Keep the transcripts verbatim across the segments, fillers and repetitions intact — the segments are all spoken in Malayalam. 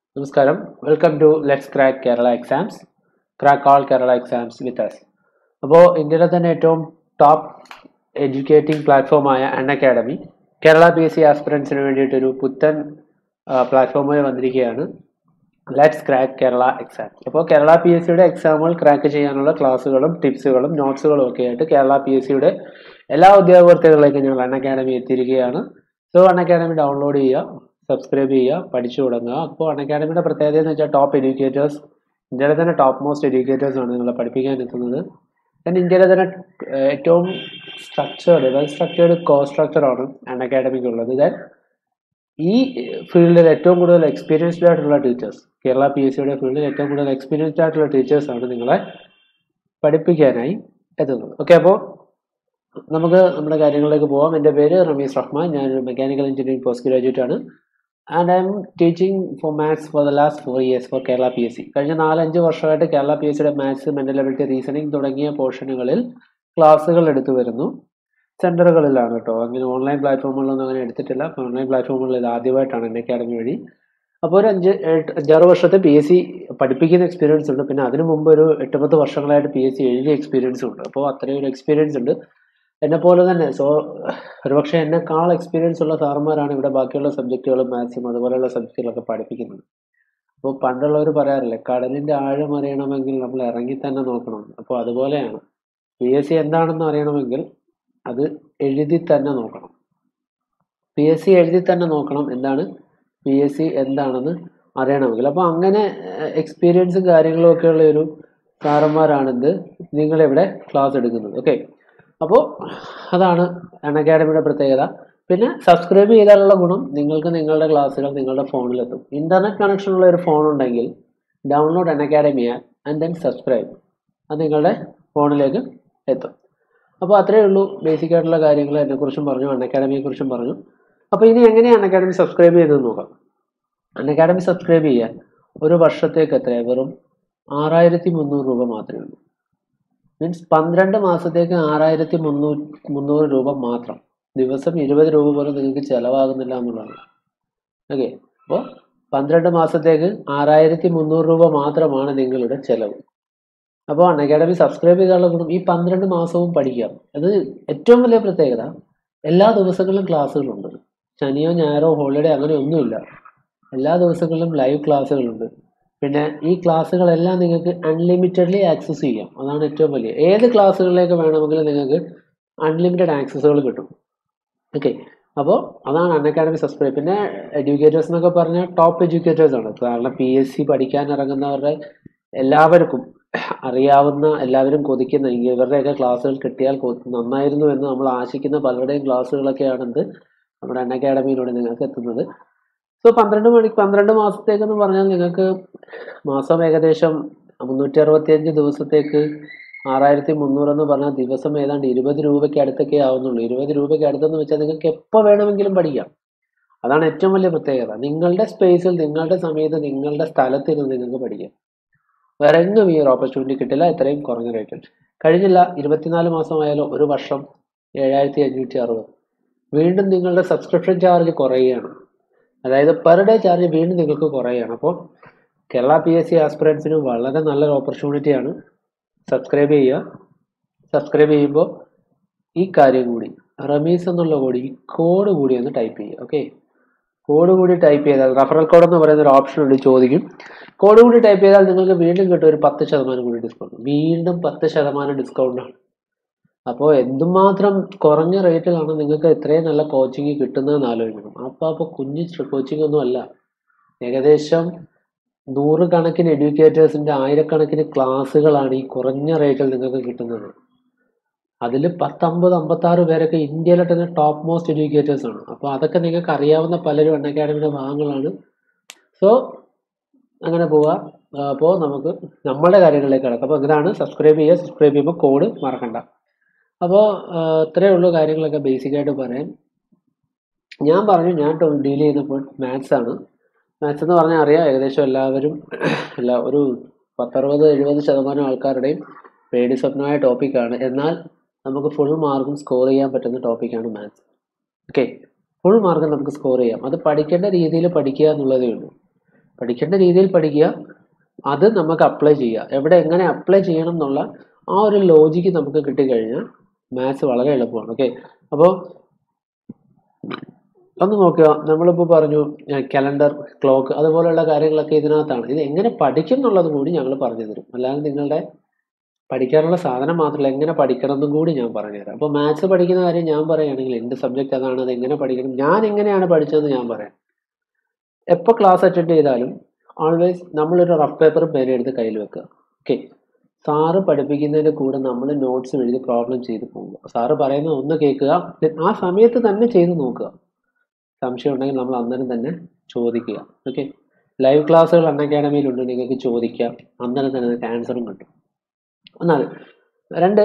Namaskaram. Welcome to Let's Crack Kerala Exams. Crack all Kerala exams with us. അപ്പോൾ ഇന്ത്യയിലെ തന്നെ ഏറ്റവും ടോപ്പ് എഡ്യൂക്കേറ്റിംഗ് പ്ലാറ്റ്ഫോമായ Unacademy Kerala P S C ആസ്പിറൻസിന് വേണ്ടിയിട്ടൊരു പുത്തൻ പ്ലാറ്റ്ഫോമായി വന്നിരിക്കുകയാണ് ലെറ്റ്സ് ക്രാക്ക് കേരള എക്സാം. അപ്പോൾ കേരള പി എസ് സിയുടെ എക്സാമുകൾ ക്രാക്ക് ചെയ്യാനുള്ള ക്ലാസ്സുകളും ടിപ്സുകളും നോട്ട്സുകളും ഒക്കെ ആയിട്ട് കേരള പി എസ് സിയുടെ എല്ലാ ഉദ്യോഗാർത്ഥികളിലേക്കും ഞങ്ങൾ അൺ അക്കാഡമി എത്തിയിരിക്കുകയാണ്. സോ അൺ അക്കാഡമി ഡൗൺലോഡ് ചെയ്യുക, സബ്സ്ക്രൈബ് ചെയ്യുക, പഠിച്ചു തുടങ്ങുക. അപ്പോൾ അൺ അക്കാഡമിയുടെ പ്രത്യേകത എന്ന് വെച്ചാൽ ടോപ്പ് എഡ്യൂക്കേറ്റേഴ്സ്, ഇന്ത്യയിലെ തന്നെ ടോപ്പ് മോസ്റ്റ് എഡ്യൂക്കേറ്റേഴ്സ് ആണ് നിങ്ങളെ പഠിപ്പിക്കാൻ എത്തുന്നത്. ദെൻ ഇന്ത്യയിലെ തന്നെ ഏറ്റവും സ്ട്രക്ചേർഡ് വെൽ സ്ട്രക്ചേർഡ് കോഴ്സ് സ്ട്രക്ചറാണ് അൺ അക്കാഡമിക്ക് ഉള്ളത്. ദെൻ ഈ ഫീൽഡിൽ ഏറ്റവും കൂടുതൽ എക്സ്പീരിയൻസ്ഡ് ആയിട്ടുള്ള ടീച്ചേഴ്സ്, കേരള പി എസ് സിയുടെ ഫീൽഡിൽ ഏറ്റവും കൂടുതൽ എക്സ്പീരിയൻസ്ഡ് ആയിട്ടുള്ള ടീച്ചേഴ്സാണ് നിങ്ങളെ പഠിപ്പിക്കാനായി എത്തുന്നത്. ഓക്കെ, അപ്പോൾ നമുക്ക് നമ്മുടെ കാര്യങ്ങളിലേക്ക് പോകാം. എൻ്റെ പേര് റമീസ് റഹ്മാൻ, ഞാനൊരു മെക്കാനിക്കൽ എഞ്ചിനീയറിംഗ് പോസ്റ്റ് ഗ്രാജുവേറ്റ് ആണ്. And I'm teaching for maths for the last four years for Kerala P S C. കഴിഞ്ഞ നാലഞ്ച് വർഷമായിട്ട് കേരള പി എസ് സിയുടെ മാത്സ്, മെൻ്റൽ എബിലിറ്റി, റീസണിങ് തുടങ്ങിയ പോർഷനുകളിൽ ക്ലാസ്സുകൾ എടുത്തു വരുന്നു. സെൻറ്ററുകളിലാണ് കേട്ടോ, അങ്ങനെ ഓൺലൈൻ പ്ലാറ്റ്ഫോമുകളിലൊന്നും അങ്ങനെ എടുത്തിട്ടില്ല. അപ്പോൾ ഓൺലൈൻ പ്ലാറ്റ്ഫോമുകളിൽ ഇത് ആദ്യമായിട്ടാണ് എൻ്റെ അക്കാഡമി വഴി. അപ്പോൾ ഒരു അഞ്ച് അഞ്ചാറ് വർഷത്തെ പി എസ് സി പഠിപ്പിക്കുന്ന എക്സ്പീരിയൻസ് ഉണ്ട്. പിന്നെ അതിനു മുമ്പ് ഒരു എട്ട് പത്ത് വർഷങ്ങളായിട്ട് പി എസ് സി എഴുതിയ എക്സ്പീരിയൻസും ഉണ്ട്. അപ്പോൾ അത്രയും ഒരു എക്സ്പീരിയൻസ് ഉണ്ട് എന്നെ പോലെ തന്നെ. സോ ഒരുപക്ഷെ എന്നെക്കാൾ എക്സ്പീരിയൻസ് ഉള്ള സാറുമാരാണ് ഇവിടെ ബാക്കിയുള്ള സബ്ജക്റ്റുകളും മാത്സും അതുപോലെയുള്ള സബ്ജക്റ്റുകളൊക്കെ പഠിപ്പിക്കുന്നത്. അപ്പോൾ പണ്ടുള്ളവർ പറയാറില്ലേ, കടലിൻ്റെ ആഴം അറിയണമെങ്കിൽ നമ്മൾ ഇറങ്ങി തന്നെ നോക്കണം. അപ്പോൾ അതുപോലെയാണ് പി എസ് സി എന്താണെന്ന് അറിയണമെങ്കിൽ അത് എഴുതി തന്നെ നോക്കണം. പി എസ് സി എഴുതി തന്നെ നോക്കണം എന്താണ് പി എസ് സി എന്താണെന്ന് അറിയണമെങ്കിൽ. അപ്പോൾ അങ്ങനെ എക്സ്പീരിയൻസും കാര്യങ്ങളും ഒക്കെയുള്ള ഒരു സാറന്മാരാണിത് നിങ്ങളിവിടെ ക്ലാസ് എടുക്കുന്നത്. ഓക്കെ, അപ്പോൾ അതാണ് അൺ അക്കാഡമിയുടെ പ്രത്യേകത. പിന്നെ സബ്സ്ക്രൈബ് ചെയ്താലുള്ള ഗുണം, നിങ്ങൾക്ക് നിങ്ങളുടെ ക്ലാസ്സുകൾ നിങ്ങളുടെ ഫോണിലെത്തും. ഇൻ്റർനെറ്റ് കണക്ഷൻ ഉള്ള ഒരു ഫോൺ ഉണ്ടെങ്കിൽ download Unacademy app and then subscribe, അത് നിങ്ങളുടെ ഫോണിലേക്ക് എത്തും. അപ്പോൾ അത്രയേ ഉള്ളൂ. ബേസിക് ആയിട്ടുള്ള കാര്യങ്ങൾ എന്നെക്കുറിച്ചും പറഞ്ഞു, അൺ അക്കാഡമിയെക്കുറിച്ചും പറഞ്ഞു. അപ്പോൾ ഇനി എങ്ങനെയാണ് അൺ അക്കാഡമി സബ്സ്ക്രൈബ് ചെയ്തതെന്ന് നോക്കാം. അൺ അക്കാഡമി സബ്സ്ക്രൈബ് ചെയ്യാൻ ഒരു വർഷത്തേക്ക് എത്രയാണ്, വെറും ആറായിരത്തി മുന്നൂറ് രൂപ മാത്രമേ ഉള്ളൂ. മീൻസ് പന്ത്രണ്ട് മാസത്തേക്ക് ആറായിരത്തി മുന്നൂറ് മുന്നൂറ് രൂപ മാത്രം. ദിവസം ഇരുപത് രൂപ പോലും നിങ്ങൾക്ക് ചിലവാകുന്നില്ല എന്നുള്ളതാണ്. ഓക്കെ, അപ്പോൾ പന്ത്രണ്ട് മാസത്തേക്ക് ആറായിരത്തി മുന്നൂറ് രൂപ മാത്രമാണ് നിങ്ങളുടെ ചിലവ്. അപ്പോൾ അൺ അക്കാഡമി സബ്സ്ക്രൈബ് ചെയ്താലുള്ള ഗുണം, ഈ പന്ത്രണ്ട് മാസവും പഠിക്കാം. അത് ഏറ്റവും വലിയ പ്രത്യേകത. എല്ലാ ദിവസങ്ങളിലും ക്ലാസ്സുകളുണ്ട്. ശനിയോ ഞായറോ ഹോളിഡേ അങ്ങനെ ഒന്നുമില്ല. എല്ലാ ദിവസങ്ങളിലും ലൈവ് ക്ലാസ്സുകളുണ്ട്. പിന്നെ ഈ ക്ലാസ്സുകളെല്ലാം നിങ്ങൾക്ക് അൺലിമിറ്റഡ്ലി ആക്സസ് ചെയ്യാം. അതാണ് ഏറ്റവും വലിയ. ഏത് ക്ലാസ്സുകളിലേക്ക് വേണമെങ്കിലും നിങ്ങൾക്ക് അൺലിമിറ്റഡ് ആക്സസുകൾ കിട്ടും. ഓക്കെ, അപ്പോൾ അതാണ് അൺ അക്കാഡമി സബ്സ്ക്രൈബ്. പിന്നെ എഡ്യൂക്കേറ്റേഴ്സ് എന്നൊക്കെ പറഞ്ഞാൽ ടോപ്പ് എഡ്യൂക്കേറ്റേഴ്സ് ആണ്. കാരണം പി എസ് സി പഠിക്കാൻ ഇറങ്ങുന്നവരുടെ എല്ലാവർക്കും അറിയാവുന്ന, എല്ലാവരും കൊതിക്കുന്ന ഇവരുടെയൊക്കെ ക്ലാസ്സുകൾ കിട്ടിയാൽ നന്നായിരുന്നു എന്ന് നമ്മൾ ആശിക്കുന്ന പലരുടെയും ക്ലാസ്സുകളൊക്കെയാണ് എന്ത് നമ്മുടെ അൺ അക്കാഡമിയിലൂടെ നിങ്ങൾക്ക് എത്തുന്നത്. സോ പന്ത്രണ്ട് മണിക്ക് പന്ത്രണ്ട് മാസത്തേക്കെന്ന് പറഞ്ഞാൽ നിങ്ങൾക്ക് മാസം ഏകദേശം മുന്നൂറ്റി അറുപത്തി അഞ്ച് ദിവസത്തേക്ക് ആറായിരത്തി മുന്നൂറെന്ന് പറഞ്ഞാൽ ദിവസം ഏതാണ്ട് ഇരുപത് രൂപയ്ക്ക് അടുത്തൊക്കെ ആവുന്നുള്ളൂ. ഇരുപത് രൂപയ്ക്ക് അടുത്തെന്ന് വെച്ചാൽ നിങ്ങൾക്ക് എപ്പോൾ വേണമെങ്കിലും പഠിക്കാം. അതാണ് ഏറ്റവും വലിയ പ്രത്യേകത. നിങ്ങളുടെ സ്പേസിൽ, നിങ്ങളുടെ സമയത്ത്, നിങ്ങളുടെ സ്ഥലത്തിരുന്ന് നിങ്ങൾക്ക് പഠിക്കാം. വേറെ എങ്ങും ഈ ഒരു ഓപ്പർച്യൂണിറ്റി കിട്ടില്ല ഇത്രയും കുറഞ്ഞ റേറ്റിൽ. കഴിഞ്ഞില്ല ഇരുപത്തിനാല് മാസമായാലോ ഒരു വർഷം ഏഴായിരത്തി അഞ്ഞൂറ്റി അറുപത്. വീണ്ടും നിങ്ങളുടെ സബ്സ്ക്രിപ്ഷൻ ചാർജ് കുറയുകയാണ്. അതായത് പെർ ഡേ ചാർജ് വീണ്ടും നിങ്ങൾക്ക് കുറയുകയാണ്. അപ്പോൾ കേരള പി എസ് സി ആസ്പിറൻസിന് വളരെ നല്ലൊരു ഓപ്പർച്യൂണിറ്റിയാണ്. സബ്സ്ക്രൈബ് ചെയ്യുക. സബ്സ്ക്രൈബ് ചെയ്യുമ്പോൾ ഈ കാര്യം കൂടി, റമീസ് എന്നുള്ള കൂടി, ഈ കോഡ് കൂടി ഒന്ന് ടൈപ്പ് ചെയ്യുക. ഓക്കെ, കോഡ് കൂടി ടൈപ്പ് ചെയ്താൽ, റഫറൽ കോഡ് എന്ന് പറയുന്ന ഒരു ഓപ്ഷൻ ഉണ്ട്, ചോദിക്കും. കോഡ് കൂടി ടൈപ്പ് ചെയ്താൽ നിങ്ങൾക്ക് വീണ്ടും കിട്ടും ഒരു പത്ത് ശതമാനം കൂടി ഡിസ്കൗണ്ട്. വീണ്ടും പത്ത് ശതമാനം ഡിസ്കൗണ്ടാണ്. അപ്പോൾ എന്തുമാത്രം കുറഞ്ഞ റേറ്റിലാണ് നിങ്ങൾക്ക് ഇത്രയും നല്ല കോച്ചിങ് കിട്ടുന്നതെന്ന് ആലോചിക്കണം. അപ്പോൾ അപ്പോൾ കുഞ്ഞ് കോച്ചിങ് ഒന്നും അല്ല. ഏകദേശം നൂറുകണക്കിന് എഡ്യൂക്കേറ്റേഴ്സിൻ്റെ ആയിരക്കണക്കിന് ക്ലാസ്സുകളാണ് ഈ കുറഞ്ഞ റേറ്റിൽ നിങ്ങൾക്ക് കിട്ടുന്നത്. അതിൽ പത്തമ്പത് അമ്പത്താറ് പേരൊക്കെ ഇന്ത്യയിലെ തന്നെ ടോപ്പ് മോസ്റ്റ് എഡ്യൂക്കേറ്റേഴ്സ് ആണ്. അപ്പോൾ അതൊക്കെ നിങ്ങൾക്ക് അറിയാവുന്ന പലരും അൺ അക്കാഡമിയുടെ ഭാഗങ്ങളാണ്. സോ അങ്ങനെ പോവുക. അപ്പോൾ നമുക്ക് നമ്മുടെ കാര്യങ്ങളിലേക്ക് കിടക്കാം. അപ്പോൾ ഇതാണ് സബ്സ്ക്രൈബ് ചെയ്യുക. സബ്സ്ക്രൈബ് ചെയ്യുമ്പോൾ കോഡ് മറക്കണ്ട. അപ്പോൾ ഇത്രയേ ഉള്ളൂ കാര്യങ്ങളൊക്കെ ബേസിക്കായിട്ട് പറയാൻ. ഞാൻ പറഞ്ഞു, ഞാൻ ഡീൽ ചെയ്യുന്നപ്പോൾ മാത്സ് ആണ്. മാത്സ് എന്ന് പറഞ്ഞാൽ അറിയാം, ഏകദേശം എല്ലാവരും എല്ലാ ഒരു പത്തറുപത് എഴുപത് ശതമാനം ആൾക്കാരുടെയും പേടി സ്വപ്നമായ ടോപ്പിക്കാണ്. എന്നാൽ നമുക്ക് ഫുൾ മാർക്കും സ്കോർ ചെയ്യാൻ പറ്റുന്ന ടോപ്പിക്കാണ് മാത്സ്. ഓക്കെ, ഫുൾ മാർക്ക് നമുക്ക് സ്കോർ ചെയ്യാം. അത് പഠിക്കേണ്ട രീതിയിൽ പഠിക്കുക എന്നുള്ളതേ ഉള്ളൂ. പഠിക്കേണ്ട രീതിയിൽ പഠിക്കുക, അത് നമുക്ക് അപ്ലൈ ചെയ്യുക. എവിടെ എങ്ങനെ അപ്ലൈ ചെയ്യണം എന്നുള്ള ആ ഒരു ലോജിക്ക് നമുക്ക് കിട്ടിക്കഴിഞ്ഞാൽ മാത്സ് വളരെ എളുപ്പമാണ്. ഓക്കെ, അപ്പോൾ ഒന്ന് നോക്കുക. നമ്മളിപ്പോൾ പറഞ്ഞു കലണ്ടർ, ക്ലോക്ക്, അതുപോലെയുള്ള കാര്യങ്ങളൊക്കെ ഇതിനകത്താണ്. ഇത് എങ്ങനെ പഠിക്കും എന്നുള്ളത് കൂടി ഞങ്ങൾ പറഞ്ഞു തരും. അല്ലാതെ നിങ്ങളുടെ പഠിക്കാനുള്ള സാധനം മാത്രമല്ല, എങ്ങനെ പഠിക്കണം എന്നും കൂടി ഞാൻ പറഞ്ഞുതരാം. അപ്പോൾ മാത്സ് പഠിക്കുന്ന കാര്യം ഞാൻ പറയുകയാണെങ്കിൽ എൻ്റെ സബ്ജക്റ്റ് അതാണ്, അത് എങ്ങനെ പഠിക്കണം, ഞാൻ എങ്ങനെയാണ് പഠിച്ചതെന്ന് ഞാൻ പറയാം. എപ്പോൾ ക്ലാസ് അറ്റൻഡ് ചെയ്താലും ഓൾവേസ് നമ്മളൊരു റഫ് പേപ്പറും പേന എടുത്ത് കയ്യിൽ വെക്കുക. ഓക്കെ, സാറ് പഠിപ്പിക്കുന്നതിൻ്റെ കൂടെ നമ്മൾ നോട്ട്സ് എഴുതി പ്രോബ്ലം ചെയ്ത് പോകുക. സാറ് പറയുന്നത് ഒന്ന് കേൾക്കുക, ആ സമയത്ത് തന്നെ ചെയ്ത് നോക്കുക. സംശയം ഉണ്ടെങ്കിൽ നമ്മൾ അന്നേരം തന്നെ ചോദിക്കുക. ഓക്കെ, ലൈവ് ക്ലാസ്സുകൾ അൺ അക്കാഡമിയിലുണ്ട്, നിങ്ങൾക്ക് ചോദിക്കാം, അന്നേരം തന്നെ നിങ്ങൾക്ക് ആൻസറും കിട്ടും. ഒന്നാമത്. രണ്ട്,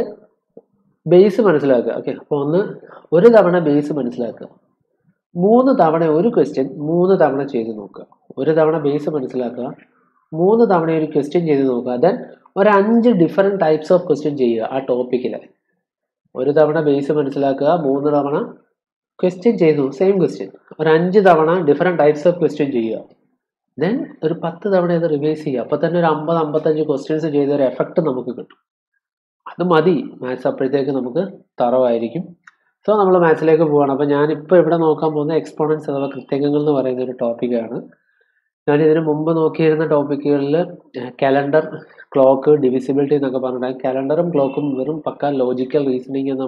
ബേസ് മനസ്സിലാക്കുക. ഓക്കെ, അപ്പോൾ ഒന്ന് ഒരു തവണ ബേസ് മനസ്സിലാക്കുക. മൂന്ന് തവണ ഒരു ക്വസ്റ്റ്യൻ മൂന്ന് തവണ ചെയ്ത് നോക്കുക. ഒരു തവണ ബേസ് മനസ്സിലാക്കുക, മൂന്ന് തവണ ഒരു ക്വസ്റ്റ്യൻ ചെയ്ത് നോക്കുക. ദെൻ ഒരു അഞ്ച് ഡിഫറെൻറ്റ് ടൈപ്സ് ഓഫ് ക്വസ്റ്റ്യൻ ചെയ്യുക ആ ടോപ്പിക്കിൽ. ഒരു തവണ ബേസ് മനസ്സിലാക്കുക, മൂന്ന് തവണ ക്വസ്റ്റ്യൻ ചെയ്തു, സെയിം ക്വസ്റ്റ്യൻ, ഒരു അഞ്ച് തവണ ഡിഫറെൻറ്റ് ടൈപ്സ് ഓഫ് ക്വസ്റ്റ്യൻ ചെയ്യുക. ദെൻ ഒരു പത്ത് തവണ ഇത് റിവൈസ് ചെയ്യുക. അപ്പോൾ തന്നെ ഒരു അമ്പത് അമ്പത്തഞ്ച് ക്വസ്റ്റ്യൻസ് ചെയ്ത ഒരു എഫക്റ്റ് നമുക്ക് കിട്ടും. അത് മതി, മാത്സ് അപ്പോഴത്തേക്ക് നമുക്ക് തറവായിരിക്കും. സോ നമ്മൾ മാത്സിലേക്ക് പോവുകയാണ്. അപ്പോൾ ഞാനിപ്പോൾ ഇവിടെ നോക്കാൻ പോകുന്ന എക്സ്പോണൻസ് അഥവാ കൃത്യങ്ങൾ എന്ന് പറയുന്ന ഒരു ടോപ്പിക്കാണ്. ഞാൻ ഇതിന് മുമ്പ് നോക്കിയിരുന്ന ടോപ്പിക്കുകളിൽ കലണ്ടർ, ക്ലോക്ക്, ഡിവിസിബിലിറ്റി എന്നൊക്കെ പറഞ്ഞിട്ടുണ്ടെങ്കിൽ കലണ്ടറും ക്ലോക്കും വെറും പക്ക ലോജിക്കൽ റീസണിങ് എന്ന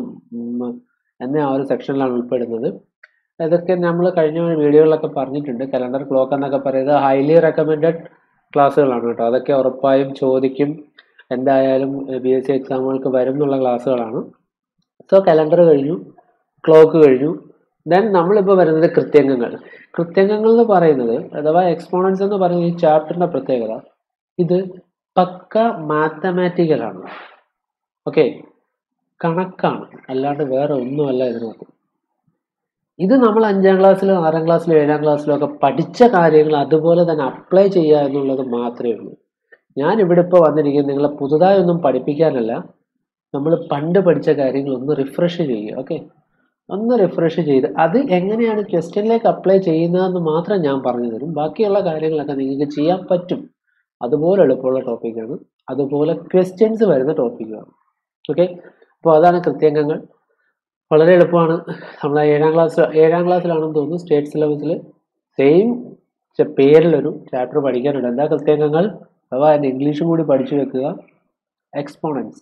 എന്ന ആ ഒരു സെക്ഷനിലാണ് ഉൾപ്പെടുന്നത്. ഇതൊക്കെ നമ്മൾ കഴിഞ്ഞ വീഡിയോകളിലൊക്കെ പറഞ്ഞിട്ടുണ്ട്. കലണ്ടർ, ക്ലോക്ക് എന്നൊക്കെ പറയുന്നത് ഹൈലി റെക്കമെൻഡഡ് ക്ലാസ്സുകളാണ് കേട്ടോ. അതൊക്കെ ഉറപ്പായും ചോദിക്കും, എന്തായാലും ബി എസ് സി എക്സാമുകൾക്ക് വരും എന്നുള്ള ക്ലാസ്സുകളാണ്. സോ കലണ്ടർ കഴിഞ്ഞു, ക്ലോക്ക് കഴിഞ്ഞു. ദെൻ നമ്മളിപ്പോൾ വരുന്നത് കൃത്യംഗങ്ങൾ. കൃത്യംഗങ്ങൾ എന്ന് പറയുന്നത് അഥവാ എക്സ്പോണൻസ് എന്ന് പറയുന്ന ഈ ചാപ്റ്ററിൻ്റെ പ്രത്യേകത, ഇത് പക്ക മാത്തമാറ്റിക്കലാണ്. ഓക്കെ, കണക്കാണ്, അല്ലാണ്ട് വേറെ ഒന്നുമല്ല ഇതിനകത്ത്. ഇത് നമ്മൾ അഞ്ചാം ക്ലാസ്സിലും ആറാം ക്ലാസ്സിലും ഏഴാം ക്ലാസ്സിലും ഒക്കെ പഠിച്ച കാര്യങ്ങൾ അതുപോലെ തന്നെ അപ്ലൈ ചെയ്യുക എന്നുള്ളത് മാത്രമേ ഉള്ളൂ. ഞാൻ ഇവിടെ ഇപ്പോൾ വന്നിരിക്കുന്നത് നിങ്ങളെ പുതുതായി ഒന്നും പഠിപ്പിക്കാനല്ല, നമ്മൾ പണ്ട് പഠിച്ച കാര്യങ്ങൾ ഒന്ന് റിഫ്രഷ് ചെയ്യുക. ഓക്കെ, ഒന്ന് റിഫ്രഷ് ചെയ്ത് അത് എങ്ങനെയാണ് ക്വസ്റ്റ്യനിലേക്ക് അപ്ലൈ ചെയ്യുന്നതെന്ന് മാത്രം ഞാൻ പറഞ്ഞു തരും. ബാക്കിയുള്ള കാര്യങ്ങളൊക്കെ നിങ്ങൾക്ക് ചെയ്യാൻ പറ്റും. അതുപോലെ എളുപ്പമുള്ള ടോപ്പിക്കാണ്, അതുപോലെ ക്വസ്റ്റ്യൻസ് വരുന്ന ടോപ്പിക്കാണ്. ഓക്കെ, അപ്പോൾ അതാണ് കൃത്യംഗങ്ങൾ. വളരെ എളുപ്പമാണ്. നമ്മൾ ഏഴാം ക്ലാസ് ഏഴാം ക്ലാസ്സിലാണെന്ന് തോന്നുന്നു സ്റ്റേറ്റ് സിലബസിൽ സെയിം പേരിലൊരു ചാപ്റ്റർ പഠിക്കാനുണ്ട്. എന്താ കൃത്യംഗങ്ങൾ അഥവാ അതിൻ്റെ ഇംഗ്ലീഷും കൂടി പഠിച്ചു വെക്കുക, എക്സ്പോണൻസ്.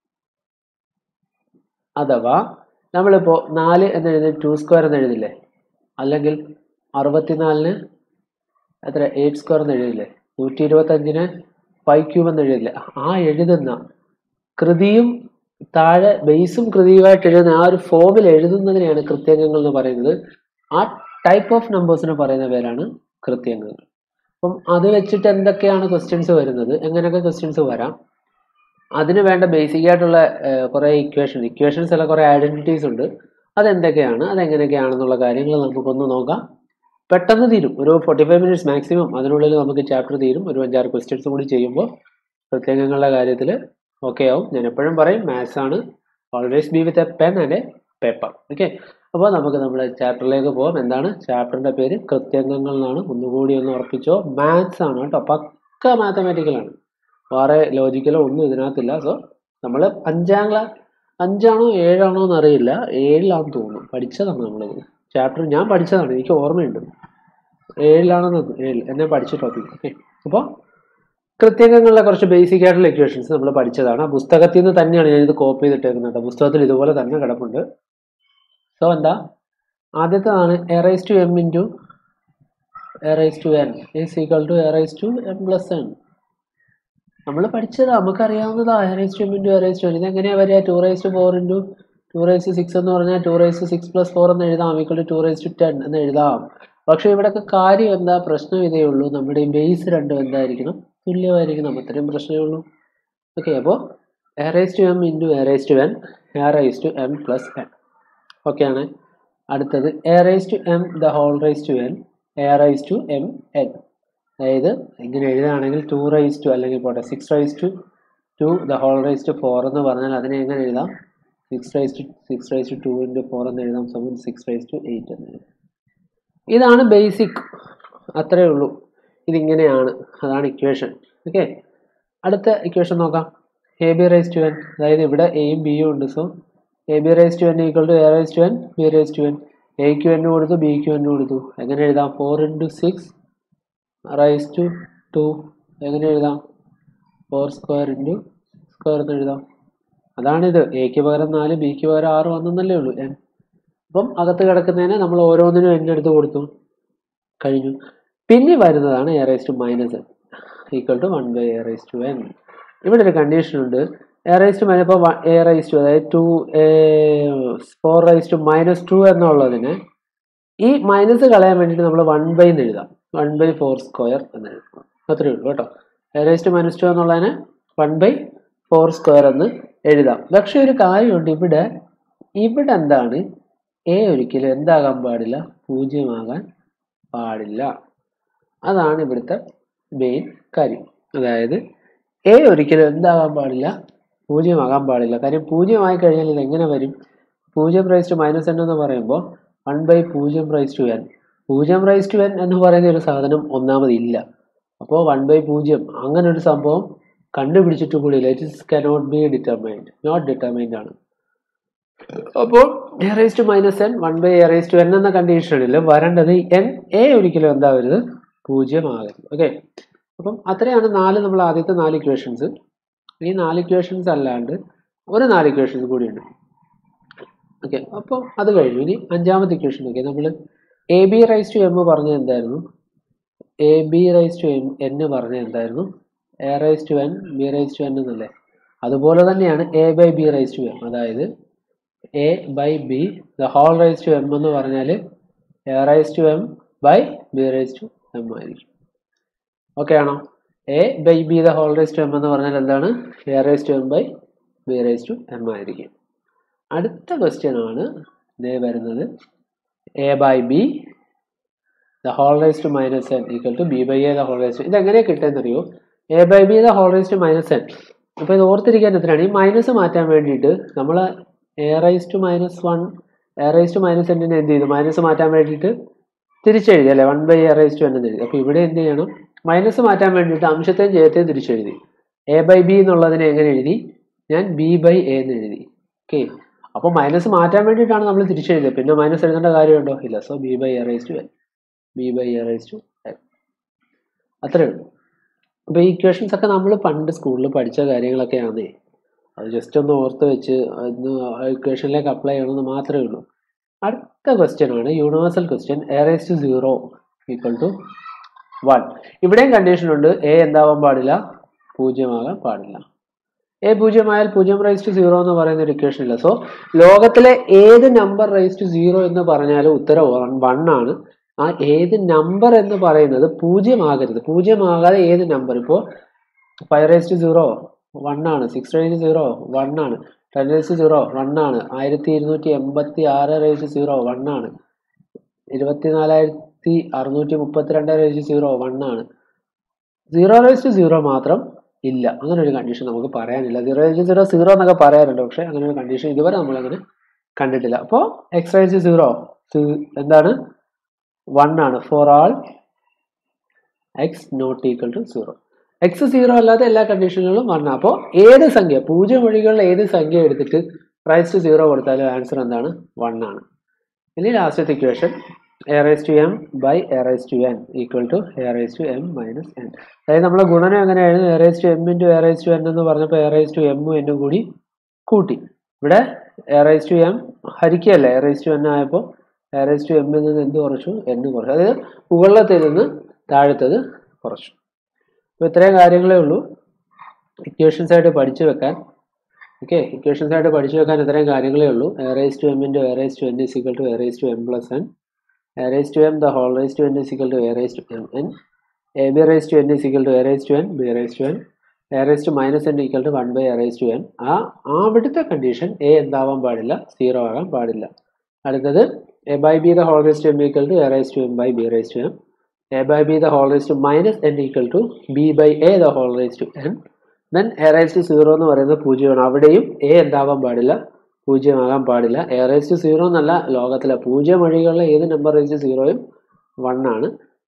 അഥവാ നമ്മളിപ്പോൾ നാല് എന്ന് എഴുതി ടു സ്ക്വയർ എന്ന് എഴുതില്ലേ, അല്ലെങ്കിൽ അറുപത്തിനാലിന് എത്ര എയ്റ്റ് സ്ക്വയർ എന്ന് എഴുതില്ലേ, നൂറ്റി ഇരുപത്തഞ്ചിന് ഫൈവ് ക്യൂബ് എന്ന് എഴുതില്ലേ, ആ എഴുതുന്ന കൃതിയും താഴെ ബേസും കൃതിയുമായിട്ട് എഴുതുന്ന ആ ഒരു ഫോമിൽ എഴുതുന്നതിനെയാണ് കൃത്യംഗങ്ങൾ എന്ന് പറയുന്നത്. ആ ടൈപ്പ് ഓഫ് നമ്പേഴ്സിന് പറയുന്ന പേരാണ് കൃത്യംഗങ്ങൾ. അപ്പം അത് വെച്ചിട്ട് എന്തൊക്കെയാണ് ക്വസ്റ്റ്യൻസ് വരുന്നത്, എങ്ങനെയൊക്കെ ക്വസ്റ്റ്യൻസ് വരാം, അതിന് വേണ്ട ബേസിക് ആയിട്ടുള്ള കുറേ ഇക്വേഷൻ ഇക്വേഷൻസ് അല്ല കുറേ ഐഡൻറ്റിറ്റീസ് ഉണ്ട്. അതെന്തൊക്കെയാണ്, അതെങ്ങനെയൊക്കെയാണെന്നുള്ള കാര്യങ്ങൾ നമുക്കൊന്ന് നോക്കാം. പെട്ടെന്ന് തീരും, ഒരു ഫോർട്ടി ഫൈവ് മിനിറ്റ്സ് മാക്സിമം അതിനുള്ളിൽ നമുക്ക് ചാപ്റ്റർ തീരും. ഒരു അഞ്ചാറ് ക്വസ്റ്റ്യൻസ് കൂടി ചെയ്യുമ്പോൾ പ്രത്യേകങ്ങളുടെ കാര്യത്തിൽ ഓക്കെ ആവും. ഞാൻ എപ്പോഴും പറയും മാത്സ് ആണ്, always be with a pen and a paper. Okay, അപ്പോൾ നമുക്ക് നമ്മുടെ ചാപ്റ്ററിലേക്ക് പോകാം. എന്താണ് ചാപ്റ്ററിൻ്റെ പേര്? കൃത്യംഗങ്ങൾ എന്നാണ്. ഒന്നുകൂടി ഒന്ന് ഉറപ്പിച്ചോ, മാത്സ് ആണ് കേട്ടോ, പക്ക മാത്തമാറ്റിക്കലാണ്, വേറെ ലോജിക്കലോ ഒന്നും ഇതിനകത്തില്ല. സോ നമ്മൾ അഞ്ചാം ക്ലാസ് അഞ്ചാണോ ഏഴാണോ എന്നറിയില്ല, ഏഴിലാണെന്ന് തോന്നുന്നു പഠിച്ചതാണ് നമ്മളിത്. ചാപ്റ്റർ ഞാൻ പഠിച്ചതാണ്, എനിക്ക് ഓർമ്മയുണ്ട്, ഏഴിലാണെന്ന് ഏഴ് എന്നെ പഠിച്ച ടോപ്പിക്. ഓക്കെ, അപ്പോൾ കൃത്യംഗങ്ങളിലെ കുറച്ച് ബേസിക് ആയിട്ടുള്ള ഇക്വേഷൻസ് നമ്മൾ പഠിച്ചതാണ്. ആ പുസ്തകത്തിൽ നിന്ന് തന്നെയാണ് ഞാനിത് കോപ്പി ചെയ്തിട്ടേക്കുന്നത്. പുസ്തകത്തിൽ ഇതുപോലെ തന്നെ കിടപ്പുണ്ട്. സോ എന്താ ആദ്യത്തേതാണ് a raise to m into a raise to n is equal to a raise to m plus n. നമ്മൾ പഠിച്ചതാ, നമുക്കറിയാവുന്നതാ. A raise to m into a raise to n ഇതെങ്ങനെയാണ് വരിക? Two raise to four into two raise to six എന്ന് പറഞ്ഞാൽ two raise to six plus four എന്ന് എഴുതാം, equal to two raise to ten എന്ന് എഴുതാം. പക്ഷേ ഇവിടെയൊക്കെ കാര്യം എന്താ, പ്രശ്നം ഇതേ ഉള്ളൂ, നമ്മുടെ ഈ ബേസ് രണ്ടും എന്തായിരിക്കണം, തുല്യമായിരിക്കണം. അത്രയും പ്രശ്നമേ ഉള്ളൂ. ഓക്കെ, അപ്പോൾ a raise to m into a raise to n, a raise to m plus n. Okay ആണ്. അടുത്തത് a raise to m the whole raise to n, a raise to m n. അതായത് ഇങ്ങനെ എഴുതുകയാണെങ്കിൽ ടു റൈസ് ടു അല്ലെങ്കിൽ പോട്ടെ six raise to two the whole raise to four എന്ന് പറഞ്ഞാൽ അതിനെ എങ്ങനെ എഴുതാം? Six raise to six raise to two into four എന്ന് എഴുതാം, സമയം സിക്സ് റൈസ് ടു എയ്റ്റ് എന്ന് എഴുതാം. ഇതാണ് ബേസിക്, അത്രയേ ഉള്ളൂ. ഇതിങ്ങനെയാണ്, അതാണ് ഇക്വേഷൻ. ഓക്കെ, അടുത്ത ഇക്വേഷൻ നോക്കാം. A b raise to n, അതായത് ഇവിടെ എയും ബിയും ഉണ്ട്. So a b raise to n equal to a raise to n b raise to n. എക്ക് എൻ കൊടുത്തു, ബിക്ക് എൻ കൊടുത്തു. എങ്ങനെ എഴുതാം? Four into six raise to two. എങ്ങനെ എഴുതാം? ഫോർ സ്ക്വയർ ഇൻറ്റു സ്ക്വയർ എന്ന് എഴുതാം. അതാണിത്. എക്ക് പകരം നാല്, ബിക്ക് പകരം ആറ് വന്നെന്നല്ലേ ഉള്ളൂ എൻ. അപ്പം അകത്ത് കിടക്കുന്നതിനെ നമ്മൾ ഓരോന്നിനും എൻ എടുത്ത് കൊടുത്തു, കഴിഞ്ഞു. പിന്നെ വരുന്നതാണ് a raise to minus n equal to one by a raise to n. ഇവിടെ ഒരു കണ്ടീഷൻ ഉണ്ട്. എ റൈസ് ടു മൈനസ് ഇപ്പോൾ എ റൈസ് ടു, അതായത് two four raise to minus two എന്നുള്ളതിന് ഈ മൈനസ് കളയാൻ വേണ്ടിയിട്ട് നമ്മൾ വൺ ബൈ എന്ന് എഴുതാം. വൺ ബൈ ഫോർ സ്ക്വയർ എന്ന് എഴുതാം. അത്രയേ ഉള്ളൂ കേട്ടോ. A raise to minus two എന്നുള്ളതിന് വൺ ബൈ ഫോർ സ്ക്വയർ എന്ന് എഴുതാം. പക്ഷെ ഒരു കാര്യമുണ്ട്, ഇവിടെ ഇവിടെ എന്താണ്, എ ഒരിക്കലും എന്താകാൻ പാടില്ല, പൂജ്യമാകാൻ പാടില്ല. അതാണ് ഇവിടുത്തെ മെയിൻ കാര്യം. അതായത് എ ഒരിക്കലും എന്താകാൻ പാടില്ല, പൂജ്യമാകാൻ പാടില്ല. കാര്യം പൂജ്യമായി കഴിഞ്ഞാൽ ഇത് എങ്ങനെ വരും? പൂജ്യം റൈസ് ടു മൈനസ് എൻ എന്ന് പറയുമ്പോൾ വൺ ബൈ പൂജ്യം റൈസ് ടു എൻ. പൂജ്യം റൈസ് ടു എൻ എന്ന് പറയുന്ന ഒരു സാധനം ഒന്നാമത് ഇല്ല. അപ്പോൾ വൺ ബൈ പൂജ്യം അങ്ങനെ ഒരു സംഭവം കണ്ടുപിടിച്ചിട്ട് കൂടി it is cannot be determined, not determined ആണ്. അപ്പോൾ a raise to minus n one by a raise to n എന്ന കണ്ടീഷനിൽ വരേണ്ടത് എൻ എ ഒരിക്കലും എന്താവരുത്, പൂജ്യമാകരുത്. ഓക്കെ, അപ്പം അത്രയാണ് നാല് നമ്മൾ ആദ്യത്തെ നാല് ഇക്വേഷൻസ്. ഈ നാല് ഇക്വേഷൻസ് അല്ലാണ്ട് ഒരു നാല് ഇക്വേഷൻസ് കൂടിയുണ്ട്. ഓക്കെ, അപ്പോൾ അത് കഴിഞ്ഞു. ഇനി അഞ്ചാമത്തെ ഇക്വേഷൻ നോക്കിയാൽ നമ്മൾ a b raise to m പറഞ്ഞത് എന്തായിരുന്നു? A b raise to m എന്ന് പറഞ്ഞത് എന്തായിരുന്നു? A raise to n b raise to n എന്നല്ലേ. അതുപോലെ തന്നെയാണ് a by b raise to m, അതായത് a by b the whole raise to m എന്ന് പറഞ്ഞാൽ a raise to m by b raise to m ആയിരിക്കും. ഓക്കെ ആണോ? A by b the whole raise to m എന്ന് പറഞ്ഞാൽ എന്താണ്? A raise to m by b raise to m ആയിരിക്കും. അടുത്ത ക്വസ്റ്റ്യൻ ആണ് ഇതേ വരുന്നത്. A by b the whole raise to minus n equal to b by a the whole raise to. ഇതെങ്ങനെ കിട്ടുമെന്നറിയോ? A by b the whole raise to minus n. അപ്പോൾ ഇത് ഓർത്തിരിക്കാൻ എത്രയാണ്? ഈ മൈനസ് മാറ്റാൻ വേണ്ടിയിട്ട് നമ്മൾ a raise to minus one a raise to minus എന്നിനെ എന്ത് ചെയ്തു? മൈനസ് മാറ്റാൻ വേണ്ടിയിട്ട് തിരിച്ചെഴുതി അല്ലേ, one by a raise to എന്ന് എഴുതി. അപ്പോൾ ഇവിടെ എന്ത് ചെയ്യണം? മൈനസ് മാറ്റാൻ വേണ്ടിയിട്ട് അംശത്തെയും ജയത്തെയും തിരിച്ചെഴുതി. എ ബൈ ബി എന്നുള്ളതിനെ എങ്ങനെ എഴുതി? ഞാൻ ബി ബൈ എ എന്ന് എഴുതി. ഓക്കെ, അപ്പോൾ മൈനസ് മാറ്റാൻ വേണ്ടിയിട്ടാണ് നമ്മൾ തിരിച്ചെഴുതിയത്. പിന്നെ മൈനസ് എഴുതേണ്ട കാര്യമുണ്ടോ? ഇല്ല. So b by a raise to n, b by a raise to n, അത്രേ ഉള്ളൂ. അപ്പോൾ ഈ ഇക്വേഷൻസ് ഒക്കെ നമ്മൾ പണ്ട് സ്കൂളിൽ പഠിച്ച കാര്യങ്ങളൊക്കെയാണ്. അത് ജസ്റ്റ് ഒന്ന് ഓർത്ത് വെച്ച് ഒന്ന് ഇക്വേഷനിലേക്ക് അപ്ലൈ ചെയ്യണമെന്ന് മാത്രമേ ഉള്ളൂ. അടുത്ത ക്വസ്റ്റ്യൻ ആണ് universal question. A raise to zero equal to one. ഇവിടെയും കണ്ടീഷൻ ഉണ്ട്. എ എന്താവാൻ പാടില്ല? പൂജ്യമാകാൻ പാടില്ല. എ പൂജ്യമായാൽ പൂജ്യം റൈസ് ടു സീറോ എന്ന് പറയുന്ന ഒരു ഇക്വേഷൻ ഇല്ല. സോ ലോകത്തിലെ ഏത് നമ്പർ റൈസ് ടു സീറോ എന്ന് പറഞ്ഞാലും ഉത്തരം വൺ ആണ്. ആ ഏത് നമ്പർ എന്ന് പറയുന്നത് പൂജ്യമാകരുത്. പൂജ്യമാകാതെ ഏത് നമ്പർ, ഇപ്പോൾ five raise to zero one ആണ്, six raise to zero one ആണ്, ten raise to zero one ആണ്, ആയിരത്തി ഇരുന്നൂറ്റി എൺപത്തി ആറ് റൈസ് ടു സീറോ വൺ ആണ്, ഇരുപത്തിനാലായിരത്തി അറുന്നൂറ്റി മുപ്പത്തിരണ്ട് റൈസ് ടു സീറോ വൺ ആണ്. സീറോ റൈസ് ടു സീറോ മാത്രം ഇല്ല. അങ്ങനെ ഒരു കണ്ടീഷൻ നമുക്ക് പറയാനില്ല. Zero raise to zero zero എന്നൊക്കെ പറയാറുണ്ട്, പക്ഷെ അങ്ങനെ ഒരു കണ്ടീഷൻ ഇതുവരെ നമ്മളങ്ങനെ കണ്ടിട്ടില്ല. അപ്പോൾ എക്സ് റൈസ് ടു സീറോ എന്താണ്? വൺ ആണ് for all x not equal to zero. X zero അല്ലാത്ത എല്ലാ കണ്ടീഷനുകളും വൺ ആണ്. അപ്പോൾ ഏത് സംഖ്യ, പൂജ്യം വഴികളിൽ ഏത് സംഖ്യ എടുത്തിട്ട് റൈസ് ടു സീറോ കൊടുത്താലും ആൻസർ എന്താണ്? വൺ ആണ്. ഇനി ലാസ്റ്റത്തെ equation a raise to m by a raise to n equal to a raise to m minus n. അതായത് നമ്മളെ ഗുണനം എങ്ങനെയായിരുന്നു? A raise to m into a raise to n എന്ന് പറഞ്ഞപ്പോൾ എ റൈസ് ടു എമ്മും എന്നും കൂടി കൂട്ടി. ഇവിടെ എ റൈസ് ടു എം ഹരിക്കുകയല്ലേ, എ റൈസ് ടു എൻ ആയപ്പോൾ എ റൈസ് ടു എമ്മിൽ നിന്ന് എന്ത് കുറച്ചു? എൻ കുറച്ചു. അതായത് മുകളിലത്തിൽ നിന്ന് താഴത്തത് കുറച്ചു. അപ്പോൾ ഇത്രയും കാര്യങ്ങളേ ഉള്ളൂ ഇക്വേഷൻസ് ആയിട്ട് പഠിച്ചു വെക്കാൻ. ഓക്കെ, ഇക്വേഷൻസ് ആയിട്ട് പഠിച്ചു വെക്കാൻ ഇത്രയും കാര്യങ്ങളേ ഉള്ളൂ. A raise to m into a raise to n is equal to a raise to m plus n. A raise to m the whole raise to n is equal to a raise to m n. A b raise to n is equal to a raise to n b raise to n. A raise to minus n equal to one by a raise to n. ആ അവിടുത്തെ കണ്ടീഷൻ എ എന്താവാൻ പാടില്ല? സീറോ ആകാൻ പാടില്ല. അടുത്തത് a by b the whole raise to m equal to a raise to m by b raise to m. A by b the whole raise to minus n equal to b by a the whole raise to n. Then a raise to zero എന്ന് പറയുന്നത് പൂജ്യമാണ്. അവിടെയും എ എന്താവാൻ പാടില്ല? പൂജ്യമാകാൻ പാടില്ല. എ റൈസ് ടു സീറോ എന്നല്ല, ലോകത്തിലെ പൂജ്യം വഴികളിലെ ഏത് നമ്പർ റൈസ് ടു സീറോയും വൺ ആണ്.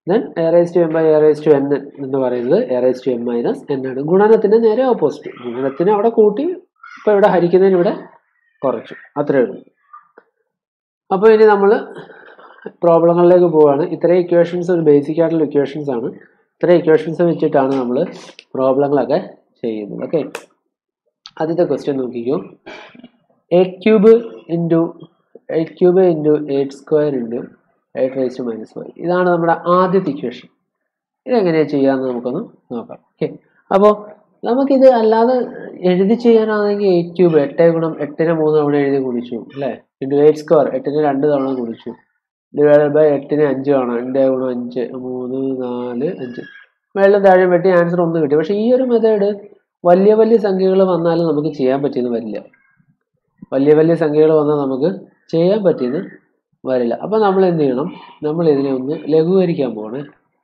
Then a raise to m by a raise to n എന്ന് പറയുന്നത് a raise to m minus n ആണ്. ഗുണനത്തിന് നേരെ ഓപ്പോസിറ്റ്. ഗുണനത്തിന് അവിടെ കൂട്ടി, ഇപ്പോൾ ഇവിടെ ഹരിക്കുന്നതിന് ഇവിടെ കുറച്ചു, അത്രയേ ഉള്ളൂ. അപ്പോൾ ഇനി നമ്മൾ പ്രോബ്ലങ്ങളിലേക്ക് പോവുകയാണ്. ഇത്രയും ഇക്വേഷൻസ് ഒരു ബേസിക് ആയിട്ടുള്ള ഇക്വേഷൻസ് ആണ്. ഇത്രയും ഇക്വേഷൻസ് വെച്ചിട്ടാണ് നമ്മൾ പ്രോബ്ലങ്ങളൊക്കെ ചെയ്യുന്നത്. ഓക്കെ, ആദ്യത്തെ ക്വസ്റ്റ്യൻ നോക്കിക്കോ. Eight cube into eight cube into eight square into eight raise to minus five. ഇതാണ് നമ്മുടെ ആദ്യത്തെ ഇക്വേഷൻ. ഇതെങ്ങനെയാണ് ചെയ്യാമെന്ന് നമുക്കൊന്ന് നോക്കാം. ഓക്കെ, അപ്പോൾ നമുക്കിത് അല്ലാതെ എഴുതി ചെയ്യാനാണെങ്കിൽ എയ്റ്റ് ക്യൂബ് എട്ട് ഗുണം എട്ടിന് മൂന്ന് തവണ എഴുതി കുടിച്ചു അല്ലേ, ഇൻറ്റു എയ്റ്റ് സ്ക്വയർ എട്ടിന് രണ്ട് തവണ കുടിച്ചു, ഡിവൈഡഡ് ബൈ എട്ടിന് അഞ്ച് തവണ, രണ്ട് ഗുണം അഞ്ച് മൂന്ന് നാല് അഞ്ച്, മേളിലും താഴെയും വെട്ടി ആൻസർ ഒന്ന് കിട്ടി. പക്ഷേ ഈ ഒരു മെത്തേഡ് വലിയ വലിയ സംഖ്യകൾ വന്നാലും നമുക്ക് ചെയ്യാൻ പറ്റിയെന്ന് വരില്ല. വലിയ വലിയ സംഖ്യകൾ വന്നാൽ നമുക്ക് ചെയ്യാൻ പറ്റിയെന്ന് വരില്ല. അപ്പോൾ നമ്മൾ എന്ത് ചെയ്യണം, നമ്മൾ ഇതിനെ ഒന്ന് ലഘൂകരിക്കാൻ പോകണേ,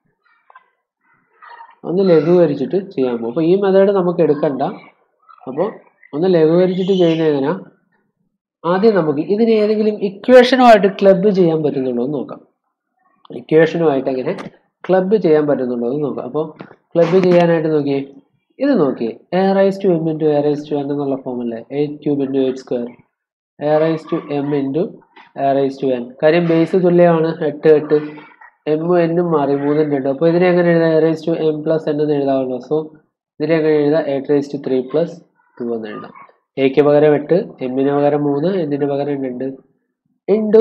ഒന്ന് ലഘൂകരിച്ചിട്ട് ചെയ്യാൻ പോകും. അപ്പോൾ ഈ മെത്തേഡ് നമുക്ക് എടുക്കണ്ട. അപ്പോൾ ഒന്ന് ലഘൂകരിച്ചിട്ട് ചെയ്യുന്നത് എങ്ങനെയാ, ആദ്യം നമുക്ക് ഇതിന് ഏതെങ്കിലും ഇക്വേഷനുമായിട്ട് ക്ലബ് ചെയ്യാൻ പറ്റുന്നുണ്ടോ എന്ന് നോക്കാം. ഇക്വേഷനുമായിട്ട് എങ്ങനെ ക്ലബ് ചെയ്യാൻ പറ്റുന്നുണ്ടോ എന്ന് നോക്കാം. അപ്പോൾ ക്ലബ് ചെയ്യാനായിട്ട് നോക്കിയേ, ഇത് നോക്കിയേ, a raise to m into a raise to n എന്നുള്ള ഫോമല്ലേ, eight cube into eight square a raise to m into a raise to n. കാര്യം ബേസ് തുല്യമാണ്, എട്ട് എട്ട്, എമ്മും എന്നും മാറി, മൂന്നും രണ്ട്. അപ്പോൾ ഇതിനെ എങ്ങനെ എഴുതാം, a raise to m plus n എന്ന് എഴുതാമല്ലോ. സോ ഇതിനെ എങ്ങനെ എഴുതാം, eight raise to three plus two എന്ന് എഴുതാം. എക്ക് പകരം എട്ട്, എമ്മിന് പകരം മൂന്ന്, എന്നിന് പകരം രണ്ട്, ഇൻറ്റു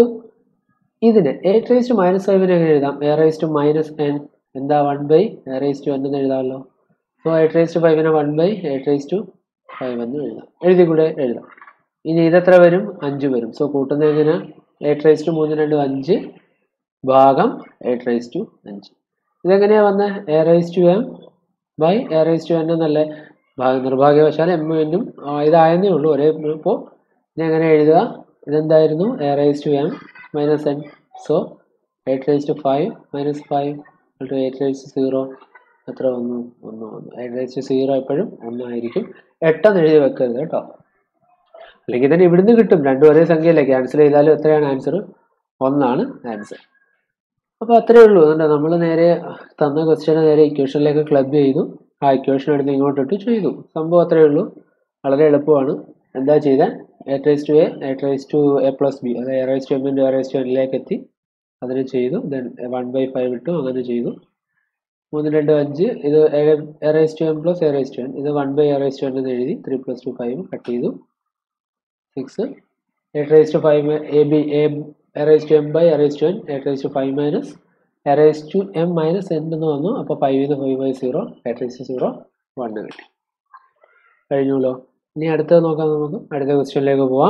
ഇതിന് എയ്റ്റ് റൈസ് ടു മൈനസ് ഫൈവിന് എങ്ങനെ എഴുതാം, a raise to minus n എന്താ one by a raise to n എന്ന് എഴുതാമല്ലോ. സോ എയ്റ്റ് റൈസ് ടു ഫൈവിനെ one by eight raise to five എന്ന് എഴുതാം. എഴുതി കൂടെ എഴുതാം. ഇനി ഇതെത്ര വരും, അഞ്ച് വരും. സോ കൂട്ടുന്നത് എങ്ങനെ, എയ്റ്റ് റൈസ് ടു മൂന്ന് രണ്ട് അഞ്ച് ഭാഗം എയ്റ്റ് റൈസ് ടു അഞ്ച്. ഇതെങ്ങനെയാണ് വന്നത്, a raise to m by a raise to n എന്നല്ലേ. നിർഭാഗ്യവശാൽ എം എന്നും ഇതായെന്നേ ഉള്ളൂ ഒരേ. ഇപ്പോൾ ഇതെങ്ങനെ എഴുതുക, ഇതെന്തായിരുന്നു, a raise to m minus n. So eight raise to five minus five to eight raise to zero എത്ര വന്നു, ഒന്ന് വന്നു. എയ്റ്റ് റൈസ് ടു സീറോ എപ്പോഴും ഒന്നായിരിക്കും. എട്ടെന്ന് എഴുതി വെക്കരുത് കേട്ടോ, അല്ലെങ്കിൽ തന്നെ ഇവിടുന്ന് കിട്ടും. രണ്ടും ഒരേ സംഖ്യയല്ലേ, ക്യാൻസൽ ചെയ്താലും എത്രയാണ് ആൻസർ, ഒന്നാണ് ആൻസർ. അപ്പോൾ അത്രയേ ഉള്ളൂ. അതുകൊണ്ട് നമ്മൾ നേരെ തന്ന ക്വസ്റ്റ്യനെ നേരെ ഇക്വേഷനിലേക്ക് ക്ലബ് ചെയ്തു, ആ ഇക്വേഷൻ എടുത്ത് ഇങ്ങോട്ടിട്ട് ചെയ്തു. സംഭവം അത്രയേ ഉള്ളൂ, വളരെ എളുപ്പമാണ്. എന്താ ചെയ്താൽ eight raise to a eight raise to a plus b, അത് a raise to m into a raise to എന്നിലേക്ക് എത്തി, അതിന് ചെയ്തു. ദെൻ വൺ ബൈ ഫൈവ് ഇട്ടു, അങ്ങനെ ചെയ്തു. മൂന്ന് രണ്ട് അഞ്ച്, ഇത് a raise to m plus a raise to n, ഇത് one by a raise to n എന്ന് എഴുതി. Three plus two five cut ചെയ്തു, six. Eight raise to five a b a a raise to m by a raise to n, eight raise to five minus a raise to m minus n എന്ന് വന്നു. അപ്പോൾ ഫൈവിന്ന് five by zero, eight raise to zero one കിട്ടി. കഴിഞ്ഞല്ലോ. ഇനി അടുത്തത് നോക്കാം നമുക്ക്. അടുത്ത ക്വസ്റ്റ്യനിലേക്ക് പോവാം.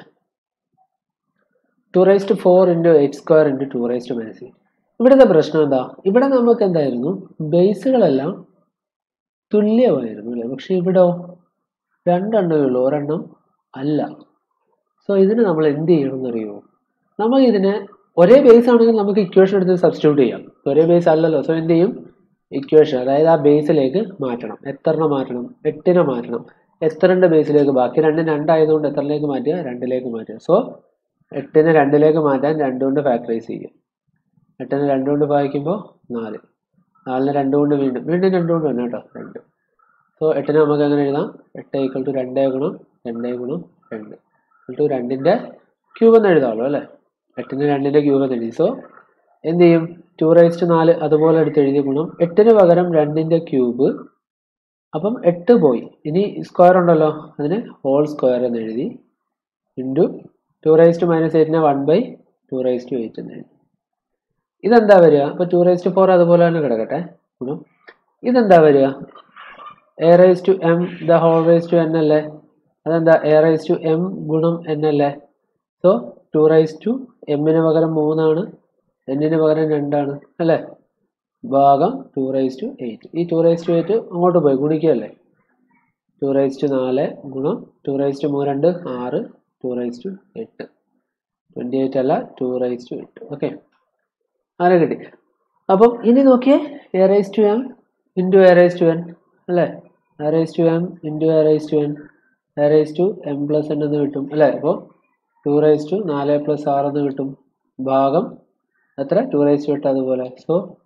Two raise to four into eight square into two raise to minus eight. ഇവിടുത്തെ പ്രശ്നം എന്താ, ഇവിടെ നമുക്ക് എന്തായിരുന്നു, ബേസുകളെല്ലാം തുല്യമായിരുന്നു അല്ലേ. പക്ഷെ ഇവിടെ രണ്ടെണ്ണമേ ഉള്ളൂ, ഒരെണ്ണം അല്ല. സോ ഇതിന് നമ്മൾ എന്ത് ചെയ്യണം എന്നറിയുമോ, നമുക്ക് ഇതിനെ ഒരേ ബേസ് ആണെങ്കിൽ നമുക്ക് ഇക്വേഷൻ എടുത്ത് സബ്സ്റ്റിറ്റ്യൂട്ട് ചെയ്യാം. ഒരേ ബേസ് അല്ലല്ലോ. സോ എന്ത് ചെയ്യും, ഇക്വേഷൻ അതായത് ആ ബേസിലേക്ക് മാറ്റണം. എത്രണ്ണം മാറ്റണം, എട്ടിനെ മാറ്റണം. എത്രണ്ട് ബേസിലേക്ക്, ബാക്കി രണ്ടും രണ്ടായതുകൊണ്ട് എത്രയിലേക്ക് മാറ്റുക, രണ്ടിലേക്ക് മാറ്റുക. സോ എട്ടിനെ രണ്ടിലേക്ക് മാറ്റാൻ രണ്ട് കൊണ്ട് ഫാക്ടറൈസ് ചെയ്യും. എട്ടിനെ രണ്ട് കൊണ്ട് ഭാഗിക്കുമ്പോൾ നാല്, നാലിന് രണ്ട് കൊണ്ട് വീണ്ടും വീണ്ടും രണ്ട് കൊണ്ട് തന്നെ കേട്ടോ, രണ്ട്. സോ എട്ടിനെ നമുക്ക് എങ്ങനെ എഴുതാം, എട്ട് ഈക്വൽ ടു രണ്ടേ ഗുണം രണ്ടേ ഗുണം രണ്ട് ഈക്വൽ ടു രണ്ടിൻ്റെ ക്യൂബ് എന്ന് എഴുതാമല്ലോ അല്ലേ. എട്ടിന് രണ്ടിൻ്റെ ക്യൂബ് എന്ന് എഴുതി. സോ എന്ത് ചെയ്യും, ടു റൈസ് ടു നാല് അതുപോലെ എടുത്ത് എഴുതി ഗുണം എട്ടിന് പകരം രണ്ടിൻ്റെ ക്യൂബ്. അപ്പം എട്ട് പോയി, ഇനി സ്ക്വയർ ഉണ്ടല്ലോ, അതിന് ഹോൾ സ്ക്വയർ എന്ന് എഴുതി. Into two raise to minus എയ്റ്റിനെ one by two raise to eight എന്ന് എഴുതി. ഇതെന്താ വരിക, അപ്പോൾ ടു റൈസ് ടു ഫോർ അതുപോലെ തന്നെ കിടക്കട്ടെ ഗുണം. ഇതെന്താ വരിക, a raise to m the whole raise to n അല്ലേ. അതെന്താ, എ റൈസ് ടു എം ഗുണം എൻ അല്ലേ. സോ ടു റൈസ് ടു എമ്മിന് പകരം മൂന്നാണ്, എന്നിന് പകരം രണ്ടാണ് അല്ലേ, ഭാഗം ടു റൈസ് ടു എയ്റ്റ്. ഈ ടു റൈസ് ടു എയ്റ്റ് അങ്ങോട്ട് പോയി ഗുണിക്കുകയല്ലേ. ടു റൈസ് ടു നാല് ഗുണം ടു റൈസ് ടു മൂന്ന് രണ്ട് ആറ്, ടു റൈസ് ടു എട്ട് ട്വൻറ്റി എയ്റ്റ് അല്ല, ടു റൈസ് ടു എട്ട്. ഓക്കെ, അങ്ങനെ കിട്ടി. അപ്പം ഇനി നോക്കിയേ, a raise to m into a raise to n അല്ലേ. A raise to m into a raise to n, a raise to m plus n എന്ന് കിട്ടും അല്ലേ. അപ്പോൾ ടു റൈസ് ടു നാല് പ്ലസ് ആറ് എന്ന് കിട്ടും, ഭാഗം എത്ര, ടു റൈസ് ടു എട്ട് അതുപോലെ. സോ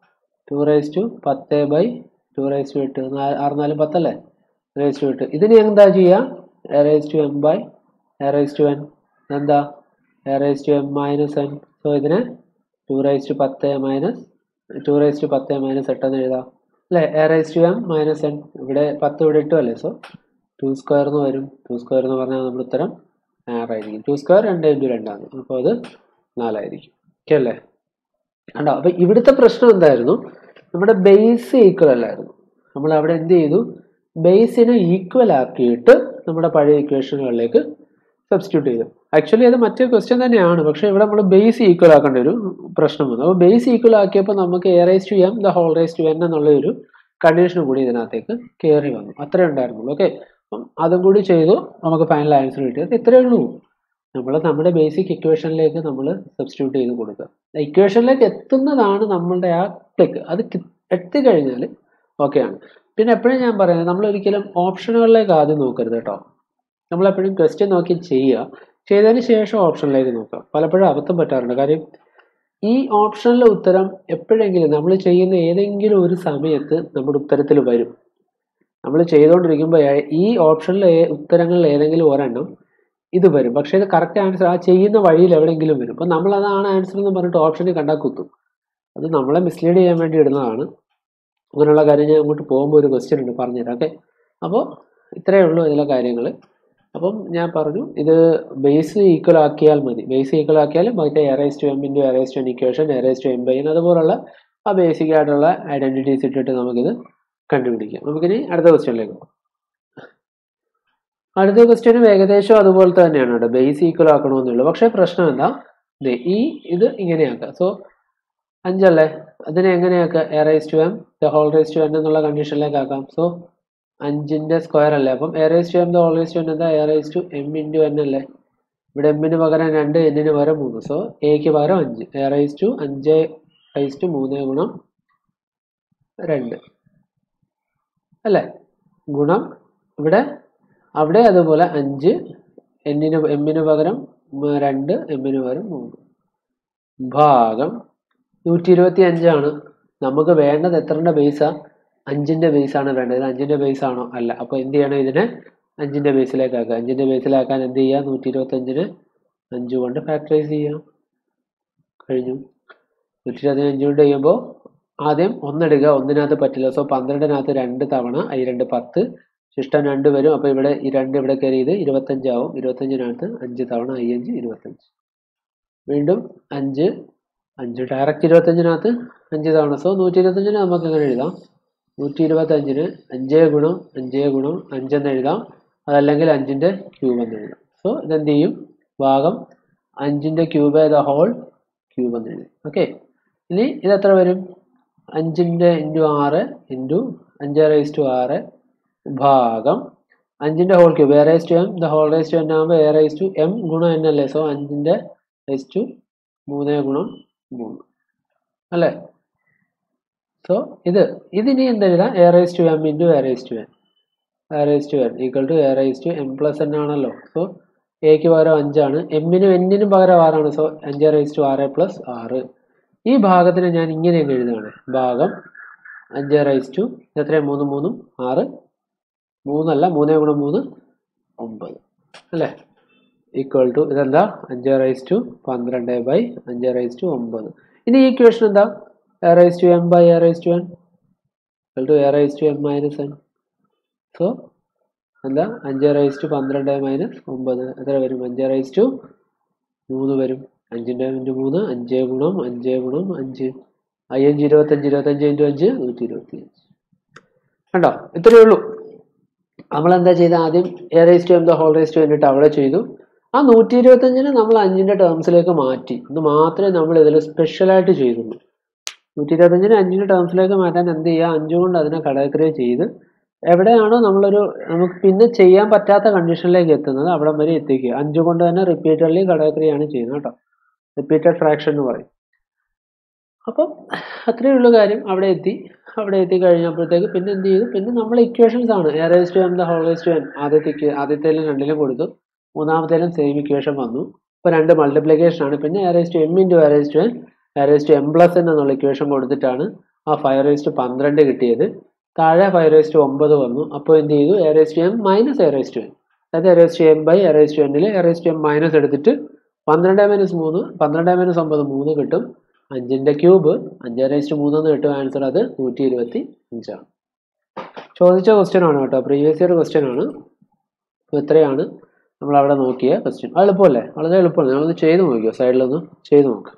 ടു റേസ് ടു പത്ത് ബൈ ടു റേസ് ടു എട്ട് ആറ് നാല് പത്തല്ലേ റേസ് ടു എട്ട് ഇതിന് എന്താ ചെയ്യുക a raise to m by a raise to n എന്താ a raise to m minus n so ഇതിനെ ടു റേസ് ടു പത്ത് മൈനസ് ടു റേസ് ടു പത്ത് മൈനസ് എട്ട് എന്ന് എഴുതാം അല്ലേ a raise to m minus n ഇവിടെ പത്ത് ഇവിടെ ഇട്ടു അല്ലേ സോ ടു സ്ക്വയർ എന്ന് വരും ടു സ്ക്വയർ എന്ന് പറഞ്ഞാൽ നമ്മുടെ ഉത്തരം ആറായിരിക്കും ടു സ്ക്വയർ രണ്ട് ഇൻറ്റു രണ്ടാണ് അപ്പോൾ അത് നാലായിരിക്കും ഓക്കെ അല്ലേ കണ്ടോ അപ്പോൾ ഇവിടുത്തെ പ്രശ്നം എന്തായിരുന്നു നമ്മുടെ ബേസ് ഈക്വൽ അല്ലായിരുന്നു നമ്മൾ അവിടെ എന്ത് ചെയ്തു ബേസിനെ ഈക്വൽ ആക്കിയിട്ട് നമ്മുടെ പഴയ ഇക്വേഷനുകളിലേക്ക് സബ്സ്റ്റിറ്റ്യൂട്ട് ചെയ്തു ആക്ച്വലി അത് മറ്റേ ക്വസ്റ്റ്യൻ തന്നെയാണ് പക്ഷേ ഇവിടെ നമ്മൾ ബേസ് ഈക്വൽ ആക്കേണ്ട ഒരു പ്രശ്നം വന്നു അപ്പോൾ ബേസ് ഈക്വൽ ആക്കിയപ്പോൾ നമുക്ക് a raise to m the whole raise to n എന്നുള്ള ഒരു കണ്ടീഷൻ കൂടി ഇതിനകത്തേക്ക് കയറി വന്നു അത്രേ ഉണ്ടായിരുന്നുള്ളൂ ഓക്കെ അപ്പം അതും കൂടി ചെയ്തു നമുക്ക് ഫൈനൽ ആൻസർ കിട്ടിയത് ഇത്രയേ ഉള്ളൂ നമ്മൾ നമ്മുടെ ബേസിക് ഇക്വേഷനിലേക്ക് നമ്മൾ സബ്സ്റ്റിറ്റ്യൂട്ട് ചെയ്ത് കൊടുക്കുക ഇക്വേഷനിലേക്ക് എത്തുന്നതാണ് നമ്മളുടെ ആ ക്ലിക്ക് അത് എത്തിക്കഴിഞ്ഞാൽ ഓക്കെയാണ് പിന്നെ എപ്പോഴും ഞാൻ പറയുന്നത് നമ്മൾ ഒരിക്കലും ഓപ്ഷനുകളിലേക്ക് ആദ്യം നോക്കരുത് കേട്ടോ നമ്മളെപ്പോഴും ക്വസ്റ്റ്യൻ നോക്കി ചെയ്യുക ചെയ്തതിന് ശേഷം ഓപ്ഷനിലേക്ക് നോക്കുക പലപ്പോഴും അബദ്ധം പറ്റാറുണ്ട് കാര്യം ഈ ഓപ്ഷനിലെ ഉത്തരം എപ്പോഴെങ്കിലും നമ്മൾ ചെയ്യുന്ന ഏതെങ്കിലും ഒരു സമയത്ത് നമ്മുടെ ഉത്തരത്തിൽ വരും നമ്മൾ ചെയ്തുകൊണ്ടിരിക്കുമ്പോൾ ഈ ഓപ്ഷനിലെ ഉത്തരങ്ങളിൽ ഏതെങ്കിലും ഒരെണ്ണം ഇത് വരും പക്ഷേ ഇത് കറക്റ്റ് ആൻസർ ആ ചെയ്യുന്ന വഴിയിൽ എവിടെയെങ്കിലും വരും അപ്പോൾ നമ്മൾ അതാണ് ആൻസർ എന്ന് പറഞ്ഞിട്ട് ഓപ്ഷനിൽ കണ്ടാൽ കുത്തും അത് നമ്മളെ മിസ്ലീഡ് ചെയ്യാൻ വേണ്ടി ഇടുന്നതാണ് അങ്ങനെയുള്ള കാര്യം ഞാൻ അങ്ങോട്ട് പോകുമ്പോൾ ഒരു ക്വസ്റ്റ്യൻ ഉണ്ട് പറഞ്ഞുതരാം ഓക്കെ അപ്പോൾ ഇത്രയേ ഉള്ളൂ ഇതിലെ കാര്യങ്ങൾ അപ്പം ഞാൻ പറഞ്ഞു ഇത് ബേസ് ഈക്വൽ ആക്കിയാൽ മതി ബേസ് ഈക്വൽ ആക്കിയാൽ മറ്റേ a raise to m into a raise to n equation a raise to m by n അതുപോലുള്ള ആ ബേസിക് ആയിട്ടുള്ള ഐഡൻറ്റിറ്റീസ് ഇട്ടിട്ട് നമുക്കിത് കണ്ടുപിടിക്കാം നമുക്കിനി അടുത്ത ക്വസ്റ്റ്യനിലേക്ക് പോകാം അടുത്ത ക്വസ്റ്റ്യനും ഏകദേശം അതുപോലത്തെ തന്നെയാണ് കേട്ടോ ബേസ് ഈക്വൽ ആക്കണമെന്നുള്ളൂ പക്ഷേ പ്രശ്നം എന്താ ഈ ഇത് ഇങ്ങനെയാക്കുക സോ അഞ്ചല്ലേ അതിനെ എങ്ങനെയാക്കുക a raise to m the whole raise to n എന്നുള്ള കണ്ടീഷനിലേക്ക് ആക്കാം സോ അഞ്ചിൻ്റെ സ്ക്വയർ അല്ലേ അപ്പം a raise to m the whole raise to n എന്താ a raise to m into n അല്ലേ ഇവിടെ എമ്മിന് പകരം രണ്ട് എന്നിന് പകരം മൂന്ന് സോ എക്ക് പകരം അഞ്ച് എ റേസ് ടു അഞ്ച് റേസ് ടു മൂന്ന് ഗുണം രണ്ട് അല്ലേ ഗുണം ഇവിടെ അവിടെ അതുപോലെ അഞ്ച് എന്നിന് എമ്മിന് പകരം രണ്ട് എമ്മിന് പകരം മൂന്ന് ഭാഗം നൂറ്റി ഇരുപത്തി അഞ്ചാണ് നമുക്ക് വേണ്ടത് എത്രയുടെ ബേസാണ് അഞ്ചിൻ്റെ ബേസാണ് വേണ്ടത് ഇത് അഞ്ചിൻ്റെ ബേസ് ആണോ അല്ല അപ്പോൾ എന്ത് ചെയ്യണം ഇതിനെ അഞ്ചിൻ്റെ ബേസിലേക്ക് ആക്കുക അഞ്ചിൻ്റെ ബേസിലാക്കാൻ എന്ത് ചെയ്യുക നൂറ്റി ഇരുപത്തഞ്ചിന് അഞ്ച് കൊണ്ട് ഫാക്ടറൈസ് ചെയ്യാം കഴിഞ്ഞു നൂറ്റി ഇരുപത്തഞ്ച് അഞ്ച് കൊണ്ട് ചെയ്യുമ്പോൾ ആദ്യം ഒന്നെടുക്കുക ഒന്നിനകത്ത് പറ്റില്ല സോ പന്ത്രണ്ടിനകത്ത് രണ്ട് തവണ ഈ രണ്ട് പത്ത് ശിഷ്ടം രണ്ട് വരും അപ്പോൾ ഇവിടെ ഈ രണ്ട് ഇവിടെ കയറി ഇത് ഇരുപത്തഞ്ചാവും ഇരുപത്തഞ്ചിനകത്ത് അഞ്ച് തവണ ഐ അഞ്ച് ഇരുപത്തഞ്ച് വീണ്ടും അഞ്ച് അഞ്ച് ഡയറക്റ്റ് ഇരുപത്തഞ്ചിനകത്ത് അഞ്ച് തവണ സോ നൂറ്റി ഇരുപത്തഞ്ചിന് നമുക്ക് എങ്ങനെ എഴുതാം നൂറ്റി ഇരുപത്തഞ്ചിന് അഞ്ച് ഗുണം അഞ്ച് ഗുണം അഞ്ചെന്ന് എഴുതാം അതല്ലെങ്കിൽ അഞ്ചിൻ്റെ ക്യൂബ് എന്ന് എഴുതാം സോ ഇതെന്ത് ചെയ്യും ഭാഗം അഞ്ചിൻ്റെ ക്യൂബ് ദ ഹോൾ ക്യൂബ് എന്ന് എഴുതും ഓക്കെ ഇനി ഇതെത്ര വരും അഞ്ചിൻ്റെ ഇൻറ്റു ആറ് ഇൻറ്റു അഞ്ച് റേസ് ടു ആറ് ഭാഗം അഞ്ചിൻ്റെ whole cube a raise to m the whole raise to n ആകുമ്പോൾ എ റേസ് ടു എം ഗുണം എൻ അല്ലേ സോ അഞ്ചിൻ്റെ റേസ് ടു മൂന്ന് ഗുണം മൂന്ന് അല്ലേ സോ ഇത് ഇതിനി എന്തെഴുതാം a raise to m into a raise to n a raise to n equal to a raise to m plus n ആണല്ലോ സോ എക്ക് പകരം അഞ്ചാണ് എമ്മിനും എന്നിനും പകരം ആറാണ് സോ അഞ്ച് റേസ് ടു ആറ് പ്ലസ് ആറ് ഈ ഭാഗത്തിന് ഞാൻ ഇങ്ങനെ എഴുതുകയാണ് ഭാഗം അഞ്ച് റേസ് ടു എത്രയാണ് മൂന്ന് മൂന്നും ആറ് മൂന്നല്ല മൂന്ന് ഗുണം മൂന്ന് ഒമ്പത് അല്ലേ ഈക്വൽ ടു ഇതെന്താ അഞ്ച് റേസ് ടു പന്ത്രണ്ട് ബൈ അഞ്ച് റേസ് ടു ഒമ്പത് ഇനി ഈ ഇക്വേഷൻ എന്താ a raise to m by a raise to n equal to a raise to m minus n so എന്താ അഞ്ച് റേസ് ടു പന്ത്രണ്ട് മൈനസ് ഒമ്പത് എത്ര വരും അഞ്ച് റേസ് ടു മൂന്ന് വരും അഞ്ചിൻ്റെ ഇൻറ്റു മൂന്ന് അഞ്ച് ഗുണം അഞ്ച് ഗുണം അഞ്ച് ഐ അഞ്ച് ഇരുപത്തഞ്ച് ഇരുപത്തഞ്ച് ഇൻറ്റു അഞ്ച് നൂറ്റി ഇരുപത്തി അഞ്ച് കണ്ടോ ഇത്രയേ ഉള്ളൂ നമ്മളെന്താ ചെയ്ത ആദ്യം a raise to m the whole raise to എന്നിട്ട് അവിടെ ചെയ്തു ആ നൂറ്റി ഇരുപത്തഞ്ചിന് നമ്മൾ അഞ്ചിൻ്റെ ടേംസിലേക്ക് മാറ്റി അത് മാത്രമേ നമ്മൾ ഇതിൽ സ്പെഷ്യലായിട്ട് ചെയ്തുള്ളൂ നൂറ്റി ഇരുപത്തഞ്ചിന് അഞ്ചിൻ്റെ ടേംസിലേക്ക് മാറ്റാൻ എന്ത് ചെയ്യുക അഞ്ച് കൊണ്ട് അതിനെ ഘടകക്രിയ ചെയ്ത് എവിടെയാണോ നമ്മളൊരു നമുക്ക് പിന്നെ ചെയ്യാൻ പറ്റാത്ത കണ്ടീഷനിലേക്ക് എത്തുന്നത് അവിടെ വരെ എത്തിക്കുക അഞ്ച് കൊണ്ട് തന്നെ റിപ്പീറ്റഡ്ലി ഘടകക്രിയയാണ് ചെയ്യുന്നത് കേട്ടോ റിപ്പീറ്റഡ് ഫ്രാക്ഷൻ എന്ന് പറയും അപ്പം അത്രയേ ഉള്ളൂ കാര്യം അവിടെ എത്തി അവിടെ എത്തി കഴിഞ്ഞപ്പോഴത്തേക്ക് പിന്നെ എന്ത് ചെയ്തു പിന്നെ നമ്മൾ ഇക്വേഷൻസ് ആണ് a raise to m the whole raise to n ആദ്യത്തെ ആദ്യത്തേലും രണ്ടിലും കൊടുത്തു മൂന്നാമത്തേലും സെയിം ഇക്വേഷൻ വന്നു ഇപ്പോൾ രണ്ട് മൾട്ടിപ്ലിക്കേഷൻ ആണ് പിന്നെ a raise to m into a raise to n a raise to m plus n എന്നുള്ള ഇക്വേഷൻ കൊടുത്തിട്ടാണ് ആ ഫൈവ് റേസ്റ്റ് പന്ത്രണ്ട് കിട്ടിയത്. താഴെ ഫൈവ് റേസ്റ്റ് ഒമ്പത് വന്നു. അപ്പോൾ എന്ത് ചെയ്തു? A raise to m minus a raise to n, അതായത് a raise to m by a raise to എന്നിൽ എ റേസ്റ്റ് എം മൈനസ് എടുത്തിട്ട് പന്ത്രണ്ട് മൈനസ് മൂന്ന്, പന്ത്രണ്ട് മൈനസ് ഒമ്പത് മൂന്ന് കിട്ടും. അഞ്ചിൻ്റെ ക്യൂബ് അഞ്ച് റേസ്റ്റ് മൂന്നെന്ന് കിട്ടും. ആൻസർ അത് നൂറ്റി ഇരുപത്തി അഞ്ചാണ്. ചോദിച്ച ക്വസ്റ്റ്യൻ ആണ് കേട്ടോ, പ്രീവിയസ് ഇയർ ക്വസ്റ്റ്യൻ ആണ്. അപ്പോൾ ഇത്രയാണ് നമ്മൾ അവിടെ നോക്കിയ ക്വസ്റ്റ്യൻ. അത് എളുപ്പമല്ലേ? വളരെ എളുപ്പമാണ്. നമ്മളൊന്ന് ചെയ്ത് നോക്കിയോ, സൈഡിലൊന്ന് ചെയ്ത് നോക്കാം.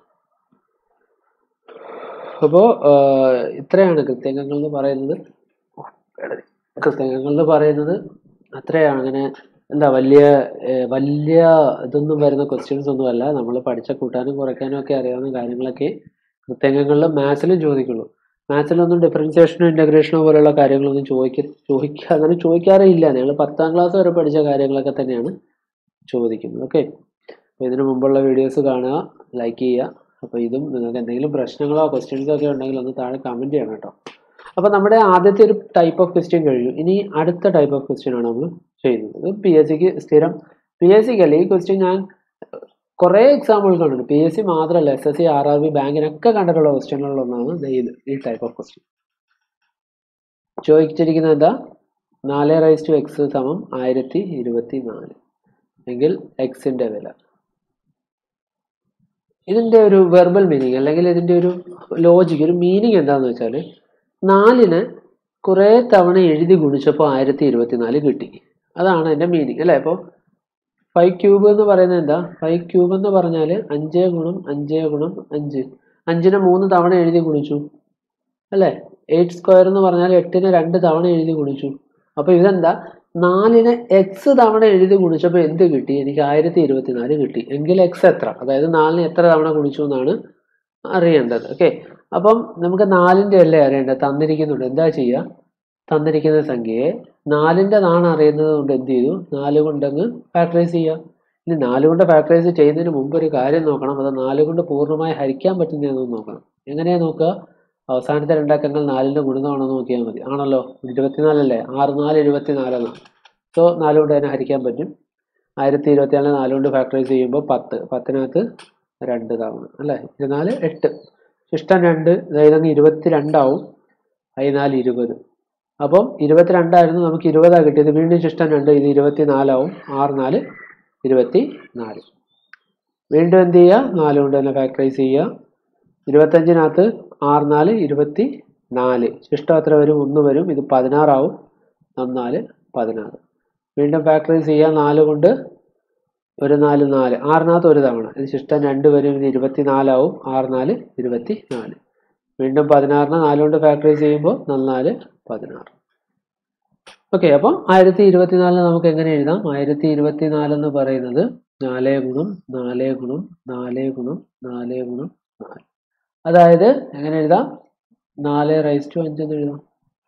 അപ്പോൾ ഇത്രയാണ് കൃത്യങ്ങൾ എന്ന് പറയുന്നത്. കൃത്യങ്ങൾ എന്ന് പറയുന്നത് അത്രയാണ്. അങ്ങനെ എന്താ വലിയ വലിയ ഇതൊന്നും വരുന്ന ക്വസ്റ്റ്യൻസ് ഒന്നുമല്ല. നമ്മൾ പഠിച്ച കൂട്ടാനും കുറയ്ക്കാനും ഒക്കെ അറിയാവുന്ന കാര്യങ്ങളൊക്കെ കൃത്യങ്ങളിലും മാത്സിലും ചോദിക്കുള്ളൂ. മാത്സിലൊന്നും ഡിഫറൻസിയേഷനോ ഇൻ്റഗ്രേഷനോ പോലെയുള്ള കാര്യങ്ങളൊന്നും ചോദിക്ക ചോദിക്കുക അങ്ങനെ ചോദിക്കാറേ ഇല്ല. നിങ്ങൾ പത്താം ക്ലാസ് വരെ പഠിച്ച കാര്യങ്ങളൊക്കെ തന്നെയാണ് ചോദിക്കുന്നത്. ഓക്കെ, അപ്പോൾ ഇതിനു മുമ്പുള്ള വീഡിയോസ് കാണുക, ലൈക്ക് ചെയ്യുക. അപ്പോൾ ഇതും നിങ്ങൾക്ക് എന്തെങ്കിലും പ്രശ്നങ്ങളോ ക്വസ്റ്റ്യൻസോ ഒക്കെ ഉണ്ടെങ്കിൽ ഒന്ന് താഴെ കമൻറ്റ് ചെയ്യണം കേട്ടോ. അപ്പോൾ നമ്മുടെ ആദ്യത്തെ ഒരു ടൈപ്പ് ഓഫ് ക്വസ്റ്റ്യൻ കഴിഞ്ഞു. ഇനി അടുത്ത ടൈപ്പ് ഓഫ് ക്വസ്റ്റ്യൻ ആണ് നമ്മൾ ചെയ്യുന്നത്. പി എസ് സിക്ക് സ്ഥിരം പി എസ് സിക്കല്ല ഈ ക്വസ്റ്റ്യൻ ഞാൻ കുറേ എക്സാമ്പിൾ കണ്ടിട്ടുണ്ട്. പി എസ് സി മാത്രമല്ല, S S C, R R B, ബാങ്കിനൊക്കെ കണ്ടിട്ടുള്ള ക്വസ്റ്റ്യനുകളിലൊന്നാണ് ഇത് ഈ ടൈപ്പ് ഓഫ് ക്വസ്റ്റ്യൻ. ചോദിച്ചിരിക്കുന്നത് എന്താ? നാല് റൈസ് ടു എക്സ് സമം ആയിരത്തി ഇരുപത്തി നാല് എങ്കിൽ എക്സിൻ്റെ വില. ഇതിൻ്റെ ഒരു വെർബൽ മീനിങ് അല്ലെങ്കിൽ ഇതിൻ്റെ ഒരു ലോജിക്ക്, ഒരു മീനിങ് എന്താണെന്ന് വെച്ചാൽ, നാലിന് കുറേ തവണ എഴുതി ഗുണിച്ചപ്പോൾ ആയിരത്തി ഇരുപത്തി നാല് കിട്ടി. അതാണ് എൻ്റെ മീനിങ് അല്ലേ? അപ്പോൾ ഫൈവ് ക്യൂബ് എന്ന് പറയുന്നത് എന്താ? ഫൈവ് ക്യൂബ് എന്ന് പറഞ്ഞാൽ അഞ്ച് ഗുണം അഞ്ച് ഗുണം അഞ്ച്, അഞ്ചിനെ മൂന്ന് തവണ എഴുതി ഗുണിച്ചു അല്ലേ? എയ്റ്റ് സ്ക്വയർ എന്ന് പറഞ്ഞാൽ എട്ടിനെ രണ്ട് തവണ എഴുതി ഗുണിച്ചു. അപ്പോൾ ഇതെന്താ? നാലിനെ എക്സ് തവണ എഴുതി ഗുണിച്ചപ്പോൾ എന്ത് കിട്ടി? എനിക്ക് ആയിരത്തി ഇരുപത്തി നാല് കിട്ടി. എങ്കിൽ എക്സ് എത്ര, അതായത് നാലിന് എത്ര തവണ ഗുണിച്ചു എന്നാണ് അറിയേണ്ടത്. ഓക്കെ, അപ്പം നമുക്ക് നാലിൻ്റെ അല്ലേ അറിയേണ്ടത്? തന്നിരിക്കുന്നുണ്ട്. എന്താ ചെയ്യുക? തന്നിരിക്കുന്ന സംഖ്യയെ നാലിൻ്റെ നാണ് അറിയുന്നത് കൊണ്ട് എന്ത് ചെയ്തു? നാല് കൊണ്ടങ്ങ് ഫാക്ടറൈസ് ചെയ്യുക. ഇനി നാല് കൊണ്ട് ഫാക്ടറൈസ് ചെയ്യുന്നതിന് മുമ്പ് ഒരു കാര്യം നോക്കണം. അത് നാല് കൊണ്ട് പൂർണ്ണമായി ഹരിക്കാൻ പറ്റുന്നതെന്ന് നോക്കണം. എങ്ങനെയാണ് നോക്കുക? അവസാനത്തെ രണ്ടക്കങ്ങൾ നാലിൻ്റെ ഗുണിതമാണോ നോക്കിയാൽ മതി. ആണല്ലോ, ഇരുപത്തിനാലല്ലേ? ആറ് നാല് ഇരുപത്തിനാലെന്ന്. സോ നാല് കൊണ്ട് തന്നെ ഹരിക്കാൻ പറ്റും. ആയിരത്തി ഇരുപത്തിനാലിന് നാല് കൊണ്ട് ഫാക്ടറൈസ് ചെയ്യുമ്പോൾ പത്ത്, പത്തിനകത്ത് രണ്ട് തവണ അല്ലേ? ഇരുപത്തിനാല് എട്ട്, ശിഷ്ടം രണ്ട്, അതായത് ഇരുപത്തി രണ്ടാവും. അതിനാല് ഇരുപത്. അപ്പം ഇരുപത്തിരണ്ടായിരുന്നു, നമുക്ക് ഇരുപതാണ് കിട്ടിയത്. വീണ്ടും ശിഷ്ടം രണ്ട്, ഇത് ഇരുപത്തി നാലാവും. ആറ് നാല് ഇരുപത്തി നാല്. വീണ്ടും എന്ത് ചെയ്യുക? നാല് കൊണ്ട് തന്നെ ഫാക്ടറൈസ് ചെയ്യുക. ഇരുപത്തഞ്ചിനകത്ത് ആറ് നാല് ഇരുപത്തി നാല്, ശിഷ്ടം എത്ര വരും? ഒന്ന് വരും. ഇത് പതിനാറാവും. നാല് പതിനാറ്. വീണ്ടും ഫാക്ടറൈസ് ചെയ്യുക. നാല് കൊണ്ട് ഒരു നാല് നാല്, ആറിനകത്ത് ഒരു തവണ. ഇത് ശിഷ്ടം രണ്ട് വരും. ഇത് ഇരുപത്തി നാലാവും. ആറ് നാല് ഇരുപത്തി നാല്. വീണ്ടും പതിനാറിന് നാല് കൊണ്ട് ഫാക്ടറൈസ് ചെയ്യുമ്പോൾ നാല് പതിനാറ്. ഓക്കെ, അപ്പം ആയിരത്തി ഇരുപത്തി നാലിന് നമുക്ക് എങ്ങനെ എഴുതാം? ആയിരത്തി ഇരുപത്തി നാലെന്ന് പറയുന്നത് നാല് ഗുണം നാല് ഗുണം നാല് ഗുണം നാല് ഗുണം നാല്. അതായത് എങ്ങനെ എഴുതാം? നാല് റൈസ് ടു അഞ്ച് എന്ന് എഴുതാം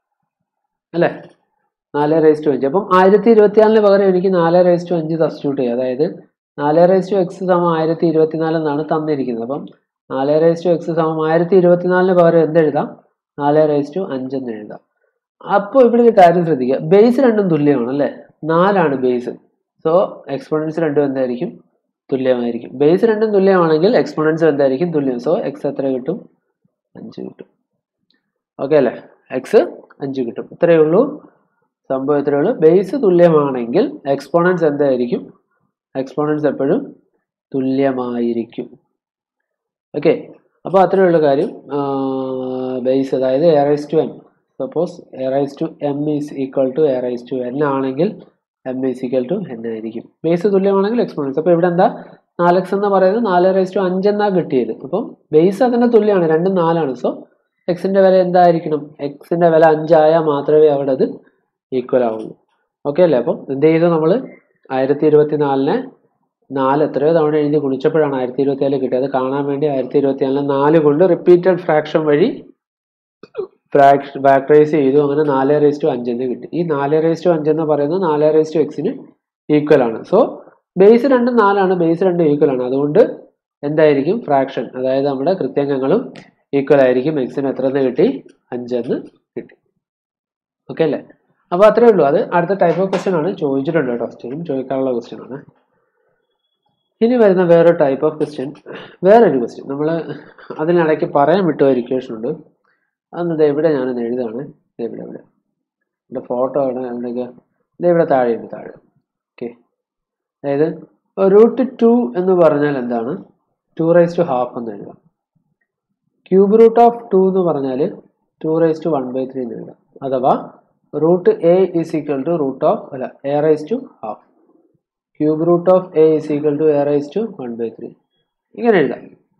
അല്ലേ? നാല് റൈസ് ടു അഞ്ച്. അപ്പം ആയിരത്തി ഇരുപത്തിനാലിന് പകരം എനിക്ക് നാല് റൈസ് ടു അഞ്ച് സബ്സ്റ്റിറ്റ്യൂട്ട് ചെയ്യാം. അതായത് നാല് റൈസ് ടു എക്സ് സമം ആയിരത്തി ഇരുപത്തിനാല് എന്നാണ് തന്നിരിക്കുന്നത്. അപ്പം നാല് റൈസ് ടു എക്സ് സമം ആയിരത്തി ഇരുപത്തിനാലിന് പകരം എന്തെഴുതാം? നാല് റൈസ് ടു അഞ്ച് എന്ന് എഴുതാം. അപ്പോൾ ഇവിടെ ഒരു കാര്യം ശ്രദ്ധിക്കുക, ബേസ് രണ്ടും തുല്യമാണ് അല്ലേ? നാലാണ് ബേസ്. സോ എക്സ്പോണൻസ് രണ്ടും എന്തായിരിക്കും? തുല്യമായിരിക്കും. ബേസ് രണ്ടും തുല്യമാണെങ്കിൽ എക്സ്പോണൻസ് എന്തായിരിക്കും? തുല്യം. സോ എക്സ് എത്ര കിട്ടും? അഞ്ച് കിട്ടും. ഓക്കെ അല്ലേ? എക്സ് അഞ്ച് കിട്ടും. ഇത്രയേ ഉള്ളൂ സംഭവം. ഇത്രയേ ഉള്ളൂ. ബേസ് തുല്യമാണെങ്കിൽ എക്സ്പോണൻസ് എന്തായിരിക്കും? എക്സ്പോണൻസ് എപ്പോഴും തുല്യമായിരിക്കും. ഓക്കെ, അപ്പോൾ അത്രയേ ഉള്ളൂ കാര്യം. ബേസ് അതായത് a raise to n, suppose a raise to m is equal to a raise to n ആണെങ്കിൽ m is equal to n ആയിരിക്കും. ബേസ് തുല്യമാണെങ്കിൽ എക്സ്പോണൻസ്. അപ്പോൾ ഇവിടെ എന്താ? നാല് എക്സ് എന്ന് പറയുന്നത് നാല് റൈസ് ടു അഞ്ച് എന്നാണ് കിട്ടിയത്. അപ്പം ബേസ് അതിൻ്റെ തുല്യമാണ്, രണ്ടും നാലാണ്. സോ എക്സിൻ്റെ വില എന്തായിരിക്കണം? എക്സിൻ്റെ വില അഞ്ചായാൽ മാത്രമേ അവിടെ അത് ഈക്വൽ ആവുള്ളൂ. ഓക്കെ അല്ലേ? അപ്പം എന്ത് ചെയ്തു നമ്മൾ? ആയിരത്തി ഇരുപത്തി നാലിനെ നാല് എത്രയോ തവണ എഴുതി ഗുണിച്ചപ്പോഴാണ് ആയിരത്തി ഇരുപത്തി നാല് കിട്ടിയത്. കാണാൻ വേണ്ടി ആയിരത്തി ഇരുപത്തി നാലിനെ നാല് കൊണ്ട് റിപ്പീറ്റഡ് ഫ്രാക്ഷൻ വഴി ഫ്രാക്ഷൻ ഫാക്ടറൈസ് ചെയ്തു. അങ്ങനെ നാല് റേസ് ടു അഞ്ചെന്ന് കിട്ടി. ഈ നാല് റേസ് ടു അഞ്ചെന്ന് പറയുന്നത് നാല് റേസ് ടു എക്സിന് ഈക്വൽ ആണ്. സോ ബേസ് രണ്ടും നാലാണ്, ബേസ് രണ്ടും ഈക്വൽ ആണ്. അതുകൊണ്ട് എന്തായിരിക്കും? ഫ്രാക്ഷൻ, അതായത് നമ്മുടെ കൃത്യങ്ങളും ഈക്വൽ ആയിരിക്കും. എക്സിന് എത്ര എന്ന് കിട്ടി? അഞ്ചെന്ന് കിട്ടി. ഓക്കെ അല്ലേ? അപ്പോൾ അത്രേ ഉള്ളൂ. അത് അടുത്ത ടൈപ്പ് ഓഫ് ക്വസ്റ്റ്യൻ ആണ്. ചോദിച്ചിട്ടുണ്ട് കേട്ടോ, സ്ഥിരം ചോദിക്കാനുള്ള ക്വസ്റ്റ്യൻ ആണ്. ഇനി വരുന്ന വേറെ ടൈപ്പ് ഓഫ് ക്വസ്റ്റ്യൻ, വേറൊരു ക്വസ്റ്റ്യൻ നമ്മൾ അതിനിടയ്ക്ക് പറയാൻ വിട്ട ഒരു ഇക്വേഷൻ ഉണ്ട്. അന്ന് ദേ ഇവിടെ ഞാനൊന്ന് എഴുതാണ്. ഇവിടെ ഇവിടെ എൻ്റെ ഫോട്ടോ ആണ് എവിടെയൊക്കെ ഇത് ഇവിടെ താഴെയുണ്ട് താഴെ. ഓക്കെ, അതായത് റൂട്ട് ടു എന്ന് പറഞ്ഞാൽ എന്താണ്? ടു റൈസ് ടു ഹാഫ് എന്ന് എഴുതാം. ക്യൂബ് റൂട്ട് ഓഫ് ടു എന്ന് പറഞ്ഞാൽ two raise to one by three എന്ന് എഴുതാം. അഥവാ root a is equal to root of അല്ല a raise to half. Cube root of a is equal to a raise to one by three ഇങ്ങനെ എഴുതാം.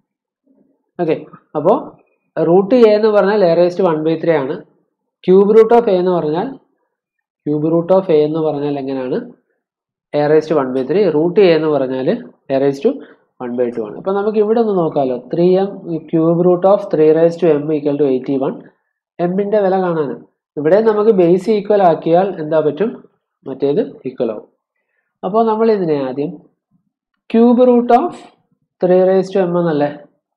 ഓക്കെ, അപ്പോൾ റൂട്ട് എ എന്ന് പറഞ്ഞാൽ a raise to one by three ആണ്. ക്യൂബ് റൂട്ട് ഓഫ് എ എന്ന് പറഞ്ഞാൽ ക്യൂബ് റൂട്ട് ഓഫ് എ എന്ന് പറഞ്ഞാൽ എങ്ങനെയാണ്? A raise to one by three. Root a എന്ന് പറഞ്ഞാൽ a raise to one by two ആണ്. അപ്പോൾ നമുക്ക് ഇവിടെ ഒന്ന് നോക്കാമല്ലോ. Three m cube root of three raise to m equal to eighty one. എമ്മിൻ്റെ വില കാണാനാണ്. ഇവിടെ നമുക്ക് ബേസ് ഈക്വൽ ആക്കിയാൽ എന്താ പറ്റും? മറ്റേത് ഈക്വൽ ആവും. അപ്പോൾ നമ്മൾ ഇതിനെ ആദ്യം cube root of three raise to m എന്നല്ലേ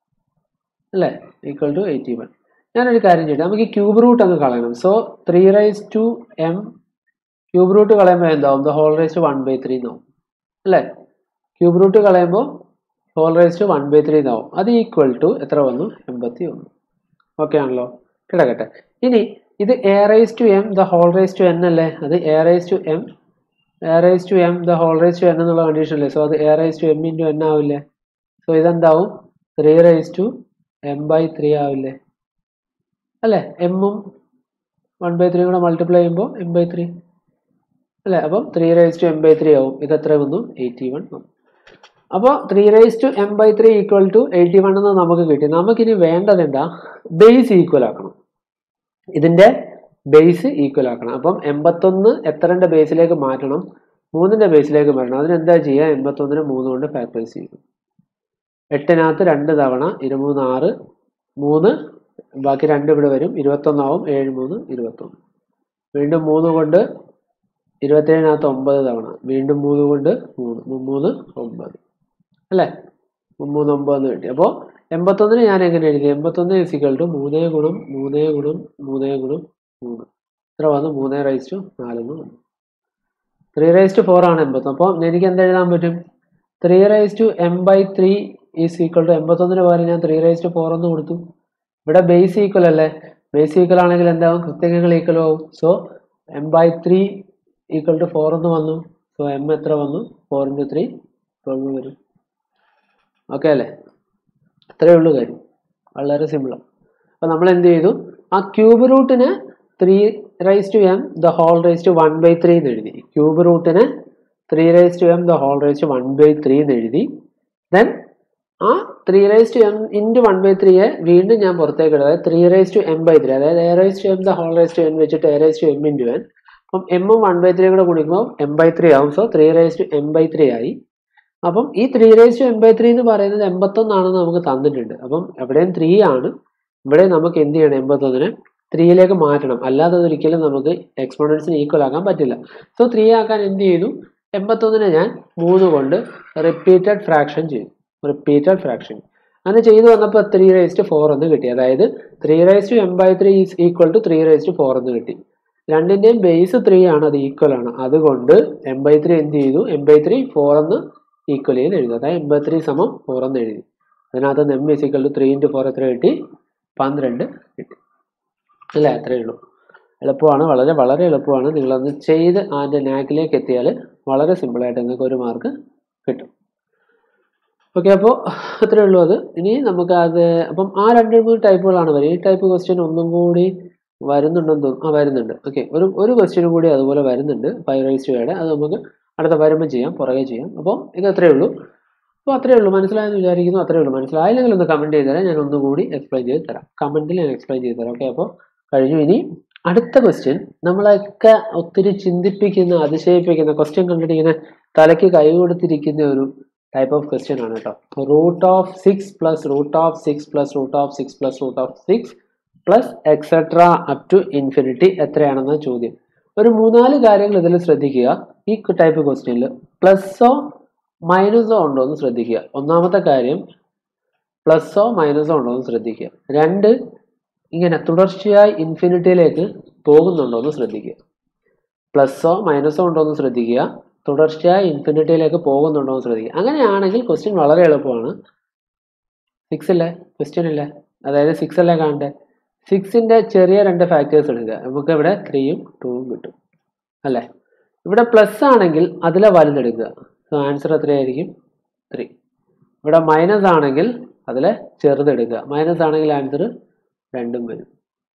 അല്ലേ ഈക്വൽ ടു എയ്റ്റി വൺ. ഞാനൊരു കാര്യം ചെയ്യട്ടെ, നമുക്ക് ഈ ക്യൂബ് റൂട്ട് അങ്ങ് കളയണം. So three raise to m cube root കളയുമ്പോൾ എന്താവും? The whole raise to one by three എന്നാവും അല്ലേ? ക്യൂബ് റൂട്ട് കളയുമ്പോൾ whole raise to one by three എന്നാവും. അത് ഈക്വൽ ടു എത്ര വന്നു? എൺപത്തി ഒന്ന്. ഓക്കെ ആണല്ലോ, കിടക്കട്ടെ. ഇനി ഇത് a raise to m the whole raise to n അല്ലേ? അത് a raise to m a raise to m the whole raise to n എന്നുള്ള കണ്ടീഷൻ അല്ലേ? സോ അത് a raise to m into n ആവില്ലേ? സോ ഇതെന്താവും? Three raise to m by three ആവില്ലേ അല്ലേ? എമ്മും വൺ ബൈ ത്രീ കൂടെ മൾട്ടിപ്ലൈ ചെയ്യുമ്പോൾ എം ബൈ ത്രീ അല്ലേ? അപ്പം three raise to m by three ആവും. ഇത് എത്ര വന്നു? എയ്റ്റി വൺ വന്നു. അപ്പോൾ three raise to m by three equal to eighty one എന്ന് നമുക്ക് കിട്ടി. നമുക്കിനി വേണ്ടത് എന്താ? ബേസ് ഈക്വൽ ആക്കണം. ഇതിൻ്റെ ബേസ് ഈക്വൽ ആക്കണം. അപ്പം എൺപത്തൊന്ന് എത്രൻ്റെ ബേസിലേക്ക് മാറ്റണം? മൂന്നിൻ്റെ ബേസിലേക്ക് മാറ്റണം. അതിനെന്താ ചെയ്യുക? എൺപത്തൊന്നിന് മൂന്ന് കൊണ്ട് ഫാക്ടറൈസ് ചെയ്യും. എട്ടിനകത്ത് രണ്ട് തവണ ഇരുമൂന്ന് ആറ്, മൂന്ന് ബാക്കി രണ്ട് ഇവിടെ വരും, ഇരുപത്തൊന്നാവും. ഏഴ് മൂന്ന് ഇരുപത്തൊന്ന്. വീണ്ടും മൂന്ന് കൊണ്ട് ഇരുപത്തേഴിനകത്ത് ഒമ്പത് തവണ, വീണ്ടും മൂന്ന് കൊണ്ട് മൂന്ന് മൂന്ന് ഒമ്പത് അല്ലേ? മൂന്ന് ഒമ്പത് എന്ന് കിട്ടി. അപ്പോൾ എൺപത്തൊന്നിന് ഞാൻ എങ്ങനെ എഴുതി? എൺപത്തൊന്ന് ഇസിക്കൽ ടു മൂന്നേ ഗുണം മൂന്നേ ഗുണം മൂന്നേ ഗുണം മൂന്ന്. ഇത്ര വന്നു? മൂന്നേ റൈസ് ടു നാലെന്ന് വന്നു. ത്രീ റൈസ് ടു ഫോർ ആണ് എൺപത്തൊന്ന്. അപ്പോൾ എനിക്ക് എന്ത് എഴുതാൻ പറ്റും? Three raise to m by three is equal to എൺപത്തൊന്നിന് പകരം ഞാൻ ത്രീ റൈസ് ടു ഫോർ എന്ന് കൊടുത്തു. ഇവിടെ ബേസ് ഈക്വൽ അല്ലേ? ബേസ് ഈക്വൽ ആണെങ്കിൽ എന്താവും? കൃത്യങ്ങൾ ഈക്വൽ ആവും. So m by three equal to four എന്ന് വന്നു. സോ എം എത്ര വന്നു? ഫോർ ഇൻറ്റു ത്രീ ട്വൽവ് വരും. ഓക്കെ അല്ലേ? അത്രയേ ഉള്ളൂ കാര്യം, വളരെ സിമ്പിളാണ്. അപ്പോൾ നമ്മൾ എന്ത് ചെയ്തു? ആ ക്യൂബ് റൂട്ടിന് three raise to m the whole raise to one by three എന്ന് എഴുതി. ക്യൂബ് റൂട്ടിന് three raise to m the whole raise to one by three എന്ന് എഴുതി. ദെൻ ആ three raise to m into one by ത്രീയെ വീണ്ടും ഞാൻ പുറത്തേക്ക് ഇടുക. അതായത് three raise to m by three, അതായത് a raise to m the whole raise to n വെച്ചിട്ട് a raise to m into N. അപ്പം എമ്മും വൺ ബൈ ത്രീ കൂടെ ഗുണിക്കുമ്പോൾ എം ബൈ ത്രീ ആവും. So three raise to m by three ആയി. അപ്പം ഈ three raise to m by three എന്ന് പറയുന്നത് എൺപത്തൊന്നാണെന്ന് നമുക്ക് തന്നിട്ടുണ്ട്. അപ്പം എവിടെയും ത്രീ ആണ്, ഇവിടെ നമുക്ക് എന്ത് ചെയ്യണം? എൺപത്തൊന്നിന് ത്രീയിലേക്ക് മാറ്റണം. അല്ലാതെ ഒരിക്കലും നമുക്ക് എക്സ്പോണൻസിന് ഈക്വൽ ആക്കാൻ പറ്റില്ല. സോ ത്രീ ആക്കാൻ എന്ത് ചെയ്തു? എൺപത്തൊന്നിനെ ഞാൻ മൂന്ന് കൊണ്ട് റിപ്പീറ്റഡ് ഫ്രാക്ഷൻ ചെയ്തു. റിപ്പീറ്റഡ് ഫ്രാക്ഷൻ അങ്ങനെ ചെയ്തു വന്നപ്പോൾ ത്രീ റൈസ് ടു ഫോർ എന്ന് കിട്ടി. അതായത് three raise to m by three is equal to three raise to four എന്ന് കിട്ടി. രണ്ടിൻ്റെയും ബേസ് ത്രീ ആണ്, അത് ഈക്വൽ ആണ്. അതുകൊണ്ട് എം ബൈ ത്രീ എന്ത് ചെയ്തു? എം ബൈ ത്രീ ഫോർ എന്ന് ഈക്വൽ ചെയ്ത് എഴുതി. അതായത് എം ബൈ ത്രീ സമം ഫോർ എന്ന് എഴുതി. അതിനകത്ത് m is equal to three into four എത്ര കിട്ടി? പന്ത്രണ്ട് കിട്ടി അല്ലേ? അത്രയേ ഉള്ളൂ. എളുപ്പമാണ്, വളരെ വളരെ എളുപ്പമാണ്. നിങ്ങളത് ചെയ്ത് അതിൻ്റെ നാക്കിലേക്ക് എത്തിയാൽ വളരെ സിമ്പിളായിട്ട് നിങ്ങൾക്ക് ഒരു മാർക്ക് കിട്ടും. ഓക്കെ, അപ്പോൾ അത്രയേ ഉള്ളൂ അത്. ഇനി നമുക്ക് അത് അപ്പം ആ രണ്ട് മൂന്ന് ടൈപ്പുകളാണ് വരും. ഈ ടൈപ്പ് ക്വസ്റ്റ്യൻ ഒന്നും കൂടി വരുന്നുണ്ടെന്ന് തോന്നുന്നു. ആ വരുന്നുണ്ട്. ഓക്കെ, ഒരു ഒരു ക്വസ്റ്റ്യനും കൂടി അതുപോലെ വരുന്നുണ്ട്, ഫൈവ് റൈസ് ടു എയുടെ. അത് നമുക്ക് അടുത്ത വരുമ്പോൾ ചെയ്യാം, പുറകെ ചെയ്യാം. അപ്പോൾ ഇത് അത്രയേ ഉള്ളൂ. അപ്പോൾ അത്രയേ ഉള്ളൂ. മനസ്സിലായെന്ന് വിചാരിക്കുന്നു. അത്രയേ ഉള്ളൂ. മനസ്സിലായില്ലെങ്കിൽ ഒന്ന് കമൻറ്റ് ചെയ്ത് തരാം, ഞാൻ ഒന്നുകൂടി എക്സ്പ്ലെയിൻ ചെയ്ത് തരാം. കമൻറ്റിൽ ഞാൻ എക്സ്പ്ലെയിൻ ചെയ്ത് തരാം. ഓക്കെ, അപ്പോൾ കഴിഞ്ഞു. ഇനി അടുത്ത ക്വസ്റ്റ്യൻ നമ്മളൊക്കെ ഒത്തിരി ചിന്തിപ്പിക്കുന്ന, അതിശയിപ്പിക്കുന്ന ക്വസ്റ്റ്യൻ കണ്ടിട്ട് ഇങ്ങനെ തലയ്ക്ക് കൈ കൊടുത്തിരിക്കുന്ന ഒരു ടൈപ്പ് ഓഫ് ക്വസ്റ്റ്യൻ ആണ് കേട്ടോ. Root of six plus root of six plus root of six plus root of six plus etcetera up to infinity എത്രയാണെന്ന ചോദ്യം. ഒരു മൂന്നാല് കാര്യങ്ങൾ ഇതിൽ ശ്രദ്ധിക്കുക. ഈ ടൈപ്പ് ക്വസ്റ്റ്യനിൽ പ്ലസ്സോ മൈനസോ ഉണ്ടോ എന്ന് ശ്രദ്ധിക്കുക. ഒന്നാമത്തെ കാര്യം പ്ലസ്സോ മൈനസോ ഉണ്ടോ എന്ന് ശ്രദ്ധിക്കുക. രണ്ട്, ഇങ്ങനെ തുടർച്ചയായി ഇൻഫിനിറ്റിയിലേക്ക് പോകുന്നുണ്ടോ എന്ന് ശ്രദ്ധിക്കുക. പ്ലസ്സോ മൈനസോ ഉണ്ടോ എന്ന് ശ്രദ്ധിക്കുക. തുടർച്ചയായി ഇൻഫിനിറ്റിയിലേക്ക് പോകുന്നുണ്ടോ എന്ന് ശ്രദ്ധിക്കുക. അങ്ങനെയാണെങ്കിൽ ക്വസ്റ്റ്യൻ വളരെ എളുപ്പമാണ്. സിക്സ് അല്ലേ ക്വസ്റ്റ്യൻ ഇല്ലേ? അതായത് സിക്സ് അല്ലേ കാണണ്ടേ? സിക്സിൻ്റെ ചെറിയ രണ്ട് ഫാക്ടേഴ്സ് എടുക്കുക. നമുക്ക് ഇവിടെ ത്രീയും ടൂവും കിട്ടും അല്ലേ. ഇവിടെ പ്ലസ് ആണെങ്കിൽ അതിലെ വലുതെടുക്കുക. സോ ആൻസർ എത്രയായിരിക്കും? ത്രീ. ഇവിടെ മൈനസ് ആണെങ്കിൽ അതിലെ ചെറുതെടുക്കുക. മൈനസ് ആണെങ്കിൽ ആൻസർ രണ്ടും വരും.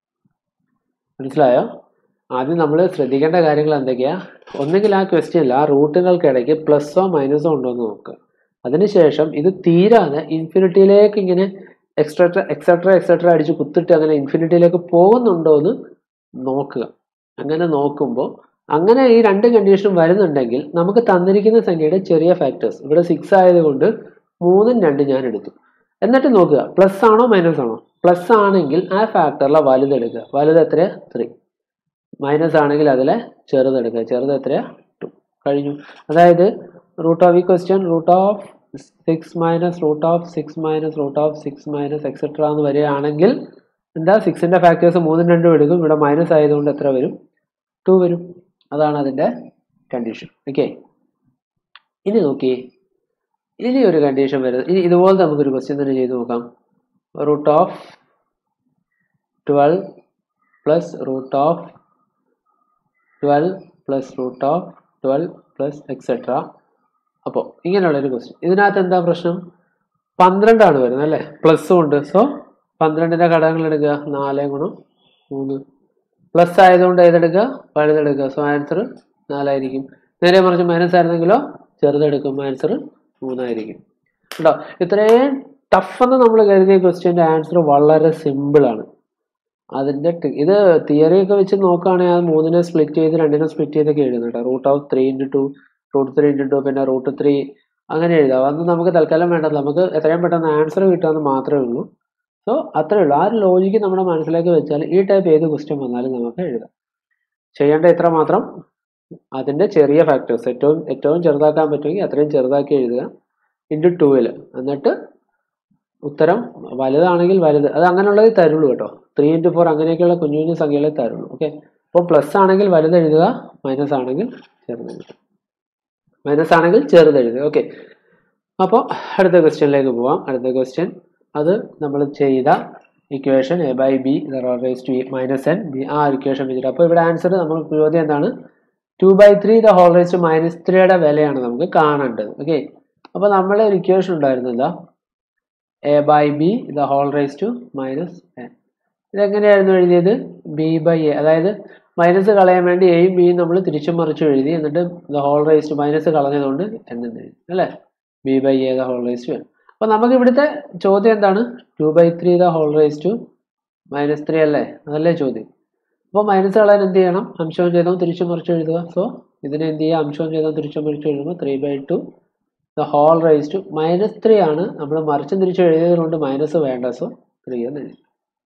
മനസ്സിലായോ? ആദ്യം നമ്മൾ ശ്രദ്ധിക്കേണ്ട കാര്യങ്ങൾ എന്തൊക്കെയാ? ഒന്നുകിൽ ആ ക്വസ്റ്റ്യനിൽ ആ റൂട്ടുകൾക്കിടയ്ക്ക് പ്ലസ്സോ മൈനസോ ഉണ്ടോ എന്ന് നോക്കുക. അതിനുശേഷം ഇത് തീരാതെ ഇൻഫിനിറ്റിയിലേക്ക് ഇങ്ങനെ എക്സ്ട്രാ എക്സെട്ര എക്സെട്ര അടിച്ച് കുത്തിട്ട് അങ്ങനെ ഇൻഫിനിറ്റിയിലേക്ക് പോകുന്നുണ്ടോ എന്ന് നോക്കുക. അങ്ങനെ നോക്കുമ്പോൾ അങ്ങനെ ഈ രണ്ട് കണ്ടീഷനും വരുന്നുണ്ടെങ്കിൽ നമുക്ക് തന്നിരിക്കുന്ന സംഖ്യയുടെ ചെറിയ ഫാക്ടേഴ്സ്, ഇവിടെ സിക്സ് ആയതുകൊണ്ട് മൂന്നും രണ്ട് ഞാൻ എടുത്തു. എന്നിട്ട് നോക്കുക പ്ലസ് ആണോ മൈനസ് ആണോ. പ്ലസ് ആണെങ്കിൽ ആ ഫാക്ടറിലെ വലുതെടുക്കുക. വലുത് എത്രയാ? ത്രീ. മൈനസ് ആണെങ്കിൽ അതിലെ ചെറുതെടുക്കുക. ചെറുത് എത്രയാ? ടു. കഴിഞ്ഞു. അതായത് റൂട്ട് ഓഫ് ഈ question root of six minus root of six minus root of six minus etcetera എന്ന് വരികയാണെങ്കിൽ എന്താ, സിക്സിൻ്റെ ഫാക്ടേഴ്സ് മൂന്നും രണ്ടും എടുക്കും. ഇവിടെ മൈനസ് ആയതുകൊണ്ട് എത്ര വരും? ടു വരും. അതാണ് അതിൻ്റെ കണ്ടീഷൻ. ഓക്കെ, ഇനി നോക്കി, ഇനി ഒരു കണ്ടീഷൻ വരുന്നത് ഇനി ഇതുപോലെ നമുക്കൊരു ക്വസ്റ്റ്യൻ തന്നെ ചെയ്ത് നോക്കാം. Root of twelve plus root of twelve plus root of twelve plus etcetera. അപ്പോൾ ഇങ്ങനെയുള്ളൊരു ക്വസ്റ്റ്യൻ. ഇതിനകത്ത് എന്താ പ്രശ്നം? പന്ത്രണ്ടാണ് വരുന്നത് അല്ലേ, പ്ലസ്സും ഉണ്ട്. സോ പന്ത്രണ്ടിൻ്റെ ഘടകങ്ങൾ എടുക്കുക. നാല് ഗുണം മൂന്ന്. പ്ലസ് ആയതുകൊണ്ട് ഏതെടുക്കുക? വലുതെടുക്കുക. So answer നാലായിരിക്കും. നേരെ മറിച്ച് മൈനസ് ആയിരുന്നെങ്കിലോ ചെറുതെടുക്കും. ആൻസർ മൂന്നായിരിക്കും. കേട്ടോ, ഇത്രയും ടഫെന്ന് നമ്മൾ കരുതിയ ക്വസ്റ്റ്യൻ്റെ ആൻസർ വളരെ സിമ്പിളാണ്. അതിൻ്റെ ഇത് തിയറിയൊക്കെ വെച്ച് നോക്കുകയാണെങ്കിൽ അത് മൂന്നിനെ സ്പ്ലിറ്റ് ചെയ്ത് രണ്ടിനെ സ്പ്ലിറ്റ് ചെയ്തൊക്കെ എഴുതുന്നു കേട്ടോ. Root of three into two, root three into two, പിന്നെ റൂട്ട് ത്രീ അങ്ങനെ എഴുതാം. അതൊന്നും നമുക്ക് തൽക്കാലം വേണ്ടത്. നമുക്ക് എത്രയും പെട്ടെന്ന് ആൻസർ കിട്ടുമെന്ന് മാത്രമേ ഉള്ളൂ. സോ അത്രേ ഉള്ളൂ. ആ ഒരു ലോജിക്ക് നമ്മുടെ മനസ്സിലേക്ക് വെച്ചാൽ ഈ ടൈപ്പ് ഏത് ക്വസ്റ്റ്യൻ വന്നാലും നമുക്ക് എഴുതാം. ചെയ്യേണ്ട ഇത്ര മാത്രം, അതിൻ്റെ ചെറിയ ഫാക്ടേഴ്സ് ഏറ്റവും ഏറ്റവും ചെറുതാക്കാൻ പറ്റുമെങ്കിൽ അത്രയും ചെറുതാക്കി എഴുതുക ഇൻറ്റു ടൂവിൽ. എന്നിട്ട് ഉത്തരം വലുതാണെങ്കിൽ വലുത്, അത് അങ്ങനെയുള്ളത് തരുള്ളൂ കേട്ടോ. ത്രീ ഇൻറ്റു ഫോർ അങ്ങനെയൊക്കെയുള്ള കുഞ്ഞു കുഞ്ഞു സംഖ്യകളെ തരുള്ളൂ. ഓക്കെ, അപ്പോൾ പ്ലസ് ആണെങ്കിൽ വലുത് എഴുതുക, മൈനസ് ആണെങ്കിൽ ചെറുത് എഴുതുക. മൈനസ് ആണെങ്കിൽ ചെറുത് എഴുതുക. ഓക്കെ, അപ്പോൾ അടുത്ത ക്വസ്റ്റ്യനിലേക്ക് പോവാം. അടുത്ത ക്വസ്റ്റ്യൻ അത് നമ്മൾ ചെയ്ത equation a by b raise to minus n b, ആ ഇക്വേഷൻ വെച്ചിട്ട്. അപ്പോൾ ഇവിടെ ആൻസർ നമ്മൾ ചോദ്യം എന്താണ്? Two by three the whole raise to minus ത്രീയുടെ വിലയാണ് നമുക്ക് കാണേണ്ടത്. ഓക്കെ, അപ്പോൾ നമ്മളെ ഒരു ഇക്വേഷൻ ഉണ്ടായിരുന്നില്ല, a by b the whole raise to minus n. ഇതെങ്ങനെയായിരുന്നു എഴുതിയത്? ബി ബൈ എ, അതായത് മൈനസ് കളയാൻ വേണ്ടി എയും ബിയും നമ്മൾ തിരിച്ചും മറിച്ചും എഴുതി. എന്നിട്ട് the whole raise to minus കളഞ്ഞതുകൊണ്ട് എൻ എന്ന് എഴുതി അല്ലേ. B by a the whole raise to n. അപ്പോൾ നമുക്ക് ഇവിടുത്തെ ചോദ്യം എന്താണ്? Two by three the whole raise to minus three അല്ലേ, അതല്ലേ ചോദ്യം. അപ്പോൾ മൈനസ് കളയാൻ എന്ത് ചെയ്യണം? അംശവും ചെയ്തവും തിരിച്ചും മറിച്ചും എഴുതുക. സോ ഇതിനെ എന്ത് ചെയ്യുക? അംശവും ചെയ്തവും തിരിച്ചും മറിച്ചും എഴുതുമ്പോൾ three by two the whole raise to minus three ആണ്. നമ്മൾ മറിച്ചും തിരിച്ചും എഴുതിയതുകൊണ്ട് മൈനസ് വേണ്ട. സോ ത്രീ എന്ന് എഴുതി.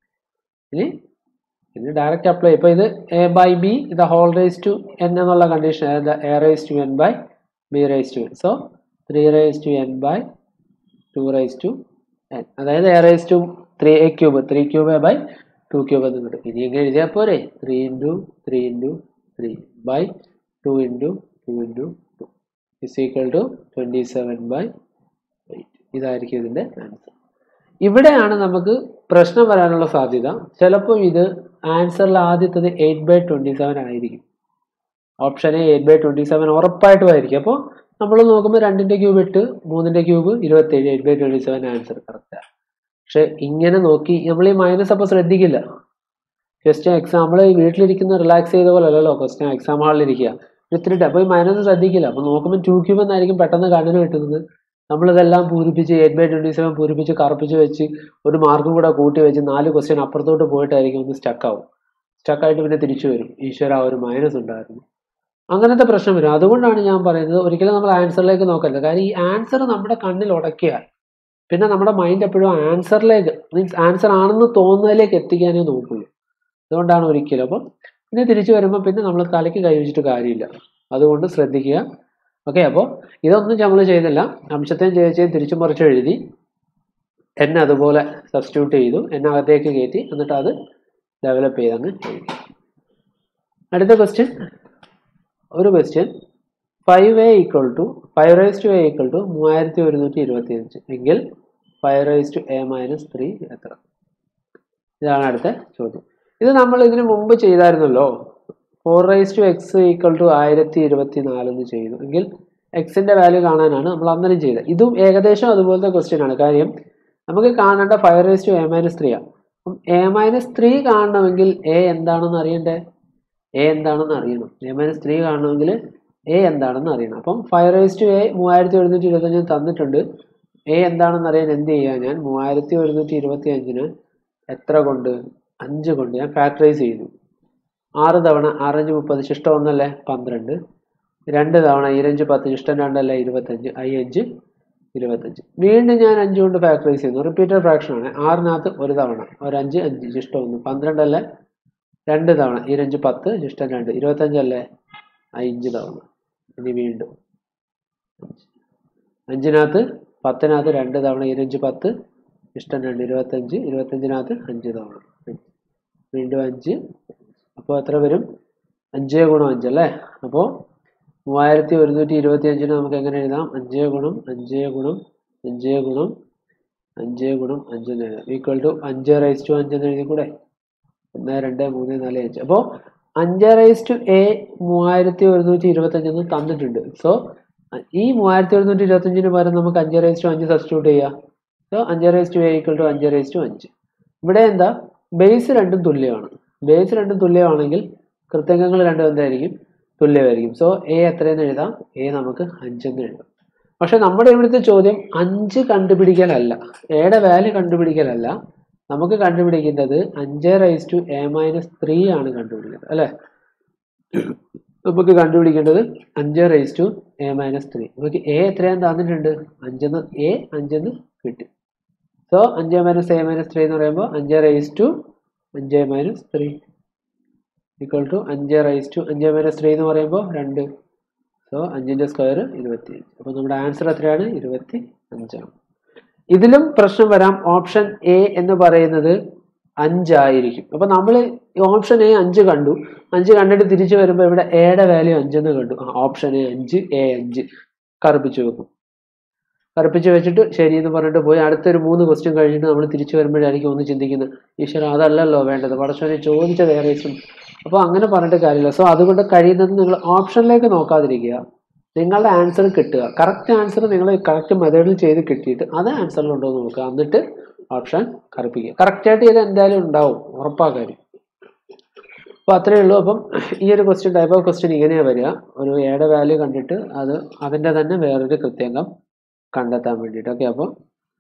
ഇനി ഇനി ഡയറക്റ്റ് അപ്ലൈ. ഇപ്പോൾ ഇത് a by b the whole raise to n എന്നുള്ള കണ്ടീഷൻ, അതായത് a raise to n by b raise to n. So three raise to n by two raise to n, അതായത് a raise to three a cube three cube by two cube എന്ന് കിട്ടും. ഇനി എങ്ങനെ എഴുതിയാൽ പോരെ? Three into three into three by two into two into two is equal to twenty seven by eight. ഇതായിരിക്കും ഇതിൻ്റെ ആൻസർ. ഇവിടെയാണ് നമുക്ക് പ്രശ്നം വരാനുള്ള സാധ്യത. ചിലപ്പോൾ ഇത് ആൻസറിൽ ആദ്യത്തത് എയ്റ്റ് ബൈ ട്വൻറ്റി സെവൻ ആയിരിക്കും. Option A eight by twenty seven ഉറപ്പായിട്ടും ആയിരിക്കും. അപ്പോൾ നമ്മൾ നോക്കുമ്പോൾ രണ്ടിൻ്റെ ക്യൂബ് എട്ട്, മൂന്നിൻ്റെ ക്യൂബ് ഇരുപത്തേഴ്, eight by twenty seven answer കറക്റ്റാണ്. പക്ഷെ ഇങ്ങനെ നോക്കി നമ്മൾ ഈ മൈനസ് അപ്പോൾ ശ്രദ്ധിക്കില്ല. ക്വസ്റ്റ്യൻ എക്സാമ്പിൾ വീട്ടിലിരിക്കുന്ന റിലാക്സ് ചെയ്ത പോലെ അല്ലല്ലോ ക്വസ്റ്റ്യൻ എക്സാം ഹാളിലിരിക്കുക. ഇത്തിരി അപ്പോൾ ഈ മൈനസ് ശ്രദ്ധിക്കില്ല. അപ്പോൾ നോക്കുമ്പോൾ ടു ക്യൂബ് എന്നായിരിക്കും പെട്ടെന്ന് കണ്ണിന് കിട്ടുന്നത്. നമ്മളിതെല്ലാം പൂരിപ്പിച്ച് എയ്റ്റ് ബൈ ട്വൻറ്റി സെവൻ പൂരിപ്പിച്ച് കറുപ്പിച്ച് വെച്ച് ഒരു മാർക്കും കൂടെ കൂട്ടി വെച്ച് നാല് ക്വസ്റ്റ്യൻ അപ്പുറത്തോട്ട് പോയിട്ടായിരിക്കും ഒന്ന് സ്റ്റക്കാവും. സ്റ്റക്കായിട്ട് പിന്നെ തിരിച്ചു വരും. ഈശ്വര ഒരു മൈനസ് ഉണ്ടായിരുന്നു, അങ്ങനത്തെ പ്രശ്നം വരും. അതുകൊണ്ടാണ് ഞാൻ പറയുന്നത് ഒരിക്കലും നമ്മൾ ആൻസറിലേക്ക് നോക്കരുത്. കാര്യം ഈ ആൻസർ നമ്മുടെ കണ്ണിൽ ഉടക്കിയാൽ പിന്നെ നമ്മുടെ മൈൻഡ് എപ്പോഴും ആൻസറിലേക്ക്, മീൻസ് ആൻസർ ആണെന്ന് തോന്നുന്നതിലേക്ക് എത്തിക്കാനേ നോക്കുള്ളൂ. അതുകൊണ്ടാണ് ഒരിക്കലും. അപ്പം പിന്നെ തിരിച്ചു വരുമ്പോൾ പിന്നെ നമ്മൾ തലയ്ക്ക് കൈ വെച്ചിട്ട് കാര്യമില്ല. അതുകൊണ്ട് ശ്രദ്ധിക്കുക. ഓക്കെ, അപ്പോൾ ഇതൊന്നും നമ്മൾ ചെയ്തില്ല. അംശത്തെയും ജയിച്ചേയും തിരിച്ചും മറിച്ചും എഴുതി, എന്നെ അതുപോലെ സബ്സ്റ്റിറ്റ്യൂട്ട് ചെയ്തു, എന്നെ അകത്തേക്ക് കയറ്റി, എന്നിട്ട് അത് ഡെവലപ്പ് ചെയ്തങ്ങ് എഴുതി. അടുത്ത ക്വസ്റ്റ്യൻ, ഒരു question five a equal to five raise to a equal to മൂവായിരത്തി ഒരുന്നൂറ്റി ഇരുപത്തി അഞ്ച് എങ്കിൽ five raise to a minus three എത്ര? ഇതാണ് അടുത്ത ചോദ്യം. ഇത് നമ്മൾ ഇതിനു മുമ്പ് ചെയ്തായിരുന്നല്ലോ. Four raise to x equal to ആയിരത്തി ഇരുപത്തി നാലെന്ന് ചെയ്തു എങ്കിൽ എക്സിന്റെ വാല്യൂ കാണാനാണ് നമ്മൾ അന്നേരം ചെയ്തത്. ഇതും ഏകദേശം അതുപോലത്തെ ക്വസ്റ്റ്യൻ ആണ്. കാര്യം നമുക്ക് കാണേണ്ട five raise to a minus three ആണ്. അപ്പം എ മൈനസ് ത്രീ കാണണമെങ്കിൽ എ എന്താണെന്ന് അറിയണ്ടേ? എ എന്താണെന്ന് അറിയണം. എ മൈനസ് ത്രീ കാണണമെങ്കിൽ എ എന്താണെന്ന് അറിയണം. അപ്പം ഫൈവ് റൈസ് ടു എ മൂവായിരത്തി എഴുന്നൂറ്റി ഇരുപത്തഞ്ചിന് തന്നിട്ടുണ്ട്. എ എന്താണെന്ന് അറിയാൻ എന്ത് ചെയ്യുക? ഞാൻ മൂവായിരത്തി ഒരുന്നൂറ്റി ഇരുപത്തി അഞ്ചിന് എത്ര കൊണ്ട്? അഞ്ച് കൊണ്ട് ഞാൻ ഫാക്ടറൈസ് ചെയ്തു. ആറ് തവണ ആറഞ്ച് മുപ്പത്, ശിഷ്ടം ഒന്നല്ലേ പന്ത്രണ്ട്. രണ്ട് തവണ ഈരഞ്ച് പത്ത്, ശിഷ്ടം രണ്ടല്ലേ ഇരുപത്തഞ്ച്, ഐ അഞ്ച് ഇരുപത്തഞ്ച്. വീണ്ടും ഞാൻ അഞ്ച് കൊണ്ട് ഫാക്ടറൈസ് ചെയ്യുന്നു. റിപ്പീറ്റഡ് ഫ്രാക്ഷൻ ആണ്. ആറിനകത്ത് ഒരു തവണ ഒരഞ്ച്, അഞ്ച്, ശിഷ്ടം ഒന്ന്. പന്ത്രണ്ടല്ലേ രണ്ട് തവണ ഈരഞ്ച് പത്ത്, ശിഷ്ടം രണ്ട്, ഇരുപത്തഞ്ചല്ലേ അഞ്ച് തവണ. ഇനി വീണ്ടും അഞ്ചിനകത്ത് പത്തിനകത്ത് രണ്ട് തവണ ഈരഞ്ച് പത്ത്, ശിഷ്ടം രണ്ട്, ഇരുപത്തഞ്ച്. ഇരുപത്തഞ്ചിനകത്ത് അഞ്ച് തവണ, വീണ്ടും അഞ്ച്. അപ്പോൾ എത്ര വരും? അഞ്ച് ഗുണം അഞ്ച് അല്ലേ. അപ്പോൾ മൂവായിരത്തി ഒരുന്നൂറ്റി ഇരുപത്തി അഞ്ചിന് നമുക്ക് എങ്ങനെ എഴുതാം? അഞ്ച് ഗുണം അഞ്ച് ഗുണം അഞ്ച് ഗുണം അഞ്ച് ഗുണം അഞ്ച് എന്ന് എഴുതാം. ഈക്വൽ ടു അഞ്ച് റൈസ് ടു അഞ്ച് എന്ന് എഴുതി കൂടെ? ഒന്ന് രണ്ട് മൂന്ന് നാല് അഞ്ച്. അപ്പോൾ അഞ്ച് റൈസ് ടു എ മൂവായിരത്തി ഒരുന്നൂറ്റി ഇരുപത്തി അഞ്ചെന്ന് തന്നിട്ടുണ്ട്. സോ ഈ മൂവായിരത്തി ഒരുന്നൂറ്റി ഇരുപത്തി അഞ്ചിന് പകരം നമുക്ക് അഞ്ച് റൈസ് ടു അഞ്ച് സബ്സ്റ്റിറ്റ്യൂട്ട് ചെയ്യാം. സോ അഞ്ച് raise to a equal to അഞ്ച് റൈസ് ടു അഞ്ച്. ഇവിടെ എന്താ? ബേസ് രണ്ടും തുല്യമാണ്. ബേസ് രണ്ടും തുല്യമാണെങ്കിൽ കൃത്യങ്ങൾ രണ്ടും എന്തായിരിക്കും? തുല്യമായിരിക്കും. സോ എ എത്രയെന്ന് എഴുതാം? എ നമുക്ക് അഞ്ചെന്ന് എഴുതാം. പക്ഷെ നമ്മുടെ ഇവിടുത്തെ ചോദ്യം അഞ്ച് കണ്ടുപിടിക്കലല്ല, എയുടെ വാല്യൂ കണ്ടുപിടിക്കലല്ല. നമുക്ക് കണ്ടുപിടിക്കേണ്ടത് അഞ്ച് raise to a minus three ആണ് കണ്ടുപിടിക്കേണ്ടത് അല്ലെ. നമുക്ക് കണ്ടുപിടിക്കേണ്ടത് അഞ്ച് raise to a minus three. നമുക്ക് എ എത്രയാന്ന് തന്നിട്ടുണ്ട്? അഞ്ചെന്ന്. എ അഞ്ചെന്ന് കിട്ടി. സോ അഞ്ച് മൈനസ് എ മൈനസ് ത്രീ എന്ന് പറയുമ്പോൾ അഞ്ച് റൈസ് ടു അഞ്ച് മൈനസ് ത്രീ ഈക്വൽ ടു അഞ്ച് റൈസ് ടു അഞ്ച് മൈനസ് ത്രീ എന്ന് പറയുമ്പോൾ രണ്ട്. സോ അഞ്ചിൻ്റെ സ്ക്വയർ ഇരുപത്തി അഞ്ച്. അപ്പോൾ നമ്മുടെ ആൻസർ എത്രയാണ്? ഇരുപത്തി അഞ്ചാണ്. ഇതിലും പ്രശ്നം വരാം. ഓപ്ഷൻ എ എന്ന് പറയുന്നത് അഞ്ചായിരിക്കും. അപ്പോൾ നമ്മൾ ഓപ്ഷൻ എ അഞ്ച് കണ്ടു. അഞ്ച് കണ്ടിട്ട് തിരിച്ചു വരുമ്പോൾ ഇവിടെ എയുടെ വാല്യൂ അഞ്ചെന്ന് കണ്ടു. ഓപ്ഷൻ എ അഞ്ച്, എ അഞ്ച് കറുപ്പിച്ച് വെക്കും. കറുപ്പിച്ച് വെച്ചിട്ട് ശരി എന്ന് പറഞ്ഞിട്ട് പോയി അടുത്തൊരു മൂന്ന് ക്വസ്റ്റ്യൻ കഴിഞ്ഞിട്ട് നമ്മൾ തിരിച്ചു വരുമ്പോഴായിരിക്കും ഒന്ന് ചിന്തിക്കുന്നത്, ഈശ്വര അതല്ലല്ലോ വേണ്ടത്, പടച്ചോനെ ചോദിച്ച വേറെ ഇഷ്ടം. അപ്പോൾ അങ്ങനെ പറഞ്ഞിട്ട് കാര്യമില്ല. സോ അതുകൊണ്ട് കഴിയുന്നത് നിങ്ങൾ ഓപ്ഷനിലേക്ക് നോക്കാതിരിക്കുക, നിങ്ങളുടെ ആൻസർ കിട്ടുക. കറക്റ്റ് ആൻസർ നിങ്ങൾ കറക്റ്റ് മെത്തേഡിൽ ചെയ്ത് കിട്ടിയിട്ട് അത് ആൻസറിലുണ്ടോ എന്ന് നോക്കുക. എന്നിട്ട് ഓപ്ഷൻ കറുപ്പിക്കുക. കറക്റ്റായിട്ട് ഇത് എന്തായാലും ഉണ്ടാവും, ഉറപ്പാക്കാര്യം. അപ്പോൾ അത്രയേ ഉള്ളൂ. അപ്പം ഈ ഒരു ക്വസ്റ്റ്യൻ, ടൈപ്പ് ഓഫ് ക്വസ്റ്റ്യൻ ഇങ്ങനെയാണ് വരിക. ഒരു എയുടെ വാല്യൂ കണ്ടിട്ട് അത് അതിൻ്റെ തന്നെ വേറൊരു കൃത്യങ്കം കണ്ടെത്താൻ വേണ്ടിയിട്ട്. ഓക്കെ, അപ്പോൾ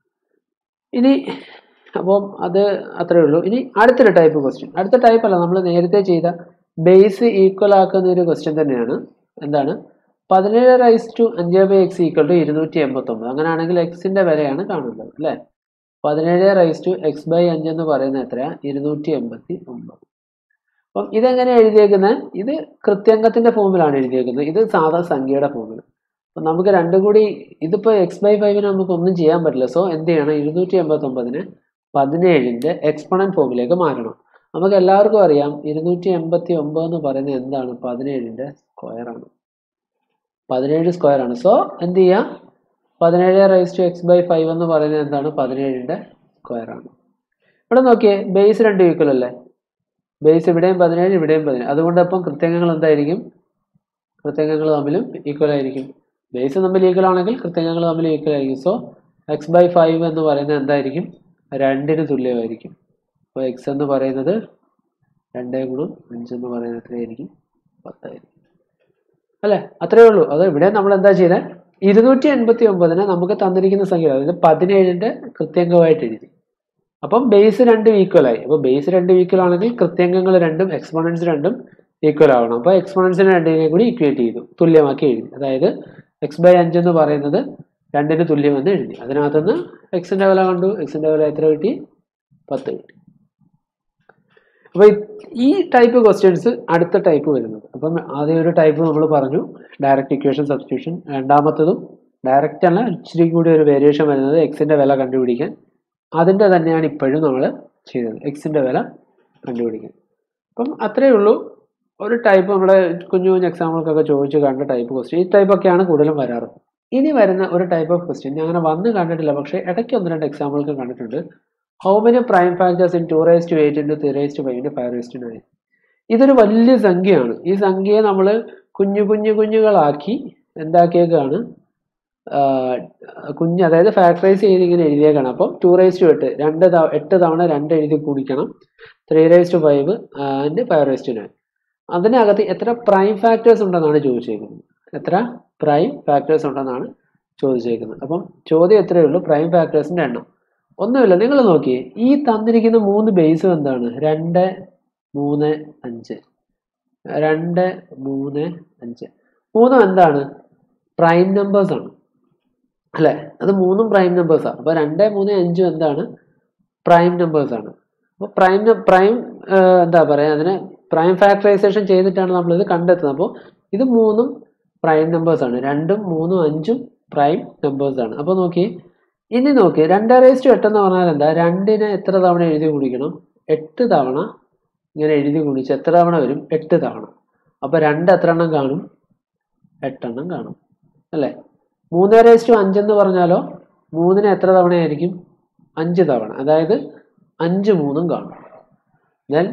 ഇനി അപ്പം അത് അത്രയേ ഉള്ളൂ. ഇനി അടുത്തൊരു ടൈപ്പ് ക്വസ്റ്റ്യൻ. അടുത്ത ടൈപ്പ് അല്ല, നമ്മൾ നേരത്തെ ചെയ്ത ബേസ് ഈക്വൽ ആക്കുന്ന ഒരു ക്വസ്റ്റ്യൻ തന്നെയാണ്. എന്താണ്? പതിനേഴ് റൈസ് ടു അഞ്ച് ബൈ എക്സ് ഈക്വൽ ടു ഇരുന്നൂറ്റി എൺപത്തി ഒമ്പത്. അങ്ങനെയാണെങ്കിൽ എക്സിന്റെ വിലയാണ് കാണുന്നത് അല്ലേ. പതിനേഴ് റൈസ് ടു എക്സ് ബൈ അഞ്ച് എന്ന് പറയുന്നത് എത്രയാ? ഇരുന്നൂറ്റി എൺപത്തി ഒമ്പത്. അപ്പം ഇതെങ്ങനെ എഴുതിയേക്കുന്നത്? ഇത് കൃത്യങ്കത്തിന്റെ ഫോമിലാണ് എഴുതിയേക്കുന്നത്. ഇത് സാധാ സംഖ്യയുടെ ഫോമിൽ. അപ്പം നമുക്ക് രണ്ടും കൂടി, ഇതിപ്പോൾ എക്സ് ബൈ ഫൈവിന് നമുക്ക് ഒന്നും ചെയ്യാൻ പറ്റില്ല. സോ എന്ത് ചെയ്യണം? ഇരുന്നൂറ്റി എൺപത്തി ഒമ്പതിന് പതിനേഴിന്റെ എക്സ്പൊണന്റ് ഫോമിലേക്ക് മാറ്റണം. നമുക്ക് എല്ലാവർക്കും അറിയാം ഇരുന്നൂറ്റി എൺപത്തി ഒമ്പത് എന്ന് പറയുന്നത് എന്താണ്? പതിനേഴിന്റെ സ്ക്വയർ ആണ്. പതിനേഴ് സ്ക്വയർ ആണ്. സോ എന്ത് ചെയ്യാം? പതിനേഴ് raise to x by five എന്ന് പറയുന്നത് എന്താണ്? പതിനേഴിന്റെ സ്ക്വയർ ആണ്. ഇവിടെ നോക്കിയേ, ബേസ് രണ്ട് ഈക്വൽ അല്ലേ. ബേസ് ഇവിടെയും പതിനേഴ്, ഇവിടെയും പതിനേഴ്. അതുകൊണ്ട് അപ്പം കൃത്യങ്ങൾ എന്തായിരിക്കും? കൃത്യങ്ങൾ തമ്മിലും ഈക്വൽ ആയിരിക്കും. ബേസ് തമ്മിൽ ഈക്വൽ ആണെങ്കിൽ കൃത്യങ്ങൾ തമ്മിൽ ഈക്വൽ ആയിരിക്കും. സോ എക്സ് ബൈ ഫൈവ് എന്ന് പറയുന്നത് എന്തായിരിക്കും? രണ്ടിന് തുല്യമായിരിക്കും. അപ്പോൾ എക്സ് എന്ന് പറയുന്നത് രണ്ട് ഗുണം അഞ്ച് എന്ന് പറയുന്നത് എത്രയായിരിക്കും? പത്തായിരിക്കും അല്ലേ. അത്രയേ ഉള്ളൂ. അത് ഇവിടെ നമ്മൾ എന്താ ചെയ്തത്? ഇരുന്നൂറ്റി എൺപത്തി ഒമ്പതിനെ നമുക്ക് തന്നിരിക്കുന്ന സംഖ്യ, അതായത് പതിനേഴിന്റെ കൃത്യങ്കമായിട്ട് എഴുതി. അപ്പം ബേസ് രണ്ടും ഈക്വൽ ആയി. അപ്പോൾ ബേസ് രണ്ടും ഈക്വൽ ആണെങ്കിൽ കൃത്യങ്കങ്ങൾ രണ്ടും എക്സ്പോണൻസ് രണ്ടും ഈക്വൽ ആവണം. അപ്പോൾ എക്സ്പോണൻസിന് രണ്ടിനെ കൂടി ഈക്വേറ്റ് ചെയ്തു, തുല്യമാക്കി എഴുതി. അതായത് എക്സ് ബൈ അഞ്ച് എന്ന് പറയുന്നത് രണ്ടിന് തുല്യമെന്ന് എഴുതി. അതിനകത്തുനിന്ന് എക്സിന്റെ വില കണ്ടു. എക്സിന്റെ വില എത്ര കിട്ടി? പത്ത് കിട്ടി. അപ്പൊ ഈ ടൈപ്പ് ക്വസ്റ്റ്യൻസ് അടുത്ത ടൈപ്പ് വരുന്നത്. അപ്പം ആദ്യം ഒരു ടൈപ്പ് നമ്മൾ പറഞ്ഞു, ഡയറക്റ്റ് ഇക്വേഷൻ സബ്സ്റ്റിറ്റ്യൂഷൻ. രണ്ടാമത്തതും ഡയറക്റ്റ് അല്ല, ഇച്ചിരി കൂടി ഒരു വേരിയേഷൻ വരുന്നത് എക്സിന്റെ വില കണ്ടുപിടിക്കാൻ. അതിൻ്റെ തന്നെയാണ് ഇപ്പോഴും നമ്മൾ ചെയ്തത്, എക്സിന്റെ വില കണ്ടുപിടിക്കാൻ. അപ്പം അത്രയേ ഉള്ളൂ. ഒരു ടൈപ്പ് നമ്മുടെ കുഞ്ഞു കുഞ്ഞു എക്സാമ്പിൾക്കൊക്കെ ചോദിച്ച് കണ്ട ടൈപ്പ് ക്വസ്റ്റ്യൻ. ഈ ടൈപ്പൊക്കെയാണ് കൂടുതലും വരാറ്. ഇനി വരുന്ന ഒരു ടൈപ്പ് ഓഫ് ക്വസ്റ്റ്യൻ ഞാൻ അങ്ങനെ വന്ന് കണ്ടിട്ടില്ല, പക്ഷേ ഇടയ്ക്ക് ഒന്ന് രണ്ട് എക്സാമ്പിൾക്ക് കണ്ടിട്ടുണ്ട്. How many prime factors in two raise to eight into three raise to five into five raise to nine. ഇതൊരു വലിയ സംഖ്യയാണ്. ഈ സംഖ്യയെ നമ്മൾ കുഞ്ഞു കുഞ്ഞു കുഞ്ഞുകളാക്കി എന്താക്കിയേക്കാണ്, കുഞ്ഞ് അതായത് ഫാക്ടറൈസ് ചെയ്ത് ഇങ്ങനെ എഴുതിയേക്കാണ്. അപ്പം ടു റൈസ് ടു എട്ട് രണ്ട് എട്ട് തവണ രണ്ട് എഴുതി കുടിക്കണം, three raise to five and five raise to nine. അതിനകത്ത് എത്ര പ്രൈം ഫാക്ടേഴ്സ് ഉണ്ടെന്നാണ് ചോദിച്ചേക്കുന്നത്. എത്ര പ്രൈം ഫാക്ടേഴ്സ് ഉണ്ടെന്നാണ് ചോദിച്ചേക്കുന്നത്. അപ്പം ചോദ്യം എത്രയേ ഉള്ളൂ, പ്രൈം ഫാക്ടേഴ്സിന്റെ എണ്ണം. ഒന്നുമില്ല, നിങ്ങൾ നോക്കിയേ, ഈ തന്നിരിക്കുന്ന മൂന്ന് ബേസും എന്താണ്, രണ്ട് മൂന്ന് അഞ്ച്, രണ്ട് മൂന്ന് അഞ്ച്, മൂന്നും എന്താണ്, പ്രൈം നമ്പേഴ്സ് ആണ് അല്ലെ. അത് മൂന്നും പ്രൈം നമ്പേഴ്സാണ്. അപ്പൊ രണ്ട് മൂന്ന് അഞ്ചും എന്താണ്, പ്രൈം നമ്പേഴ്സ് ആണ്. അപ്പോൾ പ്രൈം പ്രൈം എന്താ പറയാ, അതിനെ പ്രൈം ഫാക്ടറൈസേഷൻ ചെയ്തിട്ടാണ് നമ്മളിത് കണ്ടെത്തുന്നത്. അപ്പോൾ ഇത് മൂന്നും പ്രൈം നമ്പേഴ്സ് ആണ്, രണ്ടും മൂന്നും അഞ്ചും പ്രൈം നമ്പേഴ്സ് ആണ്. അപ്പോൾ നോക്കി, ഇനി നോക്കി, രണ്ട് റൈസ് ടു എട്ട് എന്ന് പറഞ്ഞാൽ എന്താ, രണ്ടിനെ എത്ര തവണ എഴുതി കുടിക്കണം, എട്ട് തവണ ഇങ്ങനെ എഴുതി കുടിച്ച് എത്ര തവണ വരും, എട്ട് തവണ. അപ്പൊ രണ്ട് എത്ര എണ്ണം കാണും, എട്ടെണ്ണം കാണും അല്ലെ. മൂന്ന് റൈസ് ടു അഞ്ചെന്ന് പറഞ്ഞാലോ, മൂന്നിന് എത്ര തവണയായിരിക്കും, അഞ്ച് തവണ, അതായത് അഞ്ച് മൂന്നും കാണും. ദെൻ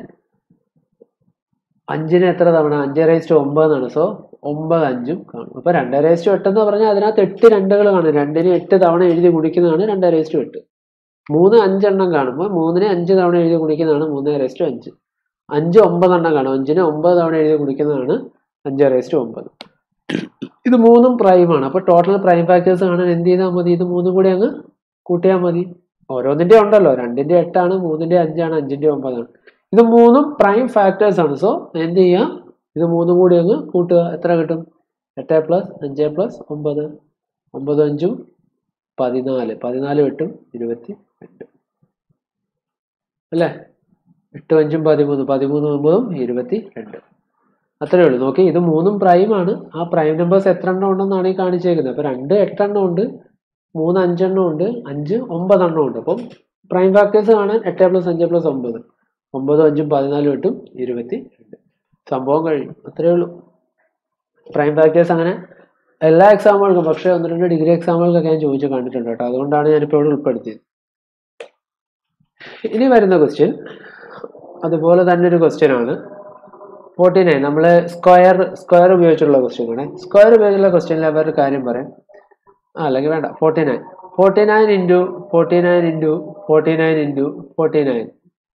അഞ്ചിന് എത്ര തവണ, അഞ്ച് റൈസ് ടു ഒമ്പതെന്നാണ്, സോ ഒമ്പത് അഞ്ചും കാണും. അപ്പൊ രണ്ട് റൈസ് ടു എട്ട് എന്ന് പറഞ്ഞാൽ അതിനകത്ത് എട്ട് രണ്ടുകൾ കാണും, രണ്ടിന് എട്ട് തവണ എഴുതി കുടിക്കുന്നതാണ് രണ്ട് റൈസ് ടു എട്ട്. മൂന്ന് അഞ്ചെണ്ണം കാണുമ്പോൾ മൂന്നിന് അഞ്ച് തവണ എഴുതി കുടിക്കുന്നതാണ് മൂന്ന് റൈസ് ടു അഞ്ച്. അഞ്ച് ഒമ്പതെണ്ണം കാണും, അഞ്ചിന് ഒമ്പത് തവണ എഴുതി കുടിക്കുന്നതാണ് അഞ്ച് റൈസ് ടു ഒമ്പത്. ഇത് മൂന്നും പ്രൈമാണ്. അപ്പൊ ടോട്ടൽ പ്രൈം ഫാക്ടേഴ്സ് കാണാൻ എന്ത് ചെയ്താൽ മതി, ഇത് മൂന്നും കൂടി അങ്ങ് കൂട്ടിയാൽ മതി. ഓരോന്നിന്റെ ഉണ്ടല്ലോ, രണ്ടിന്റെ എട്ടാണ്, മൂന്നിന്റെ അഞ്ചാണ്, അഞ്ചിന്റെ ഒമ്പതാണ്. ഇത് മൂന്നും പ്രൈം ഫാക്ടേഴ്സ് ആണ്. സോ എന്ത് ചെയ്യാം, ഇത് മൂന്നും കൂടി അങ്ങ് കൂട്ടുക, എത്ര കിട്ടും, എട്ട് പ്ലസ് അഞ്ച് പ്ലസ് ഒമ്പത്, ഒമ്പത് അഞ്ചും പതിനാല്, പതിനാല് എട്ടും ഇരുപത്തി എട്ട് അല്ലേ. എട്ടും അഞ്ചും പതിമൂന്ന്, പതിമൂന്ന് ഒമ്പതും ഇരുപത്തി രണ്ട്. അത്രയേ ഉള്ളൂ. നോക്കി, ഇത് മൂന്നും പ്രൈം ആണ്. ആ പ്രൈം നമ്പേഴ്സ് എത്ര എണ്ണം ഉണ്ടെന്നാണ് ഈ കാണിച്ചേക്കുന്നത്. അപ്പൊ രണ്ട് എട്ടെണ്ണം ഉണ്ട്, മൂന്ന് അഞ്ചെണ്ണം ഉണ്ട്, അഞ്ച് ഒമ്പതെണ്ണം ഉണ്ട്. അപ്പം പ്രൈം ഫാക്ടേഴ്സ് കാണാൻ എട്ട് പ്ലസ് അഞ്ച് പ്ലസ് ഒമ്പത്, ഒമ്പതും അഞ്ചും പതിനാലും എട്ടും ഇരുപത്തി രണ്ട്. സംഭവം കഴിഞ്ഞു. അത്രയേ ഉള്ളൂ. പ്രൈം ഫാക്ടേഴ്സ് അങ്ങനെ എല്ലാ എക്സാമുകൾക്കും, പക്ഷേ ഒന്ന് രണ്ട് ഡിഗ്രി എക്സാമുകൾക്കൊക്കെ ഞാൻ ചോദിച്ചു കണ്ടിട്ടുണ്ട് കേട്ടോ. അതുകൊണ്ടാണ് ഞാനിപ്പോൾ ഇവിടെ ഉൾപ്പെടുത്തിയത്. ഇനി വരുന്ന ക്വസ്റ്റ്യൻ അതുപോലെ തന്നെ ഒരു ക്വസ്റ്റ്യൻ ആണ്. ഫോർട്ടി നയൻ നമ്മൾ സ്ക്വയർ സ്ക്വയർ ഉപയോഗിച്ചുള്ള ക്വസ്റ്റ്യൻ ആണ്. സ്ക്വയർ ഉപയോഗിച്ചുള്ള ക്വസ്റ്റ്യനിൽ വേറൊരു കാര്യം പറയാം. ആ അല്ലെങ്കിൽ വേണ്ട, forty nine forty nine into forty nine into forty nine into forty nine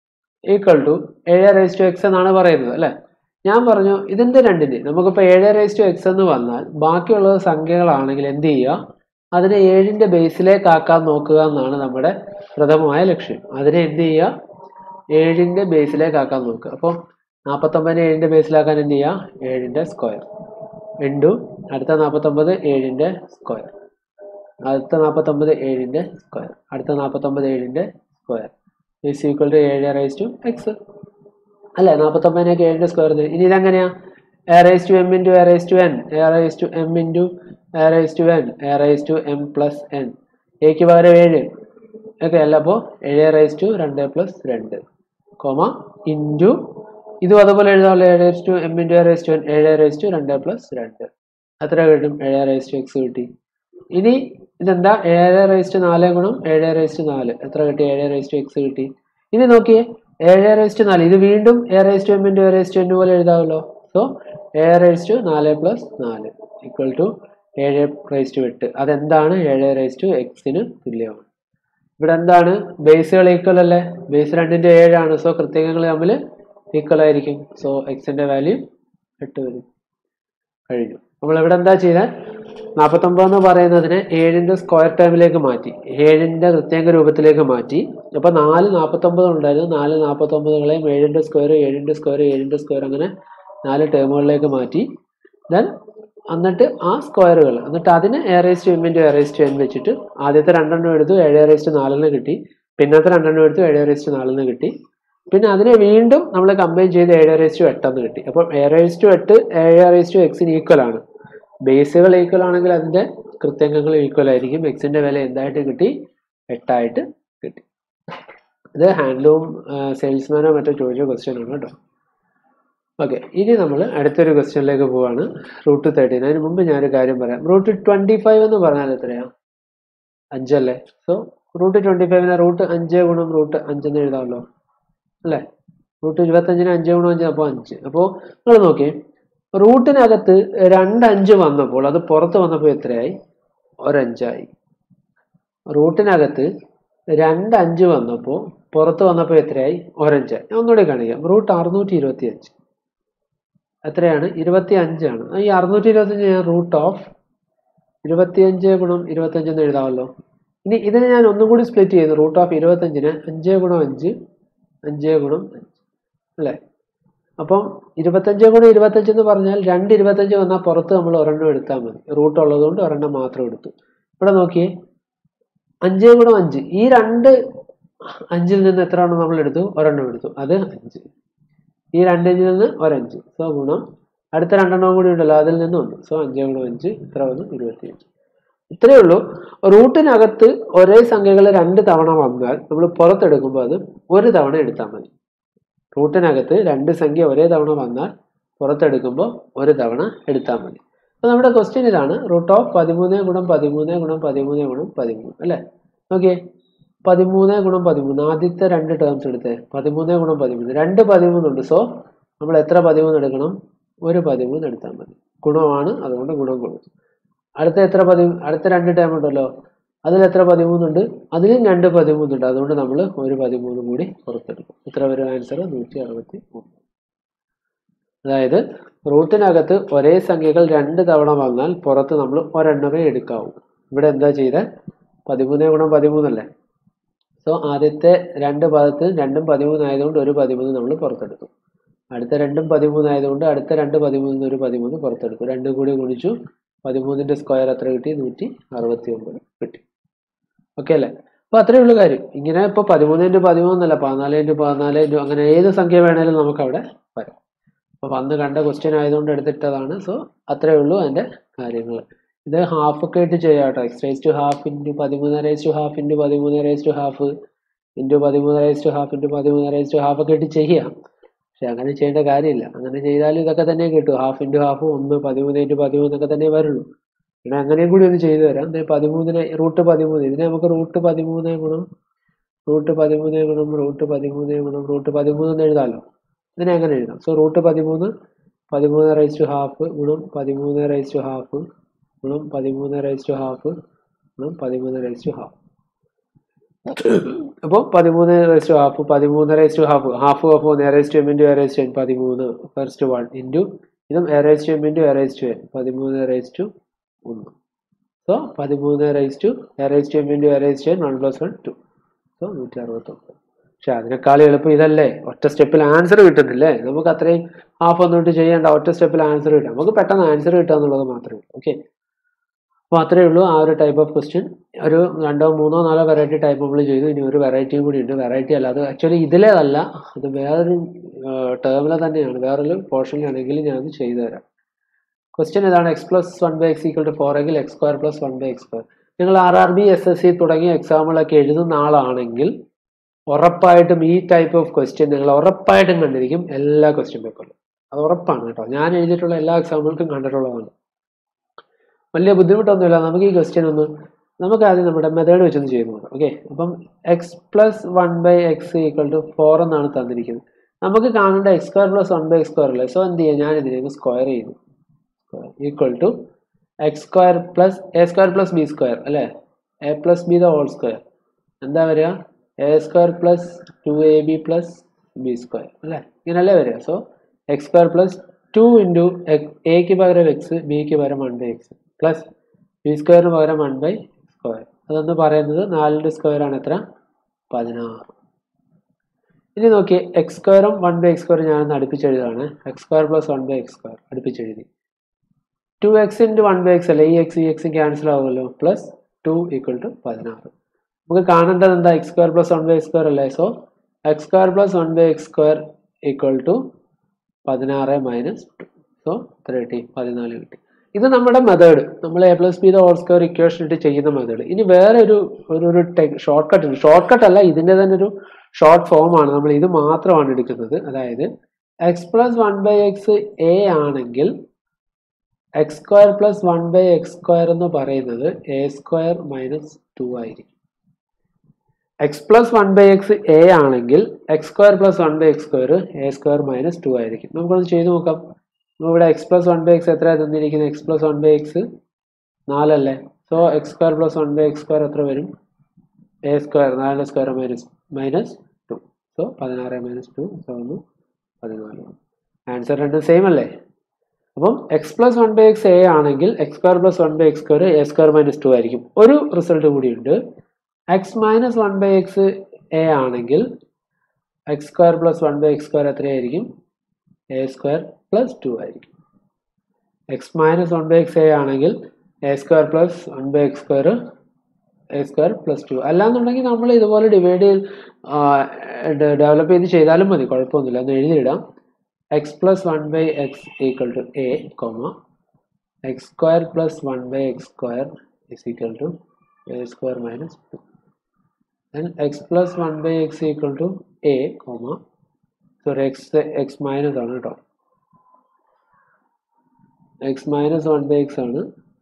equal to ഏഴ് റൈസ് ടു എക്സ് എന്നാണ് പറയുന്നത് അല്ലേ. ഞാൻ പറഞ്ഞു ഇതിന്റെ രണ്ടിന് നമുക്കിപ്പോൾ ഏഴ് റൈസ് ടു എക്സ് എന്ന് വന്നാൽ ബാക്കിയുള്ളത് സംഖ്യകളാണെങ്കിൽ എന്ത് ചെയ്യുക, അതിനെ ഏഴിന്റെ ബേസിലേക്ക് ആക്കാൻ നോക്കുക എന്നാണ് നമ്മുടെ പ്രഥമമായ ലക്ഷ്യം. അതിനെ എന്ത് ചെയ്യുക, ഏഴിന്റെ ബേസിലേക്ക് ആക്കാൻ നോക്കുക. അപ്പം നാൽപ്പത്തൊമ്പതിനെ ഏഴിന്റെ ബേസിലാക്കാൻ എന്ത് ചെയ്യുക, ഏഴിന്റെ സ്ക്വയർ ഇൻറ്റു അടുത്ത നാൽപ്പത്തൊമ്പത് ഏഴിന്റെ സ്ക്വയർ, അടുത്ത നാൽപ്പത്തൊമ്പത് ഏഴിന്റെ സ്ക്വയർ, അടുത്ത നാൽപ്പത്തൊമ്പത് ഏഴിന്റെ സ്ക്വയർ ഈസ് ഈക്വൽ ടു ഏഴ് റൈസ് ടു എക്സ് അല്ലെ. നാൽപ്പത്തൊമ്പതിനൊക്കെ ഏഴിന്റെ സ്ക്വയർ. ഇനി ഇതെങ്ങനെയാ, a raise to m into a raise to n, a raise to m into a raise to n, a raise to m plus n, എക്ക് പകരം ഏഴ് ഓക്കെ അല്ല. അപ്പോൾ ഏഴ് റൈസ് ടു രണ്ട് പ്ലസ് രണ്ട് കോമ ഇൻറ്റു ഇതും അതുപോലെ എഴുതാമല്ലോ, ഏഴ് raise to m into a raise to n, ഏഴ് റൈസ് ടു രണ്ട് പ്ലസ് രണ്ട്, എത്ര കിട്ടും, ഏഴ് റൈസ് ടു എക്സ് കിട്ടി. ഇനി ഇതെന്താ, ഏഴ് റൈസ് ടു നാല് ഗുണം ഏഴ് റൈസ് ടു നാല്, എത്ര കിട്ടി, ഏഴ് റൈസ് ടു എക്സ് കിട്ടി. ഇനി നോക്കിയേ, ഏഴ് റൈസ് ടു നാല്, ഇത് വീണ്ടും a raise to m into a raise to n പോലെ എഴുതാമല്ലോ. സോ ഏഴ് റൈസ് ടു നാല് പ്ലസ് നാല് ഈക്വൽ ടു ഏഴ് റൈസ് ടു എട്ട്. അതെന്താണ്, ഏഴ് റൈസ് ടു എക്സിന് തുല്യമാണ്. ഇവിടെ എന്താണ്, ബേസുകൾ ഈക്വൽ അല്ലേ, ബേസ് രണ്ടിന്റെ ഏഴാണ്. സോ കൃത്യങ്ങൾ തമ്മിൽ ഈക്വൽ ആയിരിക്കും. സോ എക്സിന്റെ വാല്യൂ എട്ട് വരും. കഴിഞ്ഞു. നമ്മൾ ഇവിടെ എന്താ ചെയ്താൽ, നാൽപ്പത്തൊമ്പത് എന്ന് പറയുന്നതിനെ ഏഴിന്റെ സ്ക്വയർ ടേമിലേക്ക് മാറ്റി, ഏഴിന്റെ കൃത്യാങ്ക രൂപത്തിലേക്ക് മാറ്റി. അപ്പൊ നാല് നാൽപ്പത്തൊമ്പത് ഉണ്ടായിരുന്നു, നാല് നാൽപ്പത്തൊമ്പതുകളെയും ഏഴിന്റെ സ്ക്വയർ ഏഴിന്റെ സ്ക്വയർ ഏഴിന്റെ സ്ക്വയർ അങ്ങനെ നാല് ടേമുകളിലേക്ക് മാറ്റി. ദെൻ എന്നിട്ട് ആ സ്ക്വയറുകൾ എന്നിട്ട് അതിന് a raise to m into a raise to n വെച്ചിട്ട് ആദ്യത്തെ രണ്ടെണ്ണം എടുത്തു ഏഴ് റൈസ് ടു നാലിന് കിട്ടി, പിന്നത്തെ രണ്ടെണ്ണം എടുത്തു ഏഴ് റൈസ് ടു നാലിന് കിട്ടി, പിന്നെ അതിനെ വീണ്ടും നമ്മൾ കമ്പൈൻ ചെയ്ത് ഏഴ് റൈസ് ടു എട്ടെന്ന് കിട്ടി. അപ്പം എ റൈസ് ടു എട്ട് ഏഴ് റൈസ് ടു എക്സിന് ഈക്വൽ ആണ്. ബേസുകൾ ഈക്വൽ ആണെങ്കിൽ അതിന്റെ കൃത്യങ്ങൾ ഈക്വൽ ആയിരിക്കും. എക്സിന്റെ വില എന്തായിട്ട് കിട്ടി, എട്ടായിട്ട് കിട്ടി. ഇത് ഹാൻഡ്ലൂം സെയിൽസ്മാനോ മറ്റോ ചോദിച്ച ക്വസ്റ്റ്യൻ ആണ് കേട്ടോ. ഓക്കെ, ഇനി നമ്മൾ അടുത്തൊരു ക്വസ്റ്റ്യനിലേക്ക് പോവാണ്. Root thirteen. അതിന് മുമ്പ് ഞാനൊരു കാര്യം പറയാം. റൂട്ട് ട്വന്റി ഫൈവ് എന്ന് പറഞ്ഞാൽ എത്രയാ, അഞ്ചല്ലേ. സോ റൂട്ട് ട്വൻറ്റി ഫൈവിനെ റൂട്ട് അഞ്ച് ഗുണം റൂട്ട് അഞ്ചെന്ന് എഴുതാമല്ലോ അല്ലേ? റൂട്ട് ഇരുപത്തഞ്ചിന് അഞ്ച് ഗുണം അഞ്ച് അപ്പോൾ അഞ്ച്. അപ്പോൾ നിങ്ങൾ നോക്കിയേ, റൂട്ടിനകത്ത് രണ്ട് അഞ്ച് വന്നപ്പോൾ അത് പുറത്ത് വന്നപ്പോൾ എത്രയായി? ഒരഞ്ചായി. റൂട്ടിനകത്ത് രണ്ട് അഞ്ച് വന്നപ്പോൾ പുറത്ത് വന്നപ്പോൾ എത്രയായി? ഒരഞ്ചായി. ഞാൻ ഒന്നുകൂടി കാണിക്കാം. റൂട്ട് അറുന്നൂറ്റി ഇരുപത്തി അഞ്ച് എത്രയാണ്? ഇരുപത്തി അഞ്ചാണ്. ഈ അറുന്നൂറ്റി ഇരുപത്തി അഞ്ച് ഞാൻ റൂട്ട് ഓഫ് ഇരുപത്തിയഞ്ച് ഗുണം ഇരുപത്തഞ്ചെന്ന് എഴുതാമല്ലോ. ഇനി ഇതിനെ ഞാൻ ഒന്നും കൂടി സ്പ്ലിറ്റ് ചെയ്യുന്നു. റൂട്ട് ഓഫ് ഇരുപത്തഞ്ചിന് അഞ്ച് ഗുണം അഞ്ച് അഞ്ച് ഗുണം അഞ്ച് അല്ലേ? അപ്പം ഇരുപത്തഞ്ച് ഗുണം ഇരുപത്തഞ്ച് എന്ന് പറഞ്ഞാൽ രണ്ട് ഇരുപത്തഞ്ച് വന്നാൽ പുറത്ത് നമ്മൾ ഒരെണ്ണം എടുത്താൽ മതി. റൂട്ട് ഉള്ളതുകൊണ്ട് ഒരെണ്ണം മാത്രം എടുത്തു. ഇവിടെ നോക്കിയേ, അഞ്ച് ഗുണം അഞ്ച്, ഈ രണ്ട് അഞ്ചിൽ നിന്ന് എത്ര എണ്ണം നമ്മൾ എടുത്തു? ഒരെണ്ണം എടുത്തു, അത് അഞ്ച്. ഈ രണ്ടഞ്ചിൽ നിന്ന് ഒരഞ്ച്, സോ ഗുണം അടുത്ത രണ്ടെണ്ണം കൂടി ഉണ്ടല്ലോ, അതിൽ നിന്ന് ഒന്ന്, സോ അഞ്ച് ഗുണം അഞ്ച് ഇത്ര വന്നു ഇരുപത്തിയഞ്ച്. ഇത്രയേ ഉള്ളൂ. റൂട്ടിനകത്ത് ഒരേ സംഖ്യകൾ രണ്ട് തവണ വന്നാൽ നമ്മൾ പുറത്തെടുക്കുമ്പോൾ അത് ഒരു തവണ എടുത്താൽ മതി. റൂട്ടിനകത്ത് രണ്ട് സംഖ്യ ഒരേ തവണ വന്നാൽ പുറത്തെടുക്കുമ്പോൾ ഒരു തവണ എടുത്താൽ മതി. അപ്പോൾ നമ്മുടെ ക്വസ്റ്റ്യൻ ഇതാണ്, റൂട്ട് ഓഫ് പതിമൂന്ന് ഗുണം പതിമൂന്ന് ഗുണം പതിമൂന്ന് ഗുണം പതിമൂന്ന് അല്ലേ? ഓക്കെ, പതിമൂന്ന് ഗുണം പതിമൂന്ന്, ആദ്യത്തെ രണ്ട് ടേംസ് എടുത്തേ, പതിമൂന്ന് ഗുണം പതിമൂന്ന്, രണ്ട് പതിമൂന്നുണ്ട്, സോ നമ്മൾ എത്ര പതിമൂന്ന് എടുക്കണം? ഒരു പതിമൂന്ന് എടുത്താൽ മതി. ഗുണമാണ്, അതുകൊണ്ട് ഗുണം കൊടുത്തു. അടുത്ത എത്ര പതി അടുത്ത രണ്ട് ടേം ഉണ്ടല്ലോ, അതിൽ എത്ര പതിമൂന്നുണ്ട്? അതിലും രണ്ട് പതിമൂന്നുണ്ട്, അതുകൊണ്ട് നമ്മൾ ഒരു പതിമൂന്ന് കൂടി പുറത്തെടുക്കും. ഇത്ര വരും ആൻസർ നൂറ്റി അറുപത്തി മൂന്ന്. അതായത് റൂട്ടിനകത്ത് ഒരേ സംഖ്യകൾ രണ്ട് തവണ വന്നാൽ പുറത്ത് നമ്മൾ ഒരെണ്ണമേ എടുക്കാവൂ. ഇവിടെ എന്താ ചെയ്തത്? പതിമൂന്ന് ഗുണം പതിമൂന്നല്ലേ? സോ ആദ്യത്തെ രണ്ട് ഭാഗത്ത് രണ്ടും പതിമൂന്നായതുകൊണ്ട് ഒരു പതിമൂന്ന് നമ്മൾ പുറത്തെടുത്തു. അടുത്ത രണ്ടും പതിമൂന്നായതുകൊണ്ട് അടുത്ത രണ്ട് പതിമൂന്നിന് ഒരു പതിമൂന്ന് പുറത്തെടുത്തു. രണ്ടും കൂടി ഗുണിച്ചു, പതിമൂന്നിൻ്റെ സ്ക്വയർ എത്ര കിട്ടി? നൂറ്റി അറുപത്തി ഒമ്പത് കിട്ടി. ഓക്കെ അല്ലേ? അപ്പോൾ അത്രയേ ഉള്ളൂ കാര്യം. ഇങ്ങനെ ഇപ്പോൾ പതിമൂന്ന് ഇൻറ്റു പതിമൂന്നല്ല, പതിനാല് ഇൻറ്റു പതിനാല് ഇൻറ്റു അങ്ങനെ ഏത് സംഖ്യ വേണേലും നമുക്ക് അവിടെ വരാം. അപ്പോൾ വന്ന് കണ്ട ക്വസ്റ്റ്യൻ ആയതുകൊണ്ട് എടുത്തിട്ടതാണ്. സോ അത്രയേ ഉള്ളൂ അതിൻ്റെ കാര്യങ്ങൾ. ഇത് ഹാഫ് ഒക്കെ ആയിട്ട് ചെയ്യാം കേട്ടോ. X raise to half into പതിമൂന്ന് റേസ് ടു ഹാഫ് ഇൻറ്റു പതിമൂന്ന് റേസ് ടു ഹാഫ് ഇൻറ്റു പതിമൂന്ന് റേസ് ടു ഹാഫ് ഇൻറ്റു പതിമൂന്ന് റേസ് ടു ഹാഫ് ഒക്കെ ആയിട്ട് ചെയ്യാം. പക്ഷെ അങ്ങനെ ചെയ്യേണ്ട കാര്യമില്ല. അങ്ങനെ ചെയ്താലും ഇതൊക്കെ തന്നെ കിട്ടും. ഹാഫ് ഇൻറ്റു ഹാഫ് ഒന്ന്, പതിമൂന്ന് ഇൻറ്റു പതിമൂന്നൊക്കെ തന്നെ വരുള്ളൂ. പിന്നെ അങ്ങനെയും കൂടി ഒന്ന് ചെയ്തു തരാം. പതിമൂന്നിന് റൂട്ട് പതിമൂന്ന്, ഇതിനെ നമുക്ക് റൂട്ട് പതിമൂന്ന് ഗുണം റൂട്ട് പതിമൂന്ന് ഗുണം റൂട്ട് പതിമൂന്ന് ഗുണം റൂട്ട് പതിമൂന്ന് എന്ന് എഴുതാമല്ലോ. ഇതിനെ അങ്ങനെ എഴുതാം. സോ റൂട്ട് പതിമൂന്ന് പതിമൂന്ന് റേസ് ടു ഹാഫ് ഗുണം പതിമൂന്ന് റേസ് ടു ഹാഫ് ഗുണം പതിമൂന്ന് റേസ് ടു ഹാഫ് ഗുണം പതിമൂന്ന് റേസ് ടു ഹാഫ്. അപ്പോൾ പതിമൂന്ന് റേസ് ടു ഹാഫ് പതിമൂന്ന് raise to half half of ഒന്ന് a raise to m into a raise to n, പതിമൂന്ന് ഫസ്റ്റ് വൺ ഇൻറ്റു ഇതും a raise to m into a raise to n, പതിമൂന്ന് റേസ് ടു ഒന്ന്. സോ പതിമൂന്ന് raise to a raise to m into a raise to n, one plus one two. So നൂറ്റി അറുപത്തൊമ്പത്. പക്ഷെ അതിനേക്കാൾ എളുപ്പം ഇതല്ലേ? ഒറ്റ സ്റ്റെപ്പിൽ ആൻസർ കിട്ടുന്നില്ലേ? നമുക്ക് അത്രയും ഹാഫ് ഒന്നിട്ട് ചെയ്യേണ്ട, ഒറ്റ സ്റ്റെപ്പിൽ ആൻസർ കിട്ടാം. നമുക്ക് പെട്ടെന്ന് ആൻസർ കിട്ടുക എന്നുള്ളത് മാത്രമേ ഉള്ളൂ. ഓക്കെ, അപ്പോൾ അത്രയേ ഉള്ളൂ ആ ഒരു ടൈപ്പ് ഓഫ് ക്വസ്റ്റ്യൻ. ഒരു രണ്ടോ മൂന്നോ നാലോ വെറൈറ്റി ടൈപ്പ് നമ്മൾ ചെയ്തു. ഇനി ഒരു വെറൈറ്റിയും കൂടി ഉണ്ട്. വെറൈറ്റി അല്ല, അത് ആക്ച്വലി ഇതിലേതല്ല, അത് വേറൊരു ടേമിലെ തന്നെയാണ്, വേറൊരു പോർഷനിലാണെങ്കിൽ ഞാൻ അത് ചെയ്തു തരാം. ക്വസ്റ്റ്യൻ ഇതാണ്, x plus one by x equal to four എങ്കിൽ x square plus one by x square. നിങ്ങൾ R R B S S C തുടങ്ങിയ എക്സാമുകളൊക്കെ എഴുതുന്ന ആളാണെങ്കിൽ ഉറപ്പായിട്ടും ഈ ടൈപ്പ് ഓഫ് ക്വസ്റ്റ്യൻ നിങ്ങൾ ഉറപ്പായിട്ടും കണ്ടിരിക്കും എല്ലാ ക്വസ്റ്റ്യൻ പേപ്പറിലും. അത് ഉറപ്പാണ് കേട്ടോ. ഞാൻ എഴുതിയിട്ടുള്ള എല്ലാ എക്സാമുകൾക്കും കണ്ടിട്ടുള്ളതാണ്. വലിയ ബുദ്ധിമുട്ടൊന്നുമില്ല. നമുക്ക് ഈ ക്വസ്റ്റ്യൻ ഒന്ന് നമുക്ക് ആദ്യം നമ്മുടെ മെത്തേഡ് വെച്ചൊന്ന് ചെയ്ത് നോക്കാം. ഓക്കെ, അപ്പം x plus one by x equal to four എന്നാണ് തന്നിരിക്കുന്നത്. നമുക്ക് കാണേണ്ട x square plus one by x square അല്ലേ? സോ എന്ത് ചെയ്യാം, ഞാൻ ഇതിനെ സ്ക്വയർ ചെയ്യുന്നു. Equal to x square plus a square plus b square അല്ലേ? A plus b the whole square എന്താ വരിക? A square plus two a b plus b square അല്ലേ? ഇങ്ങനല്ലേ വരിക? So x square plus two into എക്ക് പകരം എക്സ്, ബിക്ക് പകരം one by x plus b സ്ക്വയറിന് പകരം വൺ ബൈ സ്ക്വയർ. അതെന്ന് പറയുന്നത് നാലിൻ്റെ സ്ക്വയർ ആണ് എത്ര? പതിനാറ്. ഇനി നോക്കിയേ, എക്സ് സ്ക്വയറും വൺ ബൈ എക്സ് സ്ക്വയറും ഞാനൊന്ന് അടുപ്പിച്ചെഴുതാണ്. X square plus one by x square അടുപ്പിച്ചെഴുതി. Two x into one by x അല്ലേ? ഈ എക്സ് ഈ എക്സ് ക്യാൻസൽ ആവുമല്ലോ. പ്ലസ് ടു ഈക്വൽ ടു പതിനാറ്. നമുക്ക് കാണേണ്ടത് എന്താ? X square plus one by x square അല്ലേ? So x square plus one by x square equal to പതിനാറ് മൈനസ് ടു. സോ എത്ര കിട്ടി? പതിനാല് കിട്ടി. ഇത് നമ്മുടെ മെത്തേഡ്, നമ്മൾ a plus b whole square equation ഇട്ട് ചെയ്യുന്ന മെത്തേഡ്. ഇനി വേറെ ഒരു ഒരു ഷോർട്ട് കട്ട് ഉണ്ട്. ഷോർട്ട് കട്ട് അല്ല, ഇതിൻ്റെ തന്നെ ഒരു ഷോർട്ട് ഫോം ആണ്. നമ്മൾ ഇത് മാത്രമാണ് എടുക്കുന്നത്. അതായത് x plus one by x a ആണെങ്കിൽ x square plus one by x square എന്ന് പറയുന്നത് എ സ്ക്വയർ മൈനസ് ടു ആയിരിക്കും. X plus one by x a ആണെങ്കിൽ x square plus one by x square a square minus two ആയിരിക്കും. നമുക്കൊന്ന് ചെയ്ത് നോക്കാം. ഇവിടെ x plus one by x എത്രയാണ് തന്നിരിക്കുന്നത്? X plus one by x നാലല്ലേ. So x square plus one by x square എത്ര വരും? എ സ്ക്വയർ, നാലിൻ്റെ square minus minus two. So പതിനാറ് മൈനസ് ടു സെവൻ പതിനാല്. ആൻസർ രണ്ടും സെയിം അല്ലേ? അപ്പം x plus one by x a ആണെങ്കിൽ x square plus one by x square a square minus two ആയിരിക്കും. ഒരു റിസൾട്ട് കൂടിയുണ്ട്. X minus one by x a ആണെങ്കിൽ x square plus one by x square എത്രയായിരിക്കും? എ സ്ക്വയർ പ്ലസ് ടു ആയിരിക്കും. X minus one by x a ആണെങ്കിൽ a square plus one by x square a square plus two. അല്ലാന്നുണ്ടെങ്കിൽ നമ്മൾ ഇതുപോലെ ഡിവൈഡ് ഡെവലപ്പ് ചെയ്ത് ചെയ്താലും മതി, കുഴപ്പമൊന്നുമില്ല. എന്ന് എഴുതിയിടാം. X plus one by x equal to a comma x square plus one by x square is equal to a square minus two. then x plus one by x equal to a comma sorry x x minus ആണ് കേട്ടോ. x minus one by x ആണ്.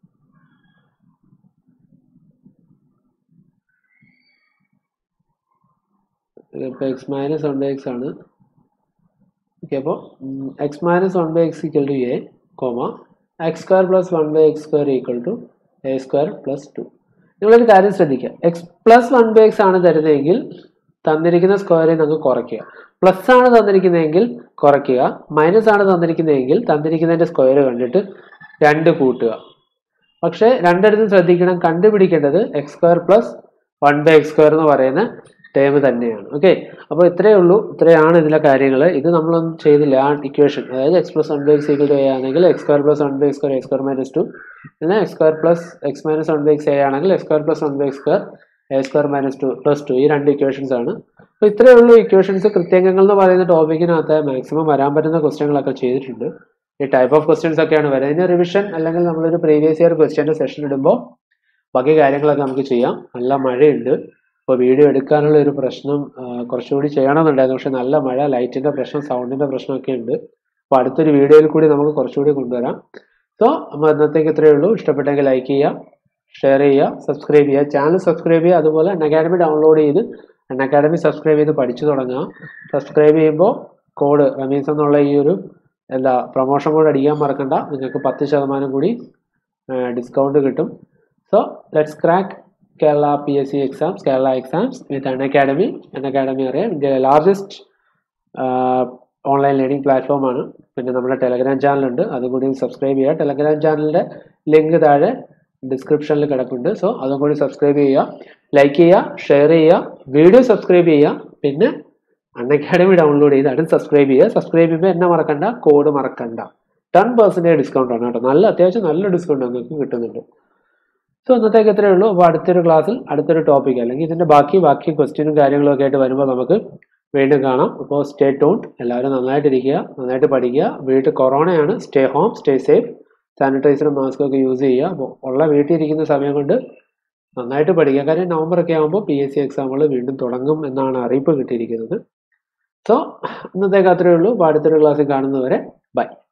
ഇപ്പോൾ x minus one by x ആണ്. ഓക്കെ, അപ്പോൾ x minus one by x equal to a comma x square plus one by x square equal to a square plus two. നിങ്ങളൊരു കാര്യം ശ്രദ്ധിക്കുക. X plus one by x ആണ് തരുന്നതെങ്കിൽ തന്നിരിക്കുന്ന സ്ക്വയറിൽ നമുക്ക് കുറയ്ക്കുക. പ്ലസ് ആണ് തന്നിരിക്കുന്നതെങ്കിൽ കുറയ്ക്കുക. മൈനസ് ആണ് തന്നിരിക്കുന്നതെങ്കിൽ തന്നിരിക്കുന്നതിൻ്റെ സ്ക്വയർ കണ്ടിട്ട് രണ്ട് കൂട്ടുക. പക്ഷേ രണ്ടിടത്തും ശ്രദ്ധിക്കണം, കണ്ടുപിടിക്കേണ്ടത് x square plus one by x square എന്ന് പറയുന്ന ടേം തന്നെയാണ്. ഓക്കെ, അപ്പോൾ ഇത്രയേ ഉള്ളൂ. ഇത്രയാണ് ഇതിലെ കാര്യങ്ങൾ. ഇത് നമ്മളൊന്നും ചെയ്തില്ല. ആ ഇക്വേഷൻ, അതായത് x plus one by x equal to a ആണെങ്കിൽ x square plus one by x square a square minus two. പിന്നെ x square plus x minus one by x a ആണെങ്കിൽ x square plus one by x square a square minus two plus two. ഈ രണ്ട് ഇക്വേഷൻസ് ആണ്. അപ്പോൾ ഇത്രയേ ഉള്ളൂ ഇക്വേഷൻസ്. കൃത്യങ്ങൾ എന്ന് പറയുന്ന ടോപ്പിക്കിനകത്ത് മാക്സിമം വരാൻ പറ്റുന്ന ക്വസ്റ്റ്യങ്ങളൊക്കെ ചെയ്തിട്ടുണ്ട്. ഈ ടൈപ്പ് ഓഫ് ക്വസ്റ്റ്യൻസ് ഒക്കെയാണ് വരുന്നത്. ഇതിന് റിവിഷൻ അല്ലെങ്കിൽ നമ്മളൊരു പ്രീവിയസ് ഇയർ ക്വസ്റ്റ്യൻ്റെ സെഷൻ ഇടുമ്പോൾ ബാക്കി കാര്യങ്ങളൊക്കെ നമുക്ക് ചെയ്യാം. നല്ല മഴയുണ്ട്, അപ്പോൾ വീഡിയോ എടുക്കാനുള്ള ഒരു പ്രശ്നം കുറച്ചുകൂടി ചെയ്യണമെന്നുണ്ടായിരുന്നു. പക്ഷേ നല്ല മഴ, ലൈറ്റിൻ്റെ പ്രശ്നം, സൗണ്ടിൻ്റെ പ്രശ്നമൊക്കെ ഉണ്ട്. അപ്പോൾ അടുത്തൊരു വീഡിയോയിൽ കൂടി നമുക്ക് കുറച്ചുകൂടി കൊണ്ടുവരാം. സോ നമ്മൾ ഇന്നത്തേക്ക് ഇത്രയേ ഉള്ളൂ. ഇഷ്ടപ്പെട്ടെങ്കിൽ ലൈക്ക് ചെയ്യുക, ഷെയർ ചെയ്യുക, സബ്സ്ക്രൈബ് ചെയ്യുക, ചാനൽ സബ്സ്ക്രൈബ് ചെയ്യുക. അതുപോലെ അൺ അക്കാഡമി ഡൗൺലോഡ് ചെയ്ത് അൺ അക്കാഡമി സബ്സ്ക്രൈബ് ചെയ്ത് പഠിച്ചു തുടങ്ങുക. സബ്സ്ക്രൈബ് ചെയ്യുമ്പോൾ കോഡ് റമീസ് എന്നുള്ള ഈ ഒരു എന്താ പ്രൊമോഷൻ കോഡ് അടിക്കാൻ മറക്കണ്ട. നിങ്ങൾക്ക് പത്ത് ശതമാനം കൂടി ഡിസ്കൗണ്ട് കിട്ടും. So let's crack Kerala P S C exams, Kerala exams with An Academy. An Academy അറിയാം, ഇന്ത്യയിലെ ലാർജസ്റ്റ് ഓൺലൈൻ ലേണിംഗ് പ്ലാറ്റ്ഫോം ആണ്. പിന്നെ നമ്മുടെ ടെലഗ്രാം ചാനലുണ്ട്, അതും കൂടി സബ്സ്ക്രൈബ് ചെയ്യുക. ടെലഗ്രാം ചാനലിൻ്റെ ലിങ്ക് താഴെ ഡിസ്ക്രിപ്ഷനിൽ കിടപ്പുണ്ട്. സോ അതും കൂടി സബ്സ്ക്രൈബ് ചെയ്യുക, ലൈക്ക് ചെയ്യുക, ഷെയർ ചെയ്യുക, വീഡിയോ സബ്സ്ക്രൈബ് ചെയ്യുക. പിന്നെ അൺ അക്കാഡമി ഡൗൺലോഡ് ചെയ്ത് അതും സബ്സ്ക്രൈബ് ചെയ്യുക. സബ്സ്ക്രൈബ് ചെയ്യുമ്പോൾ എന്നെ മറക്കണ്ട, കോഡ് മറക്കണ്ട. ടെൻ പെർസെൻറ്റേജ് ഡിസ്കൗണ്ട് ആണ് കേട്ടോ. നല്ല അത്യാവശ്യം നല്ല ഡിസ്കൗണ്ട് നിങ്ങൾക്ക് കിട്ടുന്നുണ്ട്. സോ ഇന്നത്തേക്ക് എത്രയേ ഉള്ളൂ. അപ്പോൾ അടുത്തൊരു ക്ലാസ്സിൽ അടുത്തൊരു ടോപ്പിക് അല്ലെങ്കിൽ ഇതിൻ്റെ ബാക്കി ബാക്കി ക്വസ്റ്റ്യനും കാര്യങ്ങളൊക്കെ ആയിട്ട് വരുമ്പോൾ നമുക്ക് വീണ്ടും കാണാം. അപ്പോൾ സ്റ്റേ ട്യൂൺഡ്. എല്ലാവരും നന്നായിട്ടിരിക്കുക, നന്നായിട്ട് പഠിക്കുക. വീട്ടിൽ കൊറോണയാണ്, സ്റ്റേ ഹോം, സ്റ്റേ സേഫ്. സാനിറ്റൈസറും മാസ്കും ഒക്കെ യൂസ് ചെയ്യുക. അപ്പോൾ ഉള്ള വീട്ടിൽ ഇരിക്കുന്ന സമയം കൊണ്ട് നന്നായിട്ട് പഠിക്കുക. കാര്യം നവംബർ ഒക്കെ ആകുമ്പോൾ പി എസ് സി എക്സാമുകൾ വീണ്ടും തുടങ്ങും എന്നാണ് അറിയിപ്പ് കിട്ടിയിരിക്കുന്നത്. സോ ഇന്നത്തേക്ക് അത്രയേ ഉള്ളൂ. അപ്പോൾ അടുത്തൊരു ക്ലാസ്സിൽ കാണുന്നവരെ ബൈ.